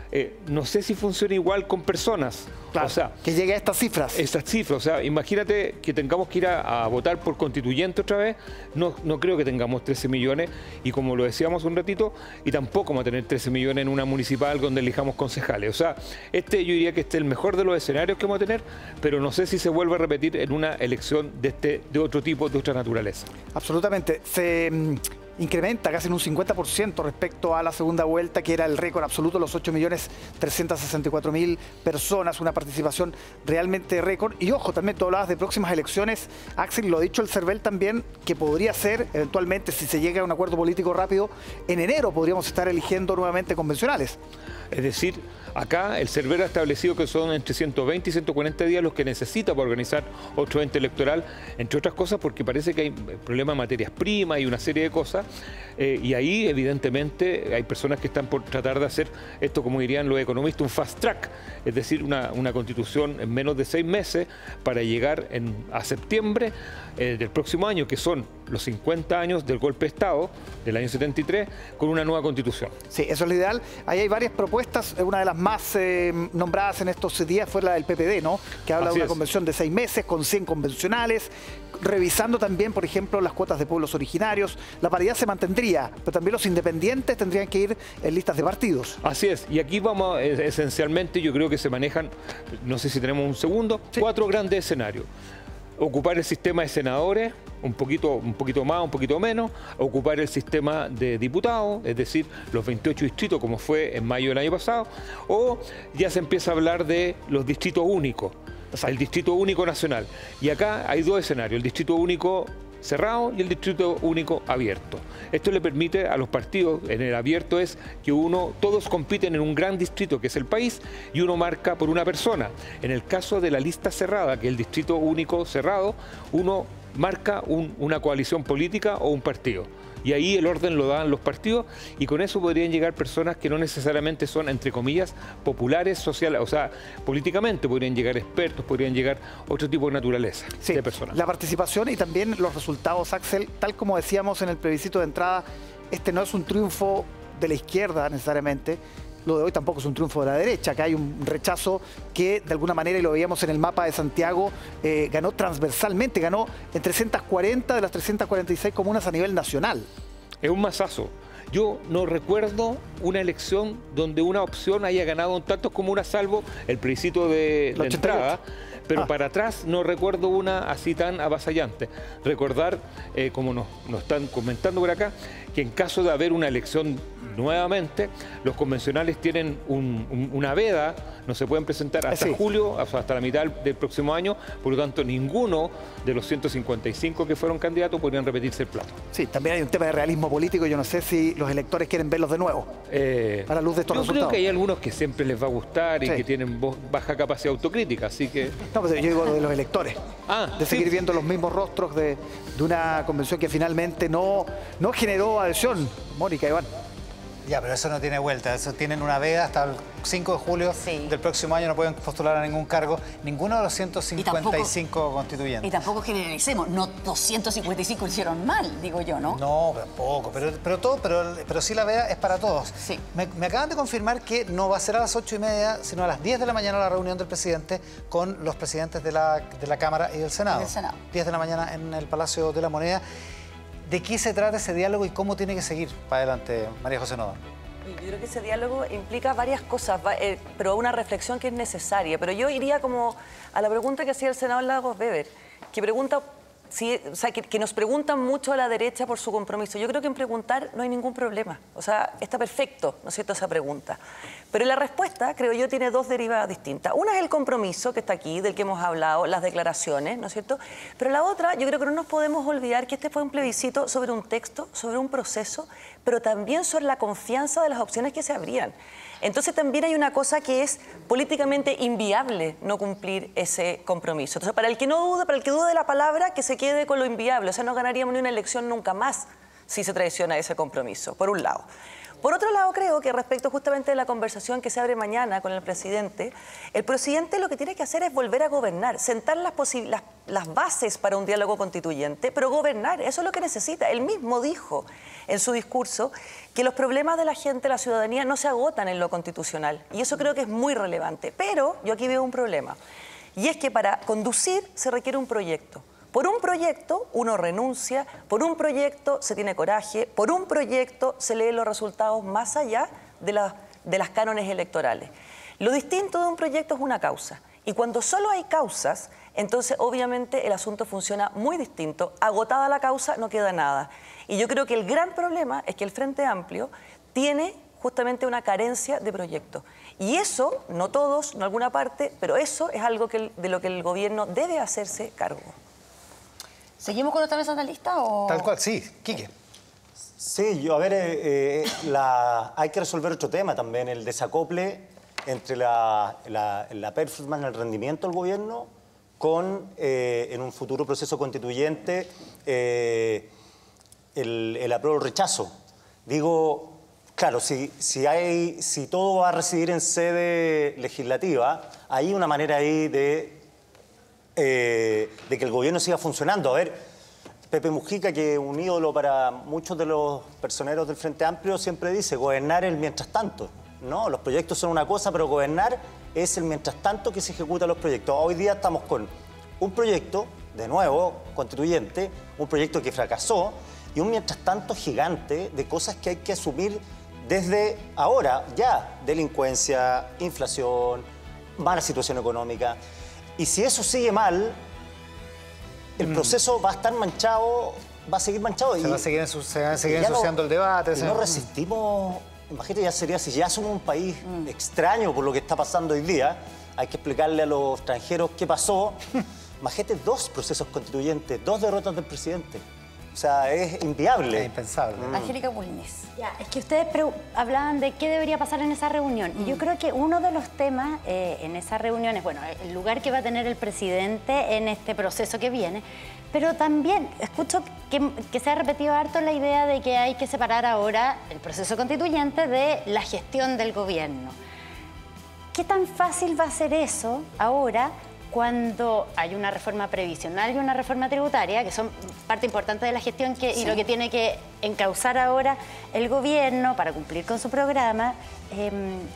eh, no sé si funciona igual con personas. Claro, o sea, que llegue a estas cifras. Estas cifras, o sea, imagínate que tengamos que ir a, a votar por constituyente otra vez, no, no creo que tengamos trece millones, y como lo decíamos un ratito, y tampoco vamos a tener trece millones en una municipal donde elijamos concejales. O sea, este yo diría que este es el mejor de los escenarios que vamos a tener, pero no sé si se vuelve a repetir en una elección de, este, de otro tipo, de otra naturaleza. Absolutamente. Se mm, incrementa casi en un cincuenta por ciento respecto a la segunda vuelta, que era el récord absoluto, los ocho millones trescientos sesenta y cuatro mil personas, una participación realmente récord. Y ojo, también tú hablabas de próximas elecciones, Axel, lo ha dicho el CERVEL también, que podría ser, eventualmente, si se llega a un acuerdo político rápido, en enero podríamos estar eligiendo nuevamente convencionales. Es decir, acá el CERVEL ha establecido que son entre ciento veinte y ciento cuarenta días los que necesita para organizar otro ente electoral, entre otras cosas porque parece que hay problemas de materias primas y una serie de cosas, eh, y ahí evidentemente hay personas que están por tratar de hacer esto, como dirían los economistas, un fast track, es decir, una, una constitución en menos de seis meses para llegar en, a septiembre eh, del próximo año, que son los cincuenta años del golpe de Estado del año setenta y tres, con una nueva constitución. Sí, eso es lo ideal. Ahí hay varias propuestas. Una de las más eh, nombradas en estos días fue la del P P D, ¿no? Que habla Así de una es. convención de seis meses con cien convencionales, revisando también, por ejemplo, las cuotas de pueblos originarios. La paridad se mantendría, pero también los independientes tendrían que ir en listas de partidos. Así es, y aquí vamos, eh, esencialmente yo creo que se manejan, no sé si tenemos un segundo, sí. cuatro grandes escenarios. Ocupar el sistema de senadores, un poquito, un poquito más, un poquito menos, ocupar el sistema de diputados, es decir, los veintiocho distritos como fue en mayo del año pasado, o ya se empieza a hablar de los distritos únicos, o sea, el distrito único nacional. Y acá hay dos escenarios, el distrito único cerrado y el distrito único abierto. Esto le permite a los partidos, en el abierto es que uno, todos compiten en un gran distrito que es el país y uno marca por una persona. En el caso de la lista cerrada, que es el distrito único cerrado, uno marca un, una coalición política o un partido. Y ahí el orden lo dan los partidos y con eso podrían llegar personas que no necesariamente son, entre comillas, populares, sociales, o sea, políticamente podrían llegar expertos, podrían llegar otro tipo de naturaleza sí, de personas. La participación y también los resultados, Axel, tal como decíamos en el plebiscito de entrada, este no es un triunfo de la izquierda necesariamente, lo de hoy tampoco es un triunfo de la derecha, que hay un rechazo que de alguna manera, y lo veíamos en el mapa de Santiago, eh, ganó transversalmente, ganó en trescientas cuarenta de las trescientas cuarenta y seis comunas a nivel nacional. Es un masazo. Yo no recuerdo una elección donde una opción haya ganado en tantos comunas, salvo el plebiscito de la entrada, pero ah. para atrás no recuerdo una así tan avasallante. Recordar, eh, como nos, nos están comentando por acá, que en caso de haber una elección nuevamente, los convencionales tienen un, un, una veda, no se pueden presentar hasta sí. julio, hasta la mitad del próximo año, por lo tanto ninguno de los ciento cincuenta y cinco que fueron candidatos podrían repetirse el plato. Sí, también hay un tema de realismo político, yo no sé si los electores quieren verlos de nuevo, eh, a la luz de estos yo resultados. Yo creo que hay algunos que siempre les va a gustar y sí. que tienen baja capacidad autocrítica, así que... No, pero yo digo de los electores, ah, de sí. seguir viendo los mismos rostros de, de una convención que finalmente no, no generó adhesión. Mónica, Iván. Ya, pero eso no tiene vuelta. Eso tienen una veda hasta el cinco de julio sí. del próximo año. No pueden postular a ningún cargo. Ninguno de los ciento cincuenta y cinco y tampoco, constituyentes. Y tampoco generalicemos. No doscientos cincuenta y cinco lo hicieron mal, digo yo, ¿no? No, tampoco. Pero, pero, todo, pero, pero sí la veda es para todos. Sí. Me, me acaban de confirmar que no va a ser a las ocho y media, sino a las diez de la mañana la reunión del presidente con los presidentes de la, de la Cámara y del Senado. Del Senado. diez de la mañana en el Palacio de la Moneda. ¿De qué se trata ese diálogo y cómo tiene que seguir para adelante, María José Noda? Yo creo que ese diálogo implica varias cosas, pero una reflexión que es necesaria. Pero yo iría como a la pregunta que hacía el senador Lagos Weber, que pregunta, si, o sea, que, que nos preguntan mucho a la derecha por su compromiso. Yo creo que en preguntar no hay ningún problema. O sea, está perfecto, ¿no es cierto?, esa pregunta. Pero la respuesta, creo yo, tiene dos derivadas distintas. Una es el compromiso que está aquí, del que hemos hablado, las declaraciones, ¿no es cierto? Pero la otra, yo creo que no nos podemos olvidar que este fue un plebiscito sobre un texto, sobre un proceso, pero también sobre la confianza de las opciones que se abrían. Entonces también hay una cosa que es políticamente inviable no cumplir ese compromiso. Entonces, para el que no dude, para el que dude de la palabra, que se quede con lo inviable. O sea, no ganaríamos ni una elección nunca más si se traiciona ese compromiso, por un lado. Por otro lado, creo que respecto justamente de la conversación que se abre mañana con el presidente, el presidente lo que tiene que hacer es volver a gobernar, sentar las, las, las bases para un diálogo constituyente, pero gobernar, eso es lo que necesita. Él mismo dijo en su discurso, que los problemas de la gente, la ciudadanía, no se agotan en lo constitucional. Y eso creo que es muy relevante. Pero yo aquí veo un problema. Y es que para conducir se requiere un proyecto. Por un proyecto uno renuncia, por un proyecto se tiene coraje, por un proyecto se leen los resultados más allá de, la, de las cánones electorales. Lo distinto de un proyecto es una causa. Y cuando solo hay causas, entonces obviamente el asunto funciona muy distinto. Agotada la causa no queda nada. Y yo creo que el gran problema es que el Frente Amplio tiene justamente una carencia de proyectos. Y eso, no todos, no alguna parte, pero eso es algo que el, de lo que el gobierno debe hacerse cargo. ¿Seguimos con nuestra mesa analista o...? Tal cual, sí. Quique. Sí, yo, a ver, eh, eh, la, hay que resolver otro tema también, el desacople entre la, la, la performance, el rendimiento del gobierno con, eh, en un futuro proceso constituyente, eh, el, el apruebo o el rechazo. Digo, claro, si, si, hay, si todo va a residir en sede legislativa, hay una manera ahí de... Eh, de que el gobierno siga funcionando. A ver, Pepe Mujica, que es un ídolo para muchos de los personeros del Frente Amplio, siempre dice, gobernar es el mientras tanto. No, los proyectos son una cosa, pero gobernar es el mientras tanto que se ejecutan los proyectos. Hoy día estamos con un proyecto, de nuevo, constituyente, un proyecto que fracasó, y un mientras tanto gigante de cosas que hay que asumir desde ahora, ya. Delincuencia, inflación, mala situación económica. Y si eso sigue mal, el mm. proceso va a estar manchado, va a seguir manchado. Se y, va a seguir, se va a seguir ensuciando no, el debate. Y no resistimos, imagínate, ya sería, si ya somos un país mm. extraño por lo que está pasando hoy día, hay que explicarle a los extranjeros qué pasó. Imagínate dos procesos constituyentes, dos derrotas del presidente. O sea, es inviable. Es impensable. Mm. Angélica Bulnes. Ya, es que ustedes hablaban de qué debería pasar en esa reunión. Mm. Y yo creo que uno de los temas eh, en esa reunión es, bueno, el lugar que va a tener el presidente en este proceso que viene. Pero también escucho que, que se ha repetido harto la idea de que hay que separar ahora el proceso constituyente de la gestión del gobierno. ¿Qué tan fácil va a ser eso ahora cuando hay una reforma previsional y una reforma tributaria, que son parte importante de la gestión que, sí. y lo que tiene que encauzar ahora el gobierno para cumplir con su programa, eh,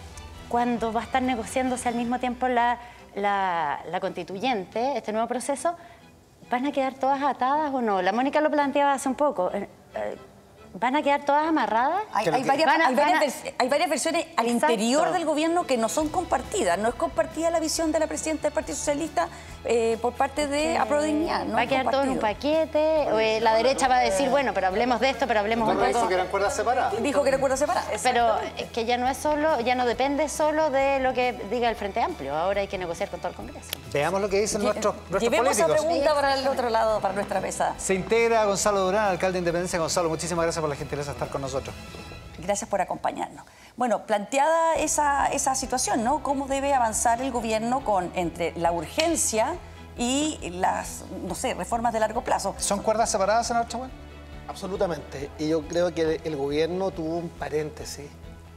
cuando va a estar negociándose al mismo tiempo la, la, la constituyente, este nuevo proceso, ¿van a quedar todas atadas o no? La Mónica lo planteaba hace un poco. Eh, eh, ¿Van a quedar todas amarradas? Hay, hay, varias, a, hay, varias, hay varias versiones al Exacto. interior del gobierno que no son compartidas. No es compartida la visión de la presidenta del Partido Socialista eh, por parte de sí. Aprobó Dignidad. ¿No? Va a quedar todo en un paquete. O, eh, la derecha va a decir, bueno, pero hablemos de esto, pero hablemos un poco... Dijo que eran cuerdas separadas. Dijo que eran cuerdas separadas. Pero es que ya no es solo, ya no depende solo de lo que diga el Frente Amplio. Ahora hay que negociar con todo el Congreso. Veamos lo que dicen Lle nuestros, nuestros Llevemos políticos. Llevemos esa pregunta para el otro lado, para nuestra mesa. Se integra Gonzalo Durán, alcalde de Independencia. Gonzalo, muchísimas gracias por la gentileza de estar con nosotros. Gracias por acompañarnos. Bueno, planteada esa, esa situación, ¿no? ¿Cómo debe avanzar el gobierno con, entre la urgencia y las, no sé, reformas de largo plazo? ¿Son cuerdas separadas, senador Chaguán? Absolutamente. Y yo creo que el gobierno tuvo un paréntesis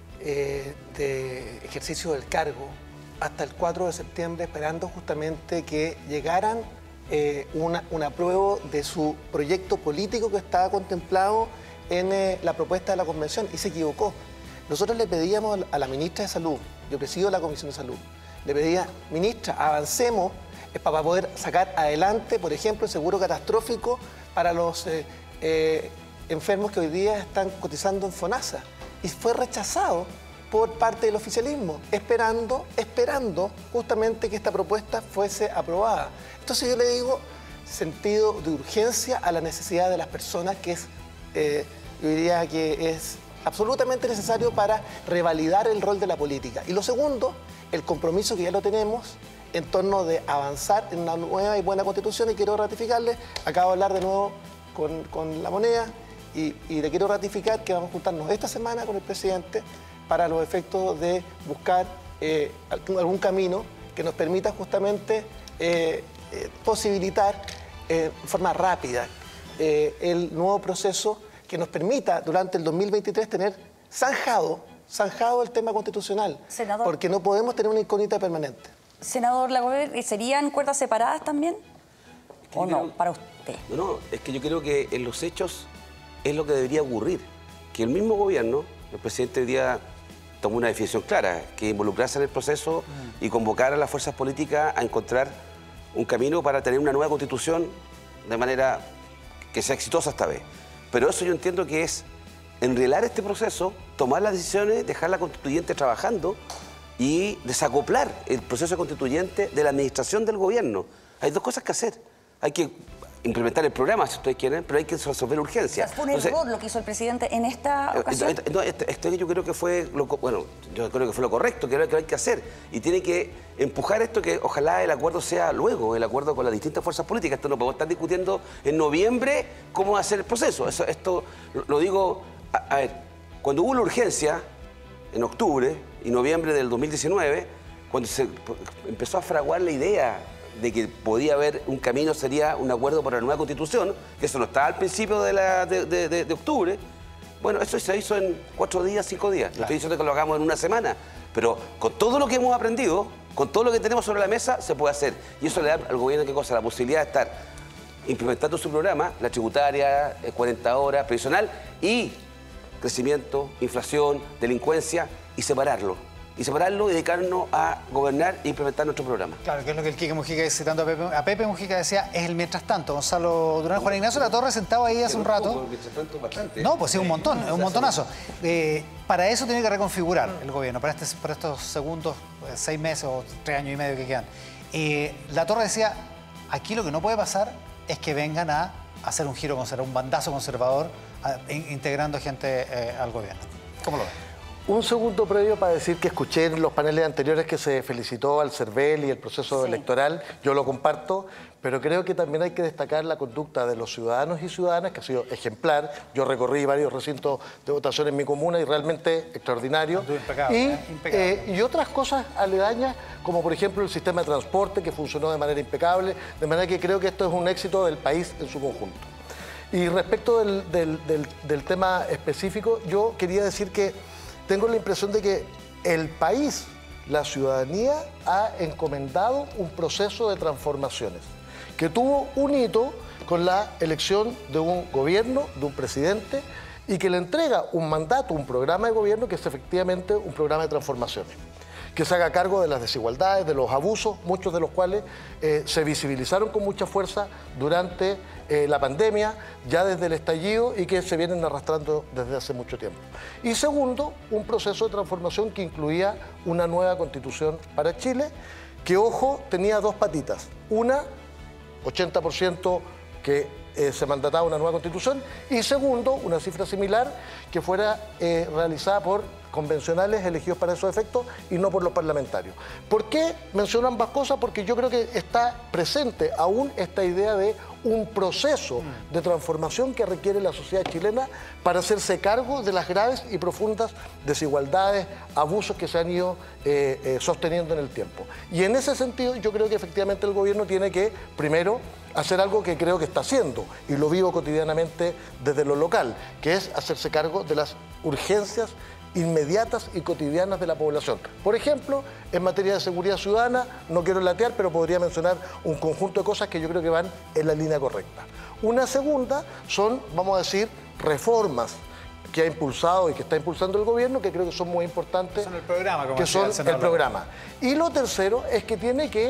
eh, de ejercicio del cargo hasta el cuatro de septiembre, esperando justamente que llegaran eh, una, un apruebo de su proyecto político que estaba contemplado en eh, la propuesta de la convención, y se equivocó. Nosotros le pedíamos a la ministra de Salud, yo presido la Comisión de Salud, le pedía, ministra, avancemos eh, para poder sacar adelante, por ejemplo, el seguro catastrófico para los eh, eh, enfermos que hoy día están cotizando en FONASA. Y fue rechazado por parte del oficialismo, esperando, esperando justamente que esta propuesta fuese aprobada. Entonces yo le digo, sentido de urgencia a la necesidad de las personas, que es... Eh, yo diría que es absolutamente necesario para revalidar el rol de la política. Y lo segundo, el compromiso que ya lo tenemos en torno de avanzar en una nueva y buena constitución, y quiero ratificarle, acabo de hablar de nuevo con, con la moneda, y, y le quiero ratificar que vamos a juntarnos esta semana con el presidente para los efectos de buscar eh, algún camino que nos permita justamente eh, eh, posibilitar eh, de forma rápida eh, el nuevo proceso que nos permita durante el dos mil veintitrés tener zanjado, zanjado el tema constitucional, Senador, porque no podemos tener una incógnita permanente. Senador Lagover, ¿serían cuerdas separadas también? ¿O no, creo, para usted? No, no, es que yo creo que en los hechos es lo que debería ocurrir. que el mismo gobierno, el presidente hoy día tomó una definición clara, que involucrarse en el proceso mm. y convocar a las fuerzas políticas a encontrar un camino para tener una nueva constitución de manera que sea exitosa esta vez. Pero eso yo entiendo que es enrielar este proceso, tomar las decisiones, dejar la constituyente trabajando y desacoplar el proceso constituyente de la administración del gobierno. Hay dos cosas que hacer. Hay que implementar el programa, si ustedes quieren, pero hay que resolver urgencias. O sea, fue un error Entonces, lo que hizo el presidente en esta ocasión. No, este, este yo creo que fue lo, bueno, yo creo que fue lo correcto, que era lo que hay que hacer. Y tiene que empujar esto, que ojalá el acuerdo sea luego, el acuerdo con las distintas fuerzas políticas. Esto no podemos estar discutiendo en noviembre cómo va a ser el proceso. Eso, esto lo digo, a, a ver, cuando hubo la urgencia, en octubre y noviembre del dos mil diecinueve, cuando se empezó a fraguar la idea de que podía haber un camino, sería un acuerdo para la nueva constitución, que eso no estaba al principio de, la, de, de, de, de octubre. Bueno, eso se hizo en cuatro días, cinco días. No estoy diciendo que lo hagamos en una semana, pero con todo lo que hemos aprendido, con todo lo que tenemos sobre la mesa, se puede hacer. Y eso le da al gobierno, ¿qué cosa? La posibilidad de estar implementando su programa, la tributaria, cuarenta horas, previsional, y crecimiento, inflación, delincuencia, y separarlo. Y separarlo y dedicarnos a gobernar e implementar nuestro programa. Claro, que es lo que el Quique Mujica, citando a Pepe, a Pepe Mujica, decía, es el mientras tanto. Gonzalo Durán, Juan Ignacio Latorre sentado ahí hace un rato. Mientras tanto, bastante. No, pues sí, un montón, es un montonazo. Eh, para eso tiene que reconfigurar el gobierno, para, este, para estos segundos eh, seis meses o tres años y medio que quedan. Eh, Latorre decía, aquí lo que no puede pasar es que vengan a hacer un giro conservador, un bandazo conservador, a, in, integrando gente eh, al gobierno. ¿Cómo lo ves? Un segundo previo para decir que escuché en los paneles anteriores que se felicitó al CERVEL y el proceso sí. electoral. Yo lo comparto, pero creo que también hay que destacar la conducta de los ciudadanos y ciudadanas, que ha sido ejemplar. Yo recorrí varios recintos de votación en mi comuna y realmente extraordinario. Impecable, y, ¿eh? Impecable. Eh, y otras cosas aledañas, como por ejemplo el sistema de transporte, que funcionó de manera impecable, de manera que creo que esto es un éxito del país en su conjunto. Y respecto del, del, del, del tema específico, yo quería decir que tengo la impresión de que el país, la ciudadanía, ha encomendado un proceso de transformaciones que tuvo un hito con la elección de un gobierno, de un presidente, y que le entrega un mandato, un programa de gobierno que es efectivamente un programa de transformaciones, que se haga cargo de las desigualdades, de los abusos, muchos de los cuales eh, se visibilizaron con mucha fuerza durante eh, la pandemia, ya desde el estallido, y que se vienen arrastrando desde hace mucho tiempo. Y segundo, un proceso de transformación que incluía una nueva constitución para Chile, que, ojo, tenía dos patitas. Una, ochenta por ciento que eh, se mandataba una nueva constitución, y segundo, una cifra similar que fuera eh, realizada por convencionales elegidos para esos efectos y no por los parlamentarios. ¿Por qué menciono ambas cosas? Porque yo creo que está presente aún esta idea de un proceso de transformación que requiere la sociedad chilena para hacerse cargo de las graves y profundas desigualdades, abusos que se han ido eh, eh, sosteniendo en el tiempo. Y en ese sentido yo creo que efectivamente el gobierno tiene que, primero, hacer algo que creo que está haciendo, y lo vivo cotidianamente desde lo local, que es hacerse cargo de las urgencias inmediatas y cotidianas de la población. Por ejemplo, en materia de seguridad ciudadana, no quiero latear, pero podría mencionar un conjunto de cosas que yo creo que van en la línea correcta. Una segunda son, vamos a decir, reformas que ha impulsado y que está impulsando el gobierno, que creo que son muy importantes. Son el programa, como que son el, el programa. Y lo tercero es que tiene que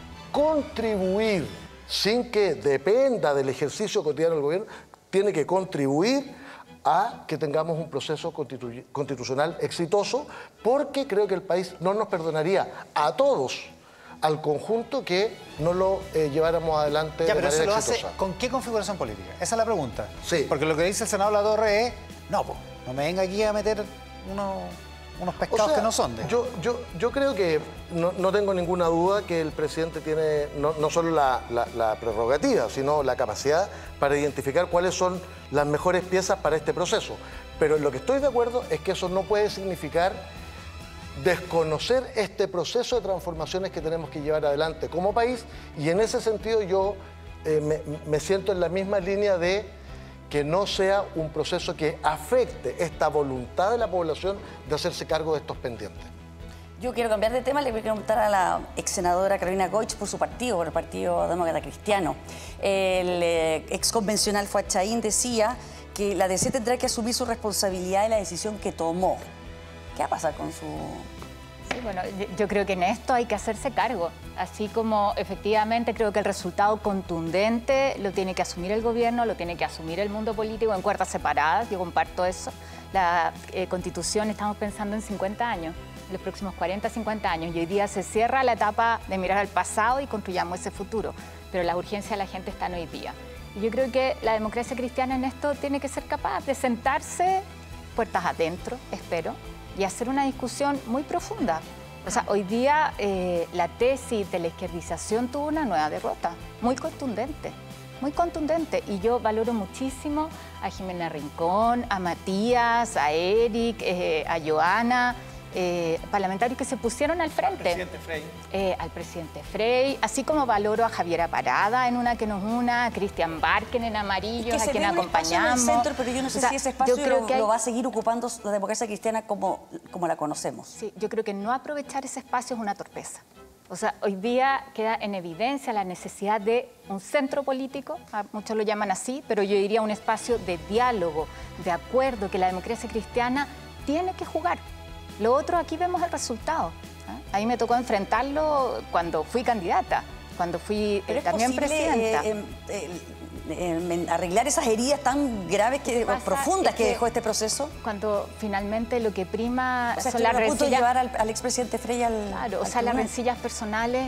contribuir, sin que dependa del ejercicio cotidiano del gobierno, tiene que contribuir a que tengamos un proceso constitu constitucional exitoso, porque creo que el país no nos perdonaría a todos, al conjunto, que no lo eh, lleváramos adelante ya, de pero manera eso lo exitosa. hace, ¿con qué configuración política? Esa es la pregunta. Sí. Porque lo que dice el senador Latorre es, no, pues, no me venga aquí a meter uno, unos pescados, o sea, que no son de... Yo, yo, yo creo que no, no tengo ninguna duda que el presidente tiene no, no solo la, la, la prerrogativa, sino la capacidad para identificar cuáles son las mejores piezas para este proceso. Pero en lo que estoy de acuerdo es que eso no puede significar desconocer este proceso de transformaciones que tenemos que llevar adelante como país, y en ese sentido yo eh, me, me siento en la misma línea de que no sea un proceso que afecte esta voluntad de la población de hacerse cargo de estos pendientes. Yo quiero cambiar de tema, le voy a preguntar a la ex senadora Carolina Goich por su partido, por el Partido Demócrata Cristiano. El eh, ex convencional Fuad Chaín decía que la D C tendrá que asumir su responsabilidad de la decisión que tomó. ¿Qué va a pasar con su...? Sí, bueno, yo creo que en esto hay que hacerse cargo. Así como efectivamente creo que el resultado contundente lo tiene que asumir el gobierno, lo tiene que asumir el mundo político en cuerdas separadas, yo comparto eso. La eh, Constitución, estamos pensando en cincuenta años, los próximos cuarenta, cincuenta años, y hoy día se cierra la etapa de mirar al pasado y construyamos ese futuro, pero la urgencia de la gente está en hoy día. Y yo creo que la democracia cristiana en esto tiene que ser capaz de sentarse puertas adentro, espero, y hacer una discusión muy profunda. O sea, hoy día eh, la tesis de la izquierdización tuvo una nueva derrota, muy contundente, muy contundente. Y yo valoro muchísimo a Jimena Rincón, a Matías, a Eric, eh, a Joana, eh, parlamentarios que se pusieron al frente. Presidente Frey. Eh, al presidente Frey, así como valoro a Javiera Parada en Una que nos una, a Cristian Barken en Amarillo, Es que a quien acompañamos. En el centro, pero yo no sé O sea, si ese espacio yo creo lo, que hay... lo va a seguir ocupando la democracia cristiana como, como la conocemos. Sí, yo creo que no aprovechar ese espacio es una torpeza. O sea, hoy día queda en evidencia la necesidad de un centro político, muchos lo llaman así, pero yo diría un espacio de diálogo, de acuerdo, que la democracia cristiana tiene que jugar. Lo otro, aquí vemos el resultado. ¿eh? Ahí me tocó enfrentarlo cuando fui candidata, cuando fui eh, también posible, presidenta. Eh, eh, eh, arreglar esas heridas tan graves, que, profundas que, que dejó este proceso. Cuando finalmente lo que prima o sea, son las rencillas. de llevar al, al expresidente Frey al. Claro, al o sea, las tribunal. rencillas personales.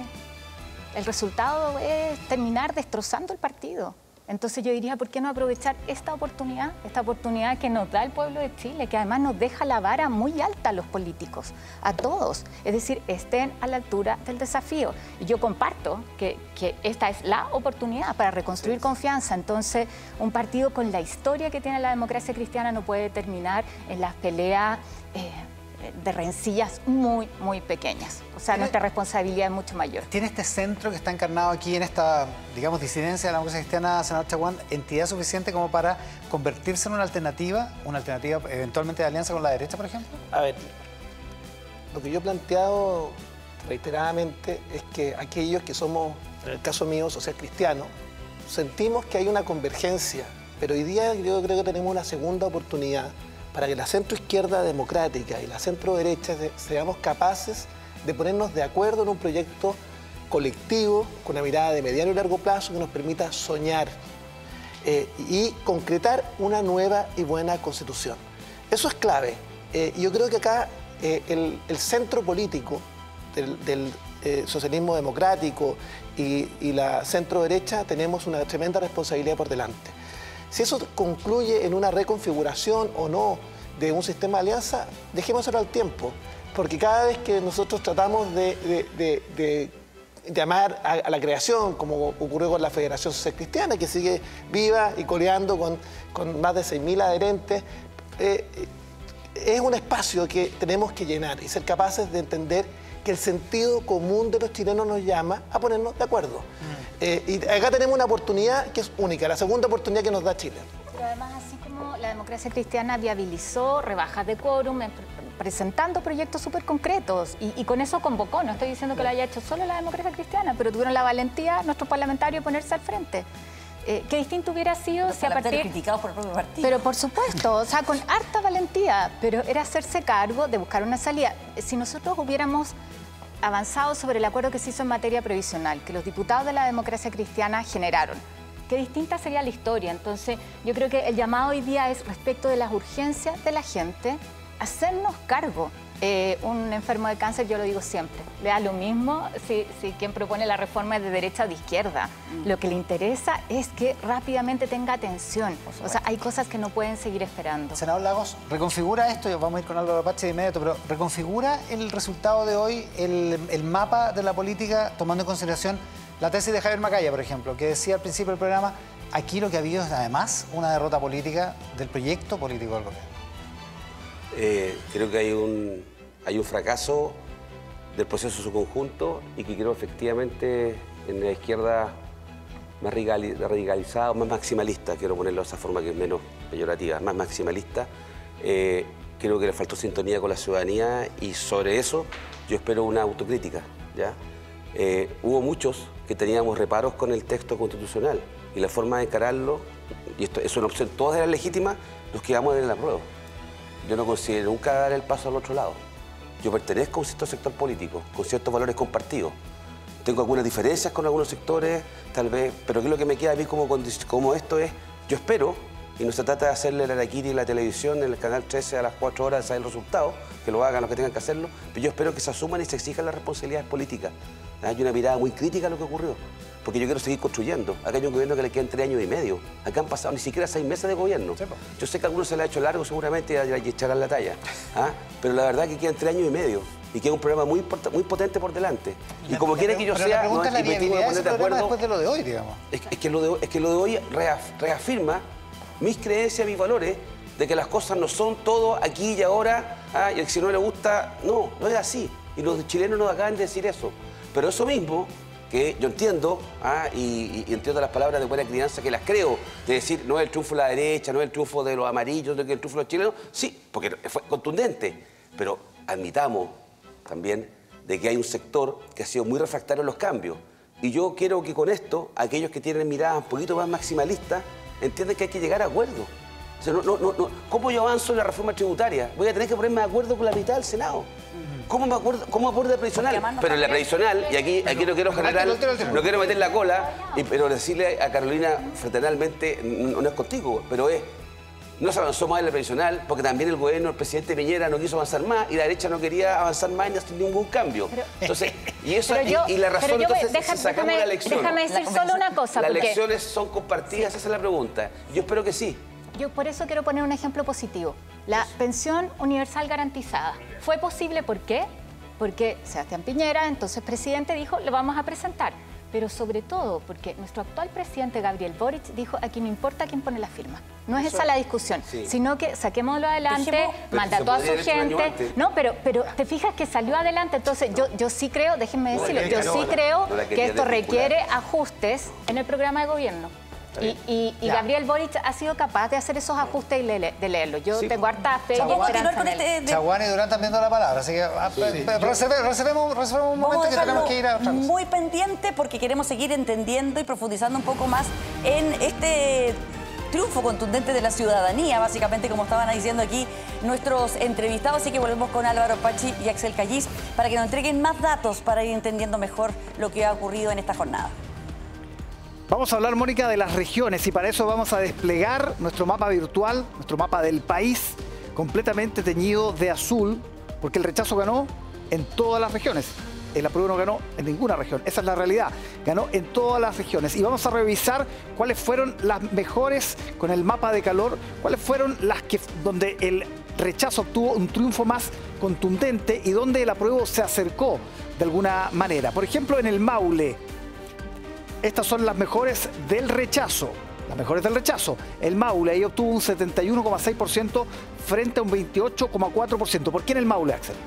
El resultado es terminar destrozando el partido. Entonces yo diría, ¿por qué no aprovechar esta oportunidad? Esta oportunidad que nos da el pueblo de Chile, que además nos deja la vara muy alta a los políticos, a todos. Es decir, estén a la altura del desafío. Y yo comparto que, que esta es la oportunidad para reconstruir confianza. Entonces, un partido con la historia que tiene la democracia cristiana no puede terminar en las peleas eh, de rencillas muy, muy pequeñas. O sea, nuestra responsabilidad es mucho mayor. ¿Tiene este centro que está encarnado aquí en esta, digamos, disidencia de la democracia cristiana, senador Chaguán, entidad suficiente como para convertirse en una alternativa, una alternativa eventualmente de alianza con la derecha, por ejemplo? A ver, lo que yo he planteado reiteradamente es que aquellos que somos, en el caso mío, social cristiano, sentimos que hay una convergencia, pero hoy día yo creo que tenemos una segunda oportunidad para que la centroizquierda democrática y la centroderecha seamos capaces de ponernos de acuerdo en un proyecto colectivo con una mirada de mediano y largo plazo que nos permita soñar eh, y concretar una nueva y buena constitución. Eso es clave. Eh, yo creo que acá eh, el, el centro político del, del eh, socialismo democrático y, y la centroderecha tenemos una tremenda responsabilidad por delante. Si eso concluye en una reconfiguración o no de un sistema de alianza, dejémoslo al tiempo, porque cada vez que nosotros tratamos de, de, de, de llamar a, a la creación, como ocurrió con la Federación Social Cristiana, que sigue viva y coleando con, con más de seis mil adherentes, eh, es un espacio que tenemos que llenar y ser capaces de entender que el sentido común de los chilenos nos llama a ponernos de acuerdo. Mm. Eh, y acá tenemos una oportunidad que es única, la segunda oportunidad que nos da Chile. Pero además, así como la democracia cristiana viabilizó rebajas de quórum, presentando proyectos súper concretos, y, y con eso convocó, no estoy diciendo que lo haya hecho solo la democracia cristiana, pero tuvieron la valentía nuestros parlamentarios de ponerse al frente. Eh, qué distinto hubiera sido si a partir... criticados por el propio partido. Pero por supuesto, o sea, con harta valentía, pero era hacerse cargo de buscar una salida. Si nosotros hubiéramos avanzado sobre el acuerdo que se hizo en materia previsional, que los diputados de la democracia cristiana generaron, qué distinta sería la historia. Entonces, yo creo que el llamado hoy día es respecto de las urgencias de la gente, hacernos cargo. Eh, un enfermo de cáncer, yo lo digo siempre, le da lo mismo si, si quien propone la reforma es de derecha o de izquierda. Mm. Lo que le interesa es que rápidamente tenga atención. O sea, hay cosas que no pueden seguir esperando. Senador Lagos, reconfigura esto, y vamos a ir con Álvaro Apache de inmediato, pero reconfigura el resultado de hoy, el, el mapa de la política, tomando en consideración la tesis de Javier Macaya, por ejemplo, que decía al principio del programa, aquí lo que ha habido es además una derrota política del proyecto político del gobierno. Eh, creo que hay un, hay un fracaso del proceso en su conjunto y que creo efectivamente en la izquierda más radicalizada, más maximalista, quiero ponerlo de esa forma que es menos peyorativa, más maximalista, eh, creo que le faltó sintonía con la ciudadanía y sobre eso yo espero una autocrítica, ¿ya? Eh, hubo muchos que teníamos reparos con el texto constitucional y la forma de encararlo y esto es una opción, todas eran legítimas, nos quedamos en el apruebo. Yo no considero nunca dar el paso al otro lado. Yo pertenezco a un cierto sector político, con ciertos valores compartidos. Tengo algunas diferencias con algunos sectores, tal vez, pero ¿qué es lo que me queda a mí como, como esto es? Yo espero, y no se trata de hacerle la araquiri en la televisión, en el canal trece a las cuatro horas de saber el resultado, que lo hagan los que tengan que hacerlo, pero yo espero que se asuman y se exijan las responsabilidades políticas. Hay una mirada muy crítica a lo que ocurrió, porque yo quiero seguir construyendo. Acá hay un gobierno que le quedan tres años y medio. Acá han pasado ni siquiera seis meses de gobierno. Yo sé que a algunos se le ha hecho largo seguramente y echarán la talla, ¿ah? Pero la verdad es que quedan tres años y medio. Y queda un programa muy, muy potente por delante. Y como quiera que yo pero sea, la pregunta no, es la viabilidad de ese de programa acuerdo, después de lo de hoy, digamos. Es que, es que, lo, de, es que lo de hoy reaf, reafirma mis creencias, mis valores, de que las cosas no son todo aquí y ahora, ¿ah? Y si no le gusta, no, no es así. Y los chilenos nos acaban de decir eso. Pero eso mismo, que yo entiendo, ¿ah? y, y entiendo las palabras de buena crianza, que las creo, de decir, no es el triunfo de la derecha, no es el triunfo de los amarillos, no es el triunfo de los chilenos, sí, porque fue contundente. Pero admitamos también de que hay un sector que ha sido muy refractario a los cambios. Y yo quiero que con esto, aquellos que tienen miradas un poquito más maximalistas, entiendan que hay que llegar a acuerdos. O sea, no, no, no, ¿cómo yo avanzo en la reforma tributaria? Voy a tener que ponerme de acuerdo con la mitad del Senado. ¿Cómo me acuerdo, cómo acuerdo de previsional? Pero en la previsional, y aquí, aquí no quiero generar, no quiero meter la cola, y, pero decirle a Carolina fraternalmente, no, no es contigo, pero es, no se avanzó más en la previsional, porque también el gobierno, el presidente Piñera no quiso avanzar más, y la derecha no quería avanzar más y no hacer ningún cambio. Entonces, y eso yo, y, y la razón, yo, entonces, deja, si sacamos déjame, la lección. Déjame decir solo una cosa. Las porque... lecciones son compartidas, esa es la pregunta. Yo espero que sí. Yo por eso quiero poner un ejemplo positivo. La pensión universal garantizada. ¿Fue posible? ¿Por qué? Porque Sebastián Piñera, entonces presidente, dijo, lo vamos a presentar. Pero sobre todo porque nuestro actual presidente, Gabriel Boric, dijo, aquí no importa quién pone la firma. No es Eso, esa la discusión, sí. Sino que saquémoslo adelante, Dejemos, mandató a su gente. No, pero, pero te fijas que salió adelante. Entonces yo, yo sí creo, déjenme No decirlo, yo no, sí no, creo no que esto requiere ajustes en el programa de gobierno. Y, y, y Gabriel Boric ha sido capaz de hacer esos ajustes y le, de leerlo. Yo sí. tengo harta fe y esperanza en él. Este, Chaguán y Durán también dando la palabra, así que sí, sí. reservemos, reservemos, reservemos un momento que tenemos que ir a otra cosa. Muy pendiente porque queremos seguir entendiendo y profundizando un poco más en este triunfo contundente de la ciudadanía, básicamente como estaban diciendo aquí nuestros entrevistados. Así que volvemos con Álvaro Pachi y Axel Callis para que nos entreguen más datos para ir entendiendo mejor lo que ha ocurrido en esta jornada. Vamos a hablar, Mónica, de las regiones y para eso vamos a desplegar nuestro mapa virtual, nuestro mapa del país, completamente teñido de azul, porque el rechazo ganó en todas las regiones. El apruebo no ganó en ninguna región. Esa es la realidad. Ganó en todas las regiones. Y vamos a revisar cuáles fueron las mejores, con el mapa de calor, cuáles fueron las que donde el rechazo obtuvo un triunfo más contundente y donde el apruebo se acercó de alguna manera. Por ejemplo, en el Maule. Estas son las mejores del rechazo. Las mejores del rechazo. El Maule ahí obtuvo un setenta y uno coma seis por ciento frente a un veintiocho coma cuatro por ciento. ¿Por qué en el Maule, Axel?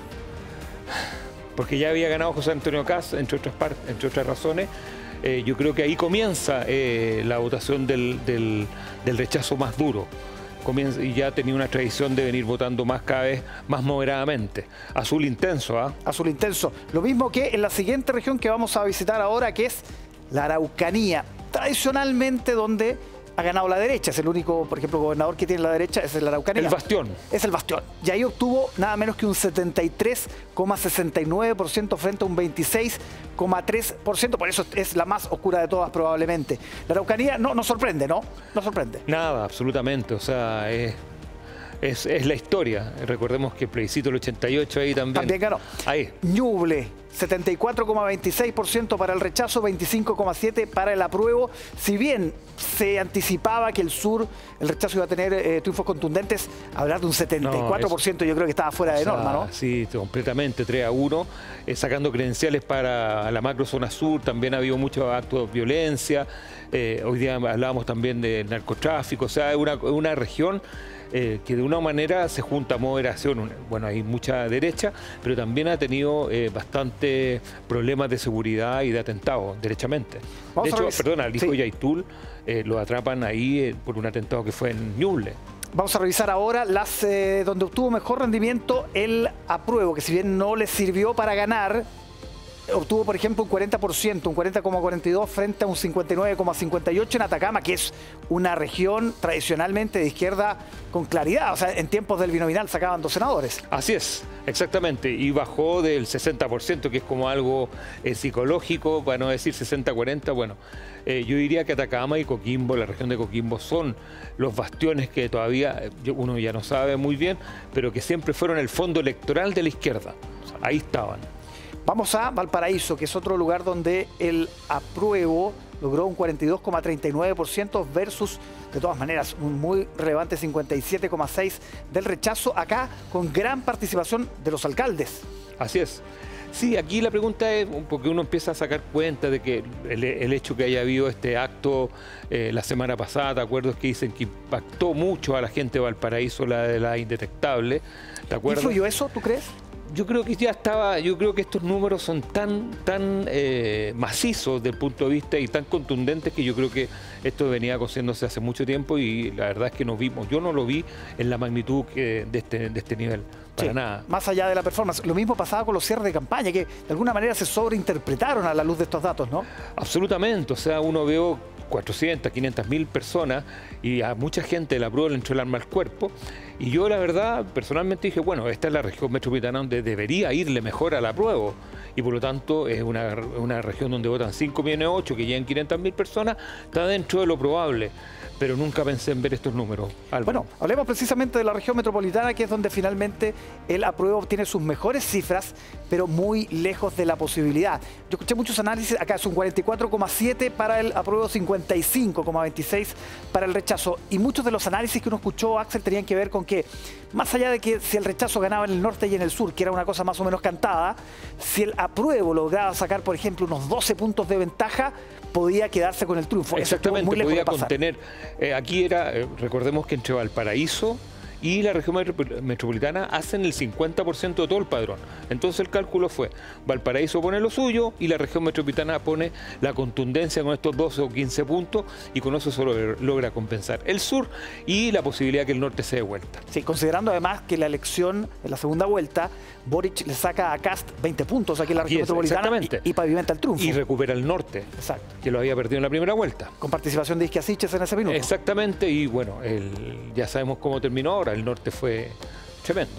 Porque ya había ganado José Antonio Kast, entre otras, entre otras razones. Eh, yo creo que ahí comienza eh, la votación del, del, del rechazo más duro. Comienza, y ya tenía una tradición de venir votando más cada vez más moderadamente. Azul intenso, ¿ah? ¿eh? Azul intenso. Lo mismo que en la siguiente región que vamos a visitar ahora, que es la Araucanía, tradicionalmente donde ha ganado la derecha. Es el único, por ejemplo, gobernador que tiene la derecha, es el Araucanía. El bastión. Es el bastión. Y ahí obtuvo nada menos que un setenta y tres coma sesenta y nueve por ciento frente a un veintiséis coma tres por ciento. Por eso es la más oscura de todas probablemente. La Araucanía no nos sorprende, ¿no? No sorprende. Nada, absolutamente. O sea, es... Es, es la historia. Recordemos que el plebiscito del ochenta y ocho ahí también. También ganó. Ahí. Ñuble, setenta y cuatro coma veintiséis por ciento para el rechazo, veinticinco coma siete por ciento para el apruebo. Si bien se anticipaba que el sur, el rechazo iba a tener eh, triunfos contundentes, hablar de un setenta y cuatro por ciento no, yo creo que estaba fuera de sea, norma, ¿no? Sí, completamente, tres a uno, eh, sacando credenciales para la macrozona sur. También ha habido muchos actos de violencia. Eh, hoy día hablábamos también de narcotráfico. O sea, es una, una región Eh, que de una manera se junta moderación, bueno, hay mucha derecha, pero también ha tenido eh, bastante problemas de seguridad y de atentados, derechamente. Vamos de hecho, perdona, al hijo sí. Yaitul eh, lo atrapan ahí eh, por un atentado que fue en Ñuble. Vamos a revisar ahora las eh, donde obtuvo mejor rendimiento el apruebo, que si bien no le sirvió para ganar, obtuvo, por ejemplo, un cuarenta por ciento, un cuarenta coma cuarenta y dos frente a un cincuenta y nueve coma cincuenta y ocho en Atacama, que es una región tradicionalmente de izquierda con claridad. O sea, en tiempos del binominal sacaban dos senadores. Así es, exactamente. Y bajó del sesenta por ciento, que es como algo eh, psicológico, para no decir sesenta cuarenta. Bueno, eh, yo diría que Atacama y Coquimbo, la región de Coquimbo, son los bastiones que todavía eh, uno ya no sabe muy bien, pero que siempre fueron el fondo electoral de la izquierda. O sea, ahí estaban. Vamos a Valparaíso, que es otro lugar donde el apruebo logró un cuarenta y dos coma treinta y nueve por ciento versus, de todas maneras, un muy relevante cincuenta y siete coma seis por ciento del rechazo, acá con gran participación de los alcaldes. Así es. Sí, aquí la pregunta es, porque uno empieza a sacar cuenta de que el, el hecho que haya habido este acto eh, la semana pasada, ¿te acuerdas? Que dicen que impactó mucho a la gente de Valparaíso, la de la indetectable. ¿Te acuerdas? ¿Influyó eso, tú crees? Yo creo que ya estaba, yo creo que estos números son tan, tan eh, macizos desde el punto de vista y tan contundentes que yo creo que esto venía cociéndose hace mucho tiempo y la verdad es que nos vimos, yo no lo vi en la magnitud que de, este, de este nivel, para sí, nada. Más allá de la performance. Lo mismo pasaba con los cierres de campaña, que de alguna manera se sobreinterpretaron a la luz de estos datos, ¿no? Absolutamente, o sea, uno veo cuatrocientas, quinientas mil personas y a mucha gente de la prueba le entró el arma al cuerpo. Y yo, la verdad, personalmente dije, bueno, esta es la región metropolitana donde debería irle mejor a la prueba. Y por lo tanto, es una, una región donde votan cinco millones ocho, que llegan quinientas mil personas, está dentro de lo probable. Pero nunca pensé en ver estos números. Álvaro. Bueno, hablemos precisamente de la región metropolitana, que es donde finalmente el apruebo obtiene sus mejores cifras, pero muy lejos de la posibilidad. Yo escuché muchos análisis, acá es un cuarenta y cuatro coma siete para el apruebo, cincuenta y cinco coma veintiséis para el rechazo. Y muchos de los análisis que uno escuchó, Axel, tenían que ver con que, más allá de que si el rechazo ganaba en el norte y en el sur, que era una cosa más o menos cantada, si el apruebo lograba sacar, por ejemplo, unos doce puntos de ventaja, podía quedarse con el triunfo. Exactamente, muy podía contener. Eh, aquí era, eh, recordemos que entre Valparaíso y la región metropolitana hacen el cincuenta por ciento de todo el padrón. Entonces el cálculo fue, Valparaíso pone lo suyo y la región metropolitana pone la contundencia con estos doce o quince puntos y con eso solo logra compensar el sur y la posibilidad que el norte se dé vuelta. Sí, considerando además que la elección en la segunda vuelta, Boric le saca a Kast veinte puntos aquí en la región metropolitana y, y pavimenta el triunfo. Y recupera el norte, exacto, que lo había perdido en la primera vuelta. Con participación de Isquia Siches en ese minuto. Exactamente, y bueno, el, ya sabemos cómo terminó ahora. El norte fue tremendo.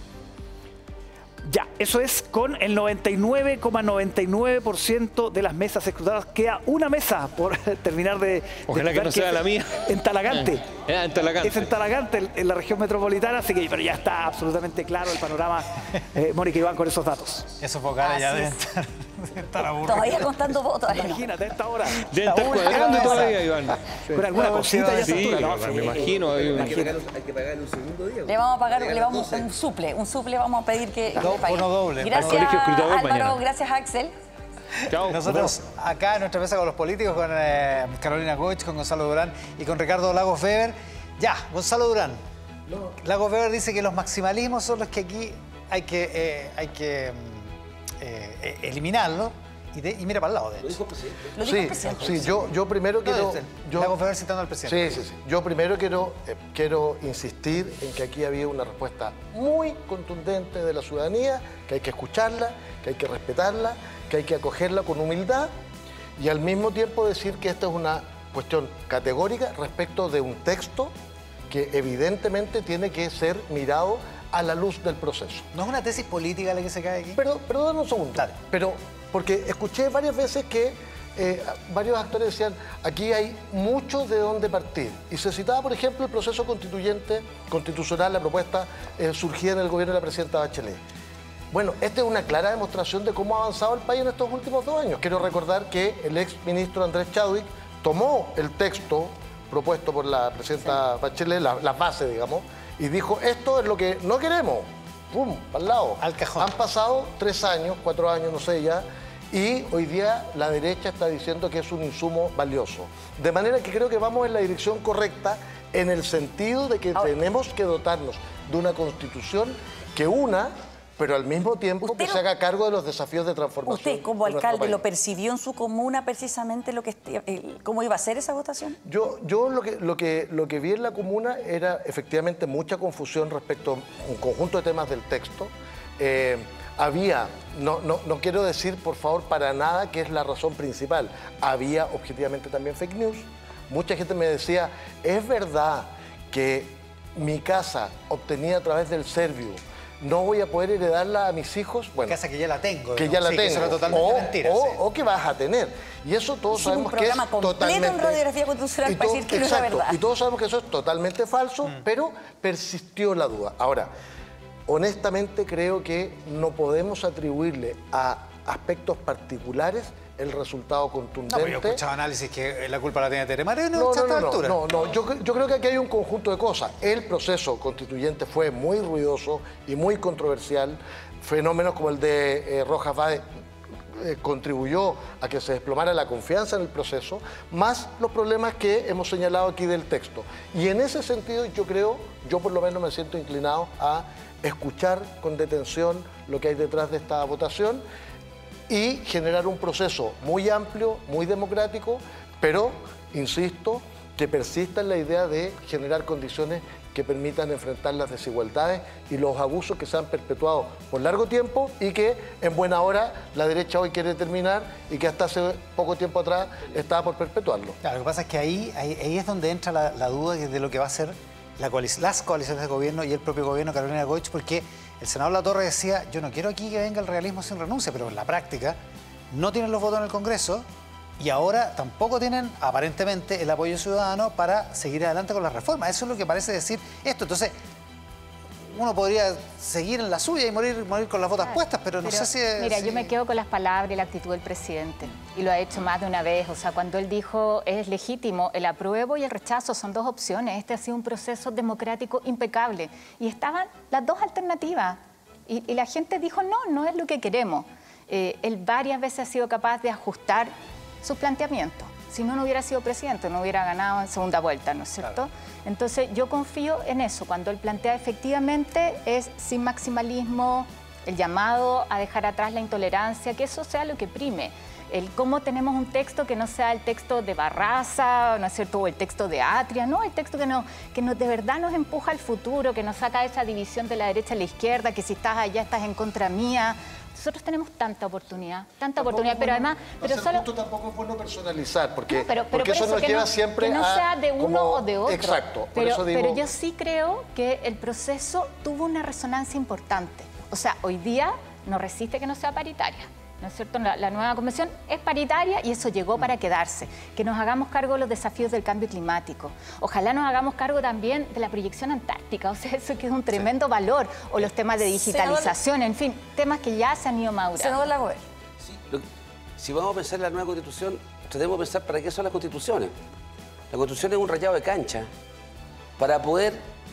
Ya, eso es con el noventa y nueve coma noventa y nueve por ciento de las mesas escrutadas. Queda una mesa por terminar de... Ojalá de que no sea la mía. En Talagante. Eh, en Talagante. Es en Talagante, en la región metropolitana, así que pero ya está absolutamente claro el panorama. Eh, Mónica Iván, con esos datos. Esos vocales ya deben estar, estar aburridos. Todavía contando votos. Imagínate, a esta hora. Deben estar cuadrando todavía, Iván. Con alguna cosita ya sí, se no, me sí, imagino. Hay, hay, que pagarle, hay que pagarle un segundo día. Le vamos a pagar, le vamos un suple, un suple vamos a pedir que, Do, que pague. Uno doble. Gracias, Álvaro, mañana. Gracias, Axel. Chao. Nosotros acá en nuestra mesa con los políticos, con eh, Carolina Goich, con Gonzalo Durán y con Ricardo Lagos Weber. Ya, Gonzalo Durán. No. Lagos Weber dice que los maximalismos son los que aquí hay que, eh, hay que eh, eliminarlos. Y, de, y mira para el lado de él. ¿Lo dijo el presidente? Lo dijo sí, el presidente. Sí, yo, yo primero quiero... Yo, Lagos Weber citando al presidente. Sí, sí, sí. Yo primero quiero, eh, quiero insistir en que aquí había una respuesta muy contundente de la ciudadanía, que hay que escucharla, que hay que respetarla, que hay que acogerla con humildad y al mismo tiempo decir que esta es una cuestión categórica respecto de un texto que evidentemente tiene que ser mirado a la luz del proceso. ¿No es una tesis política la que se cae aquí? Pero, pero dame un segundo. Dale. Pero, porque escuché varias veces que eh, varios actores decían, aquí hay mucho de dónde partir. Y se citaba, por ejemplo, el proceso constituyente, constitucional, la propuesta eh, surgida en el gobierno de la presidenta Bachelet. Bueno, esta es una clara demostración de cómo ha avanzado el país en estos últimos dos años. Quiero recordar que el ex ministro Andrés Chadwick tomó el texto propuesto por la presidenta sí. Bachelet, las la bases, digamos, y dijo, esto es lo que no queremos. ¡Pum! Para el lado. Al cajón. Han pasado tres años, cuatro años, no sé ya, y hoy día la derecha está diciendo que es un insumo valioso. De manera que creo que vamos en la dirección correcta en el sentido de que Ahora. tenemos que dotarnos de una constitución que una, pero al mismo tiempo que lo, se haga cargo de los desafíos de transformación. ¿Usted como alcalde lo percibió en su comuna precisamente lo que, cómo iba a ser esa votación? Yo, yo lo, que, lo, que, lo que vi en la comuna era efectivamente mucha confusión respecto a un conjunto de temas del texto, eh, había, no, no, no quiero decir por favor para nada que es la razón principal, había objetivamente también fake news. Mucha gente me decía, ¿es verdad que mi casa obtenida a través del Serviu no voy a poder heredarla a mis hijos? Bueno, casa que ya la tengo. Que ¿no? ya la sí, tengo. Que eso era totalmente o, mentira. O, sí. o que vas a tener. Y eso todos sí, sabemos un que es programa completo totalmente... en radiografía constitucional y para to, decir que exacto, no es la verdad. Y todos sabemos que eso es totalmente falso, mm. pero persistió la duda. Ahora, honestamente creo que no podemos atribuirle a aspectos particulares el resultado contundente. No, pero yo he escuchado análisis que la culpa la tiene Tere Moreno no, a esta no, no, altura. No, no, yo, yo creo que aquí hay un conjunto de cosas. El proceso constituyente fue muy ruidoso y muy controversial. Fenómenos como el de eh, Rojas Vade eh, contribuyó a que se desplomara la confianza en el proceso, más los problemas que hemos señalado aquí del texto. Y en ese sentido yo creo, yo por lo menos me siento inclinado a escuchar con detención lo que hay detrás de esta votación y generar un proceso muy amplio, muy democrático, pero, insisto, que persista en la idea de generar condiciones que permitan enfrentar las desigualdades y los abusos que se han perpetuado por largo tiempo y que en buena hora la derecha hoy quiere terminar y que hasta hace poco tiempo atrás estaba por perpetuarlo. Claro, lo que pasa es que ahí, ahí, ahí es donde entra la, la duda de lo que va a ser la coalic las coaliciones de gobierno y el propio gobierno de Carolina Goich, porque el senador Latorre decía, yo no quiero aquí que venga el realismo sin renuncia, pero en la práctica no tienen los votos en el Congreso y ahora tampoco tienen, aparentemente, el apoyo ciudadano para seguir adelante con las reformas. Eso es lo que parece decir esto. Entonces, uno podría seguir en la suya y morir, morir con las botas claro, puestas, pero no pero, sé si... Es, mira, si... yo me quedo con las palabras y la actitud del presidente. Y lo ha hecho más de una vez. O sea, cuando él dijo es legítimo, el apruebo y el rechazo son dos opciones. Este ha sido un proceso democrático impecable. Y estaban las dos alternativas. Y, y la gente dijo no, no es lo que queremos. Eh, él varias veces ha sido capaz de ajustar sus planteamientos. Si no, no hubiera sido presidente, no hubiera ganado en segunda vuelta, ¿no es cierto? Claro. Entonces, yo confío en eso. Cuando él plantea efectivamente es sin maximalismo, el llamado a dejar atrás la intolerancia, que eso sea lo que prime. El cómo tenemos un texto que no sea el texto de Barraza, ¿no es cierto?, o el texto de Atria, no, el texto que, no, que nos, de verdad nos empuja al futuro, que nos saca esa división de la derecha a la izquierda, que si estás allá estás en contra mía. Nosotros tenemos tanta oportunidad, tanta tampoco oportunidad, pero bueno, además... Pero solo... justo tampoco es bueno personalizar, porque, no, pero, pero porque por eso, eso nos que lleva no, siempre que no a... sea de uno como... o de otro. Exacto, por pero, eso digo... pero yo sí creo que el proceso tuvo una resonancia importante. O sea, hoy día no resiste que no sea paritaria. ¿No es cierto? La, la nueva convención es paritaria y eso llegó para quedarse. Que nos hagamos cargo de los desafíos del cambio climático. Ojalá nos hagamos cargo también de la proyección antártica, o sea, eso que es un tremendo sí. valor. O los temas de digitalización, en fin, temas que ya se han ido madurando. Senador Lagoer. Sí, lo, si vamos a pensar en la nueva Constitución, tratemos de pensar para qué son las constituciones. La Constitución es un rayado de cancha para poder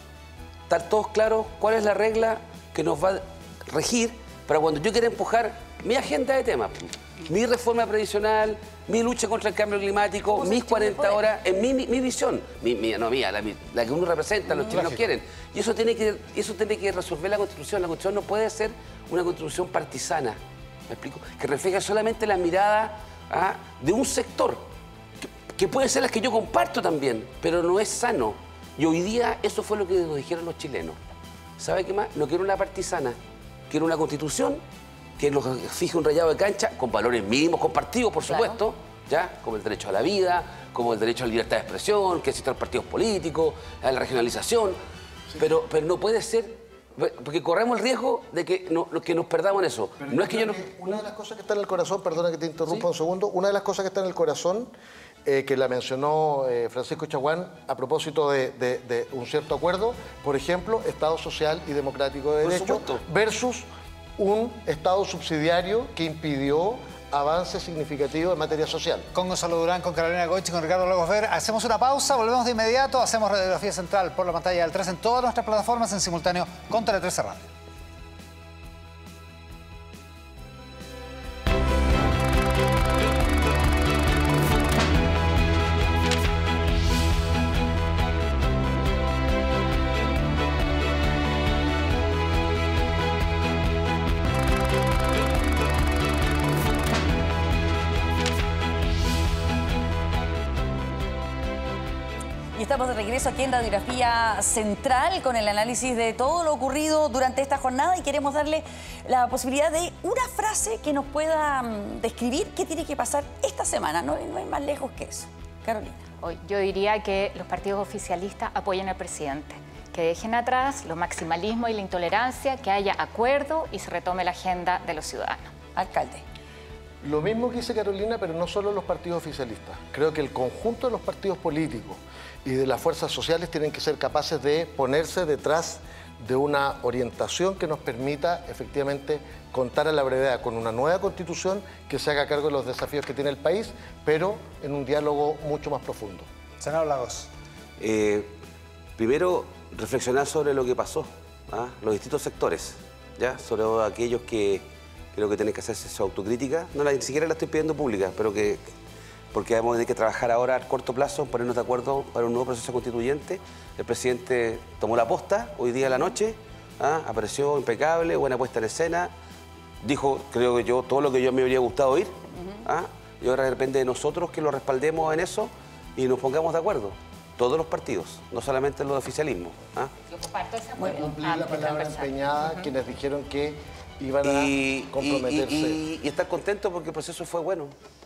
estar todos claros cuál es la regla que nos va a regir para cuando yo quiera empujar mi agenda de temas, mi reforma previsional, mi lucha contra el cambio climático, mis cuarenta horas, en mi, mi, mi visión, mi, mi, no mía, la, la que uno representa, los chilenos quieren. Y eso tiene, que, eso tiene que resolver la Constitución. La Constitución no puede ser una Constitución partisana, ¿me explico? Que refleja solamente la mirada ¿ah? de un sector, que, que puede ser la que yo comparto también, pero no es sano. Y hoy día eso fue lo que nos dijeron los chilenos. ¿Sabe qué más? No quiero una partisana, quiero una Constitución que nos fije un rayado de cancha con valores mínimos compartidos, por supuesto, claro. ¿ya? Como el derecho a la vida, como el derecho a la libertad de expresión, que existan partidos políticos, a la regionalización, sí. pero, pero no puede ser, porque corremos el riesgo de que, no, que nos perdamos en eso. Pero no es que yo no... Una de las cosas que está en el corazón, perdona que te interrumpa ¿Sí? un segundo, una de las cosas que está en el corazón, eh, que la mencionó eh, Francisco Chaguán a propósito de, de, de un cierto acuerdo, por ejemplo, Estado social y democrático de derecho versus un Estado subsidiario que impidió avances significativos en materia social. Con Gonzalo Durán, con Carolina Goich, con Ricardo Lagos Ver. Hacemos una pausa, volvemos de inmediato, hacemos radiografía central por la pantalla del tres en todas nuestras plataformas en simultáneo con Tele trece Radio. estamos de regreso aquí en Radiografía Central con el análisis de todo lo ocurrido durante esta jornada y queremos darle la posibilidad de una frase que nos pueda um, describir qué tiene que pasar esta semana. No, no hay más lejos que eso. Carolina. Hoy yo diría que los partidos oficialistas apoyen al presidente, que dejen atrás los maximalismos y la intolerancia, que haya acuerdo y se retome la agenda de los ciudadanos. Alcalde. Lo mismo que dice Carolina, pero no solo los partidos oficialistas. Creo que el conjunto de los partidos políticos y de las fuerzas sociales tienen que ser capaces de ponerse detrás de una orientación que nos permita efectivamente contar a la brevedad con una nueva constitución que se haga cargo de los desafíos que tiene el país, pero en un diálogo mucho más profundo. Senador Lagos. Eh, primero, reflexionar sobre lo que pasó, ¿ah? Los distintos sectores, ¿ya? Sobre todo aquellos que creo que tienen que hacerse su autocrítica. No la, ni siquiera la estoy pidiendo pública, pero que porque vamos a tener que trabajar ahora a corto plazo, ponernos de acuerdo para un nuevo proceso constituyente. El presidente tomó la posta hoy día a la noche, ¿ah? Apareció impecable, buena puesta en escena, dijo, creo que yo, todo lo que yo me habría gustado oír, ¿ah? Y ahora depende de nosotros que lo respaldemos en eso y nos pongamos de acuerdo. Todos los partidos, no solamente los de oficialismo. ¿Ah? Yo comparto esa Voy a cumplir la palabra empeñada, uh-huh. quienes dijeron que iban a y, comprometerse. Y, y, y estar contentos porque el proceso fue bueno.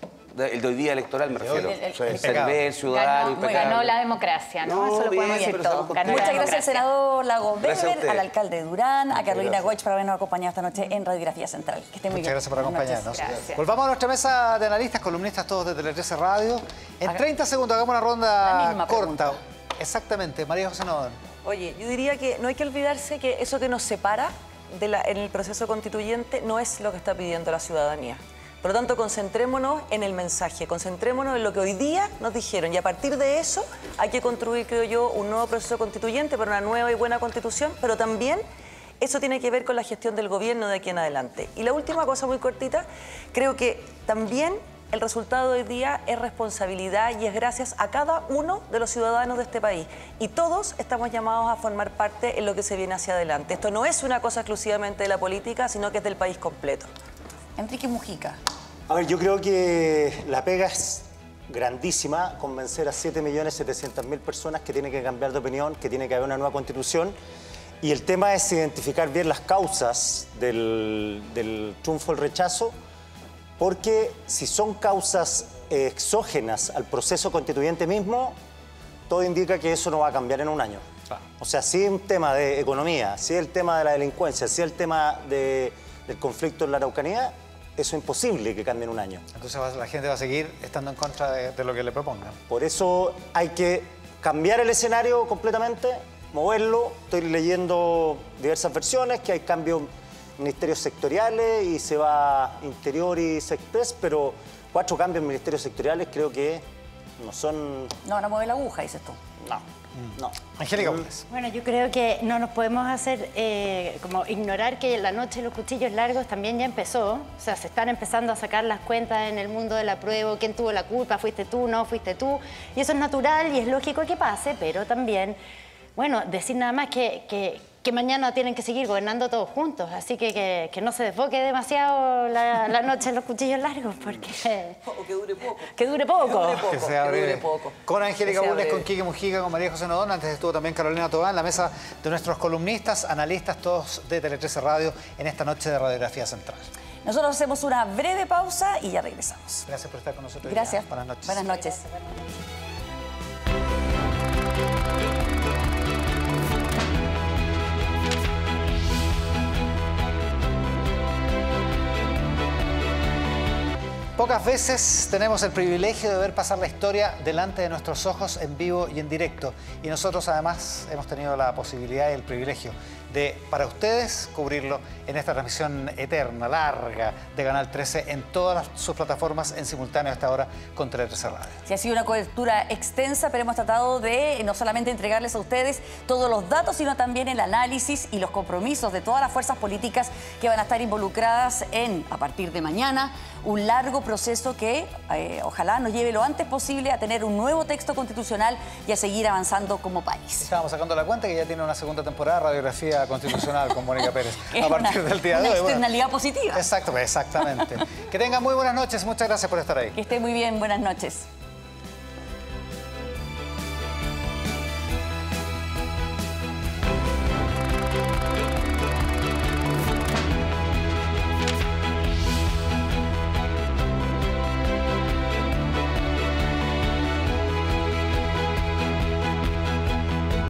El de hoy día electoral me refiero. El, el, el, el Cervel, ciudadano, ganó, ganó la democracia, ¿no? no Eso lo bien, podemos decir todo. Muchas gracias al senador Lagos Weber, al alcalde Durán, a Carolina Goich por habernos acompañado esta noche en Radiografía Central. Que estén muy Muchas bien. gracias por acompañarnos. Gracias. Volvamos a nuestra mesa de analistas, columnistas todos de Tele trece Radio. En treinta segundos hagamos una ronda corta. Exactamente, María José Nodón. Oye, yo diría que no hay que olvidarse que eso que nos separa de la, en el proceso constituyente no es lo que está pidiendo la ciudadanía. Por lo tanto, concentrémonos en el mensaje, concentrémonos en lo que hoy día nos dijeron y a partir de eso hay que construir, creo yo, un nuevo proceso constituyente para una nueva y buena constitución, pero también eso tiene que ver con la gestión del gobierno de aquí en adelante. Y la última cosa muy cortita, creo que también el resultado de hoy día es responsabilidad y es gracias a cada uno de los ciudadanos de este país. Y todos estamos llamados a formar parte en lo que se viene hacia adelante. Esto no es una cosa exclusivamente de la política, sino que es del país completo. Enrique Mujica. A ver, yo creo que la pega es grandísima, convencer a siete millones setecientas mil personas que tienen que cambiar de opinión, que tiene que haber una nueva constitución. Y el tema es identificar bien las causas del, del triunfo del rechazo, porque si son causas exógenas al proceso constituyente mismo, todo indica que eso no va a cambiar en un año. O sea, si es un tema de economía, si es el tema de la delincuencia, si es el tema de, del conflicto en la Araucanía, eso es imposible que cambie en un año. Entonces la gente va a seguir estando en contra de, de lo que le propongan. Por eso hay que cambiar el escenario completamente, moverlo. Estoy leyendo diversas versiones, que hay cambios ministerios sectoriales y se va Interior y Sexpress, pero cuatro cambios en ministerios sectoriales creo que no son... No, no mueve la aguja, dices tú. No, no. Angélica Gómez. Bueno, yo creo que no nos podemos hacer eh, como ignorar que la noche de los cuchillos largos también ya empezó. O sea, se están empezando a sacar las cuentas en el mundo de la prueba. ¿Quién tuvo la culpa? ¿Fuiste tú? ¿No fuiste tú? Y eso es natural y es lógico que pase, pero también, bueno, decir nada más que... que que mañana tienen que seguir gobernando todos juntos, así que que, que no se desfoque demasiado la, la noche en los cuchillos largos, porque... O que dure poco. Que dure poco. Que dure poco, que sea que dure breve. poco. Con Angélica Que sea Bulnes, breve. con Quique Mujica, con María José Nodón, antes estuvo también Carolina Tobán, la mesa de nuestros columnistas, analistas, todos de Tele trece Radio, en esta noche de Radiografía Central. Nosotros hacemos una breve pausa y ya regresamos. Gracias por estar con nosotros. Gracias. Buenas noches. Buenas noches. Pocas veces tenemos el privilegio de ver pasar la historia delante de nuestros ojos en vivo y en directo. Y nosotros además hemos tenido la posibilidad y el privilegio de, para ustedes, cubrirlo en esta transmisión eterna, larga, de Canal trece en todas las, sus plataformas en simultáneo a esta hora con Tele trece Radio. Sí, ha sido una cobertura extensa, pero hemos tratado de no solamente entregarles a ustedes todos los datos, sino también el análisis y los compromisos de todas las fuerzas políticas que van a estar involucradas en, a partir de mañana, un largo proceso que eh, ojalá nos lleve lo antes posible a tener un nuevo texto constitucional y a seguir avanzando como país. Estábamos sacando la cuenta que ya tiene una segunda temporada, Radiografía Constitucional con Mónica Pérez, a partir una, del día de una hoy. Bueno, externalidad positiva. exacto, exactamente. Que tengan muy buenas noches, muchas gracias por estar ahí. Que esté muy bien, buenas noches.